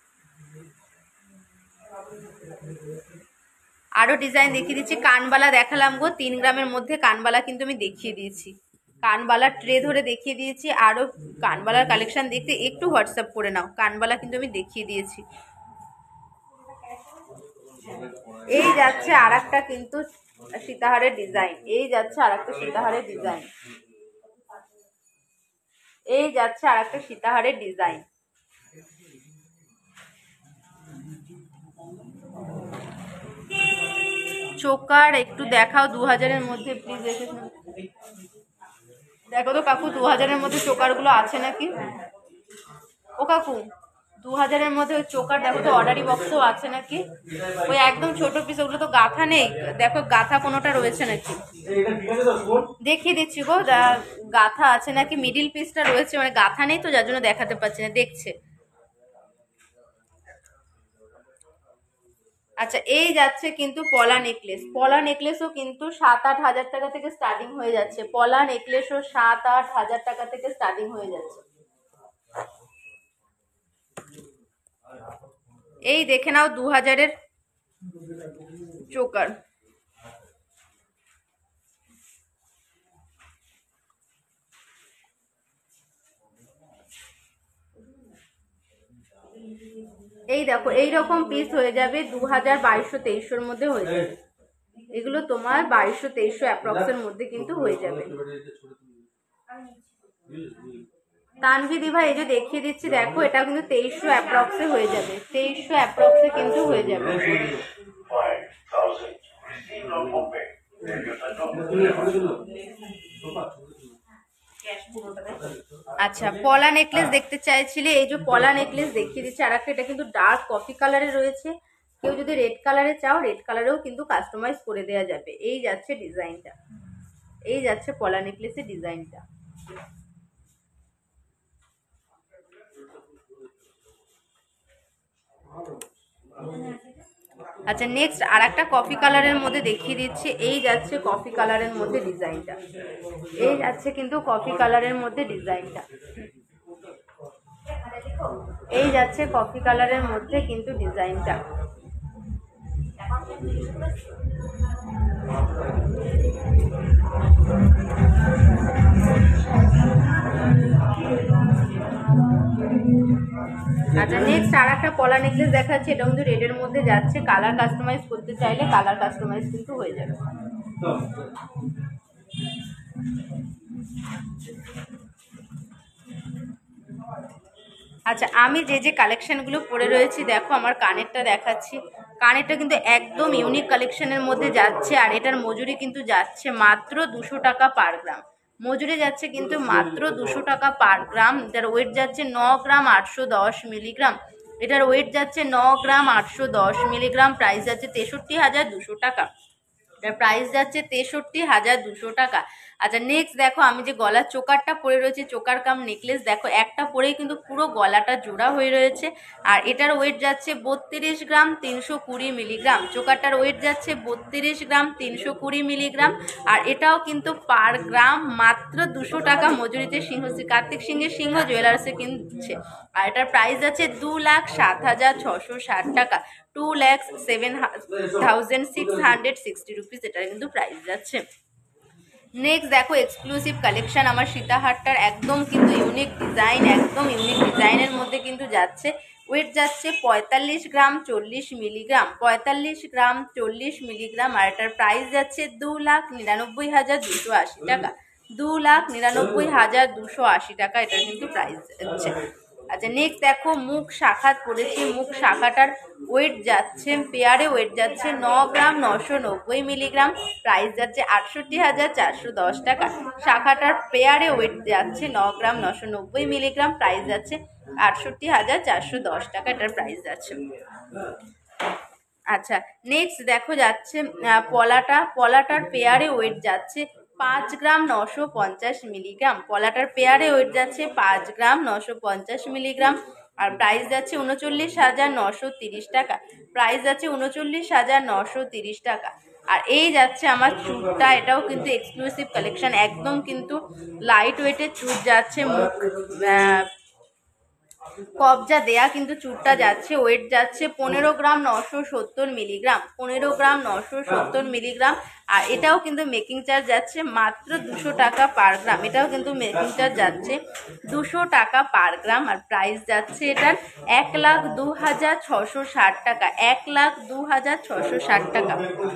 আরো ডিজাইন দেখিয়ে দিচ্ছি। কানবালা দেখালাম গো, 3 গ্রামের মধ্যে কানবালা কিন্তু আমি দেখিয়ে দিয়েছি, কানবালার ট্রে ধরে দেখিয়ে দিয়েছি। আরো কানবালার কালেকশন দেখতে একটু হোয়াটসঅ্যাপ করে নাও, কানবালা কিন্তু আমি দেখিয়ে দিয়েছি। এই যাচ্ছে আর একটা কিন্তু সীতাহারের ডিজাইন, এই যাচ্ছে আর একটা সীতাহারের ডিজাইন, এই যাচ্ছে আর একটা সীতাহারের ডিজাইন। চোকার একটু দেখাও 2000-এর মধ্যে প্লিজ। দেখো তো কাকু 2000-এর মধ্যে চোকারগুলো আছে নাকি। ও কাকু 2000-এর মধ্যে ওই চোকার দেখো তো অর্ডারি বক্সও আছে নাকি। ওই একদম ছোট পিস, ওগুলো তো গাথা নেই, দেখো গাথা কোনোটা রয়েছে নাকি দেখিয়ে দিচ্ছি গো। গাথা আছে নাকি, মিডিল পিসটা রয়েছে, মানে গাথা নেই তো যার জন্য দেখাতে পাচ্ছি না, দেখছে। আচ্ছা, এই যাচ্ছে কিন্তু পলা নেকলেস, পলা নেকলেসও কিন্তু 7-8 হাজার টাকা থেকে স্টার্টিং হয়ে যাচ্ছে, পলা নেকলেসও 7-8 হাজার টাকা থেকে স্টার্টিং হয়ে যাচ্ছে। এই দেখে নাও 2000-এর চোকার। এই দেখো এইরকম পিস হয়ে যাবে 2000-2200-2300-র মধ্যে হয়ে যাবে, এগুলো তোমার 2200-2300 অ্যাপ্রক্সের মধ্যে কিন্তু হয়ে যাবে। তানভি দিভা এই যে দেখিয়ে দিচ্ছি, দেখো এটা কিন্তু 2300 অ্যাপ্রক্সে হয়ে যাবে, 2300 অ্যাপ্রক্সে কিন্তু হয়ে যাবে। আচ্ছা, পলা নেকলেস দেখতে চাইছিলে, এই যে পলা নেকলেস দেখিয়ে দিচ্ছে আর একটা, এটা কিন্তু ডার্ক কফি কালারে রয়েছে, কেউ যদি রেড কালারে চাও রেড কালারেও কিন্তু কাস্টমাইজ করে দেওয়া যাবে। এই যাচ্ছে ডিজাইনটা, এই যাচ্ছে পলা নেকলেসের ডিজাইনটা। আচ্ছা, নেক্সট আর একটা কফি কালারের মধ্যে দেখিয়ে দিচ্ছি, এই যাচ্ছে কফি কালারের মধ্যে ডিজাইনটা, এই যাচ্ছে কিন্তু কফি কালারের মধ্যে ডিজাইনটা, এই যাচ্ছে কফি কালারের মধ্যে কিন্তু ডিজাইনটা। আচ্ছা, নেক্সট আর একটা পলা নেকলেস দেখাচ্ছে, এটা কিন্তু রেডের মধ্যে যাচ্ছে, কালার কাস্টমাইজ করতে চাইলে কালার কাস্টমাইজ কিন্তু হয়ে যাবে। আচ্ছা, আমি যে যে কালেকশনগুলো পরে রয়েছি, দেখো আমার কানেরটা দেখাচ্ছি, কানেরটা কিন্তু একদম ইউনিক কালেকশনের মধ্যে যাচ্ছে, আর এটার মজুরি কিন্তু যাচ্ছে মাত্র 200 টাকা পার গ্রাম, মজুরি যাচ্ছে কিন্তু মাত্র 200 টাকা পার গ্রাম। এটার ওয়েট যাচ্ছে 9 গ্রাম 810 মিলিগ্রাম, এটার ওয়েট যাচ্ছে 9 গ্রাম 810 মিলিগ্রাম, প্রাইস যাচ্ছে 63,200 টাকা, এটার প্রাইস যাচ্ছে 63,200 টাকা। আচ্ছা, নেক্সট দেখো আমি যে গলার চোকারটা পরে রয়েছে, চোকার কাম নেকলেস, দেখো একটা পরেই কিন্তু পুরো গলাটা জোড়া হয়ে রয়েছে, আর এটার ওয়েট যাচ্ছে 32 গ্রাম 320 মিলিগ্রাম, চোকারটার ওয়েট যাচ্ছে 32 গ্রাম 320 মিলিগ্রাম, আর এটাও কিন্তু পার গ্রাম মাত্র 200 টাকা মজুরিতে কার্তিক সিংহের সিংহ জুয়েলার্সে কিনছে, আর এটার প্রাইস যাচ্ছে 2,07,660 টাকা, 2,07,660 রুপিস, এটার কিন্তু প্রাইস যাচ্ছে। নেক্সট দেখো এক্সক্লুসিভ কালেকশন, আমার সীতাহারটার একদম কিন্তু ইউনিক ডিজাইন, একদম ইউনিক ডিজাইনের মধ্যে কিন্তু যাচ্ছে, ওয়েট যাচ্ছে 45 গ্রাম 40 মিলিগ্রাম, 45 গ্রাম 40 মিলিগ্রাম, আর এটার প্রাইস যাচ্ছে 2,99,280 টাকা, 2,99,280 টাকা, এটার কিন্তু প্রাইস যাচ্ছে। আচ্ছা, নেক্সট দেখো মুখ শাখাত পড়েছি, মুখ শাখাটার ওয়েট যাচ্ছে পেয়ারে ওয়েট যাচ্ছে 9 গ্রাম 990 মিলিগ্রাম, প্রাইস যাচ্ছে 68,410 টাকা, শাখাটার পেয়ারে ওয়েট যাচ্ছে 9 গ্রাম 990 মিলিগ্রাম, প্রাইস যাচ্ছে 68,410 টাকা, এটার প্রাইস যাচ্ছে। আচ্ছা, নেক্সট দেখো যাচ্ছে পলাটার পেয়ারে ওয়েট যাচ্ছে 5 গ্রাম 950 মিলিগ্রাম। পলাটার পেয়ারে ওয়েট যাচ্ছে 5 গ্রাম 950 মিলিগ্রাম। আর প্রাইস যাচ্ছে 39,930 টাকা। প্রাইস যাচ্ছে 39,930 টাকা। আর এই যাচ্ছে আমার চুড়টা, এটাও কিন্তু এক্সক্লুসিভ কালেকশন, একদম কিন্তু লাইট ওয়েটের চুড় যাচ্ছে, মুখ কবজা দেয়া কিন্তু চুড়টা যাচ্ছে। ওয়েট যাচ্ছে 15 গ্রাম 970 মিলিগ্রাম। 15 গ্রাম 970 মিলিগ্রাম। আর এটাও কিন্তু মেকিং চার্জ যাচ্ছে মাত্র 200 টাকা পার গ্রাম। এটাও কিন্তু মেকিং চার্জ যাচ্ছে 200 টাকা পার গ্রাম। আর প্রাইস যাচ্ছে এটার 1,02,660 টাকা। 1,02,660 টাকা।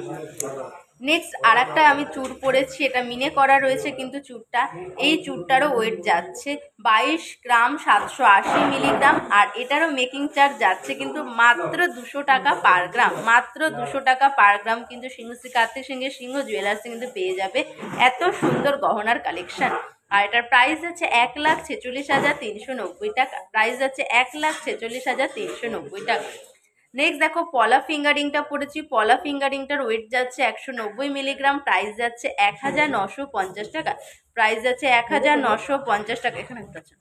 নেক্সট আর একটা আমি চুড় পরেছি, এটা মিনে করা রয়েছে কিন্তু চুড়টা, এই চুড়টারও ওয়েট যাচ্ছে 22 গ্রাম 780 মিলিগ্রাম। আর এটারও মেকিং চার্জ যাচ্ছে কিন্তু মাত্র 200 টাকা পার গ্রাম। মাত্র 200 টাকা পার গ্রাম কিন্তু সিংহশ্রী কার্তিক সিংহ জুয়েলার্সে কিন্তু পেয়ে যাবে এত সুন্দর গহনার কালেকশন। আর এটার প্রাইস আছে 1,46,390 টাকা। প্রাইস আছে 1,46,390 টাকা। নেক্সট দেখো পলা ফিঙ্গারিংটা পড়েছি। পলা ফিঙ্গারিংটার ওয়েট যাচ্ছে 190 মিলিগ্রাম। প্রাইস যাচ্ছে 1,950 টাকা। প্রাইস যাচ্ছে 1,950 টাকা। এখানে একটা আছে।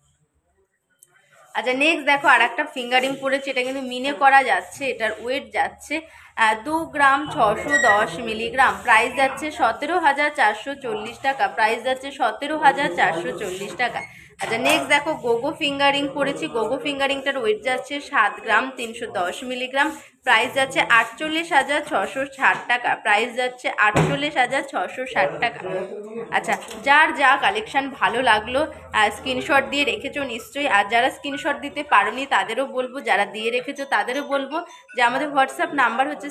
আচ্ছা, নেক্সট দেখো আর একটা ফিঙ্গারিং পড়েছে, এটা কিন্তু মিনে করা যাচ্ছে। এটার ওয়েট যাচ্ছে 2 গ্রাম 610 মিলিগ্রাম। প্রাইস যাচ্ছে 17,440 টাকা। প্রাইস যাচ্ছে 17,440 টাকা। আচ্ছা, নেক্সট দেখো গোগো ফিঙ্গারিং পড়েছি। গোগো ফিঙ্গারিংটার ওয়েট যাচ্ছে 7 গ্রাম 310 মিলিগ্রাম। প্রাইস যাচ্ছে 48,660 টাকা। প্রাইস যাচ্ছে 48,660 টাকা। আচ্ছা, যার যা কালেকশন ভালো লাগলো স্ক্রিনশট দিয়ে রেখেছো নিশ্চয়ই। আর যারা স্ক্রিনশট দিতে পারোনি তাদেরও বলবো, যারা দিয়ে রেখেছো তাদেরও বলবো যে আমাদের হোয়াটসঅ্যাপ নাম্বার হচ্ছে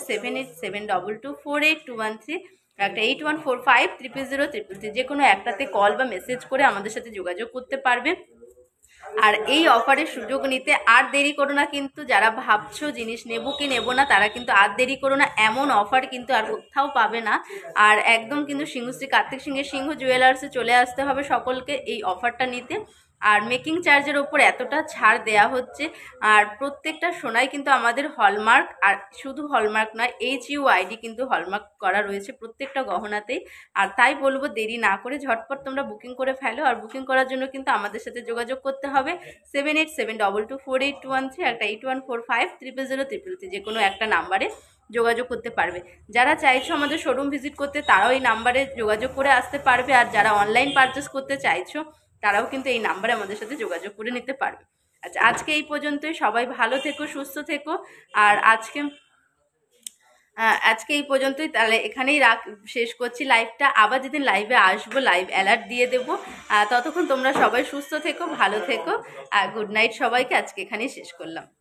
7872248213, একটা 8145000033। যে কোনো একটাতে কল বা মেসেজ করে আমাদের সাথে যোগাযোগ করতে পারবে। আর এই অফারের সুযোগ নিতে আর দেরি করো না কিন্তু। যারা ভাবছো জিনিস নেব কি নেব না, তারা কিন্তু আর দেরি করো না। এমন অফার কিন্তু আর কোথাও পাবে না। আর একদম কিন্তু সিংহশ্রী কার্তিক সিংহ জুয়েলার্সে চলে আসতে হবে সকলকে এই অফারটা নিতে। আর মেকিং চার্জের ওপর এতটা ছাড় দেয়া হচ্ছে। আর প্রত্যেকটা সোনাই কিন্তু আমাদের হলমার্ক, আর শুধু হলমার্ক নয়, HUID কিন্তু হলমার্ক করা রয়েছে প্রত্যেকটা গহনাতেই। আর তাই বলবো দেরি না করে ঝটপট তোমরা বুকিং করে ফেলো। আর বুকিং করার জন্য কিন্তু আমাদের সাথে যোগাযোগ করতে হবে 7872248213, একটা 8145000033। যে কোনো একটা নাম্বারে যোগাযোগ করতে পারবে। যারা চাইছো আমাদের শোরুম ভিজিট করতে তারাও এই নাম্বারে যোগাযোগ করে আসতে পারবে। আর যারা অনলাইন পারচেস করতে চাইছো তারাও কিন্তু এই নাম্বারে আমাদের সাথে যোগাযোগ করে নিতে পারবে। আচ্ছা, আজকে এই পর্যন্তই। সবাই ভালো থেকো, সুস্থ থেকো। আর আজকে এই পর্যন্তই। তাহলে এখানেই শেষ করছি লাইভটা। আবার যেদিন লাইভে আসবো লাইভ অ্যালার্ট দিয়ে দেবো। ততক্ষণ তোমরা সবাই সুস্থ থেকো, ভালো থেকো। গুড নাইট সবাইকে। আজকে এখানেই শেষ করলাম।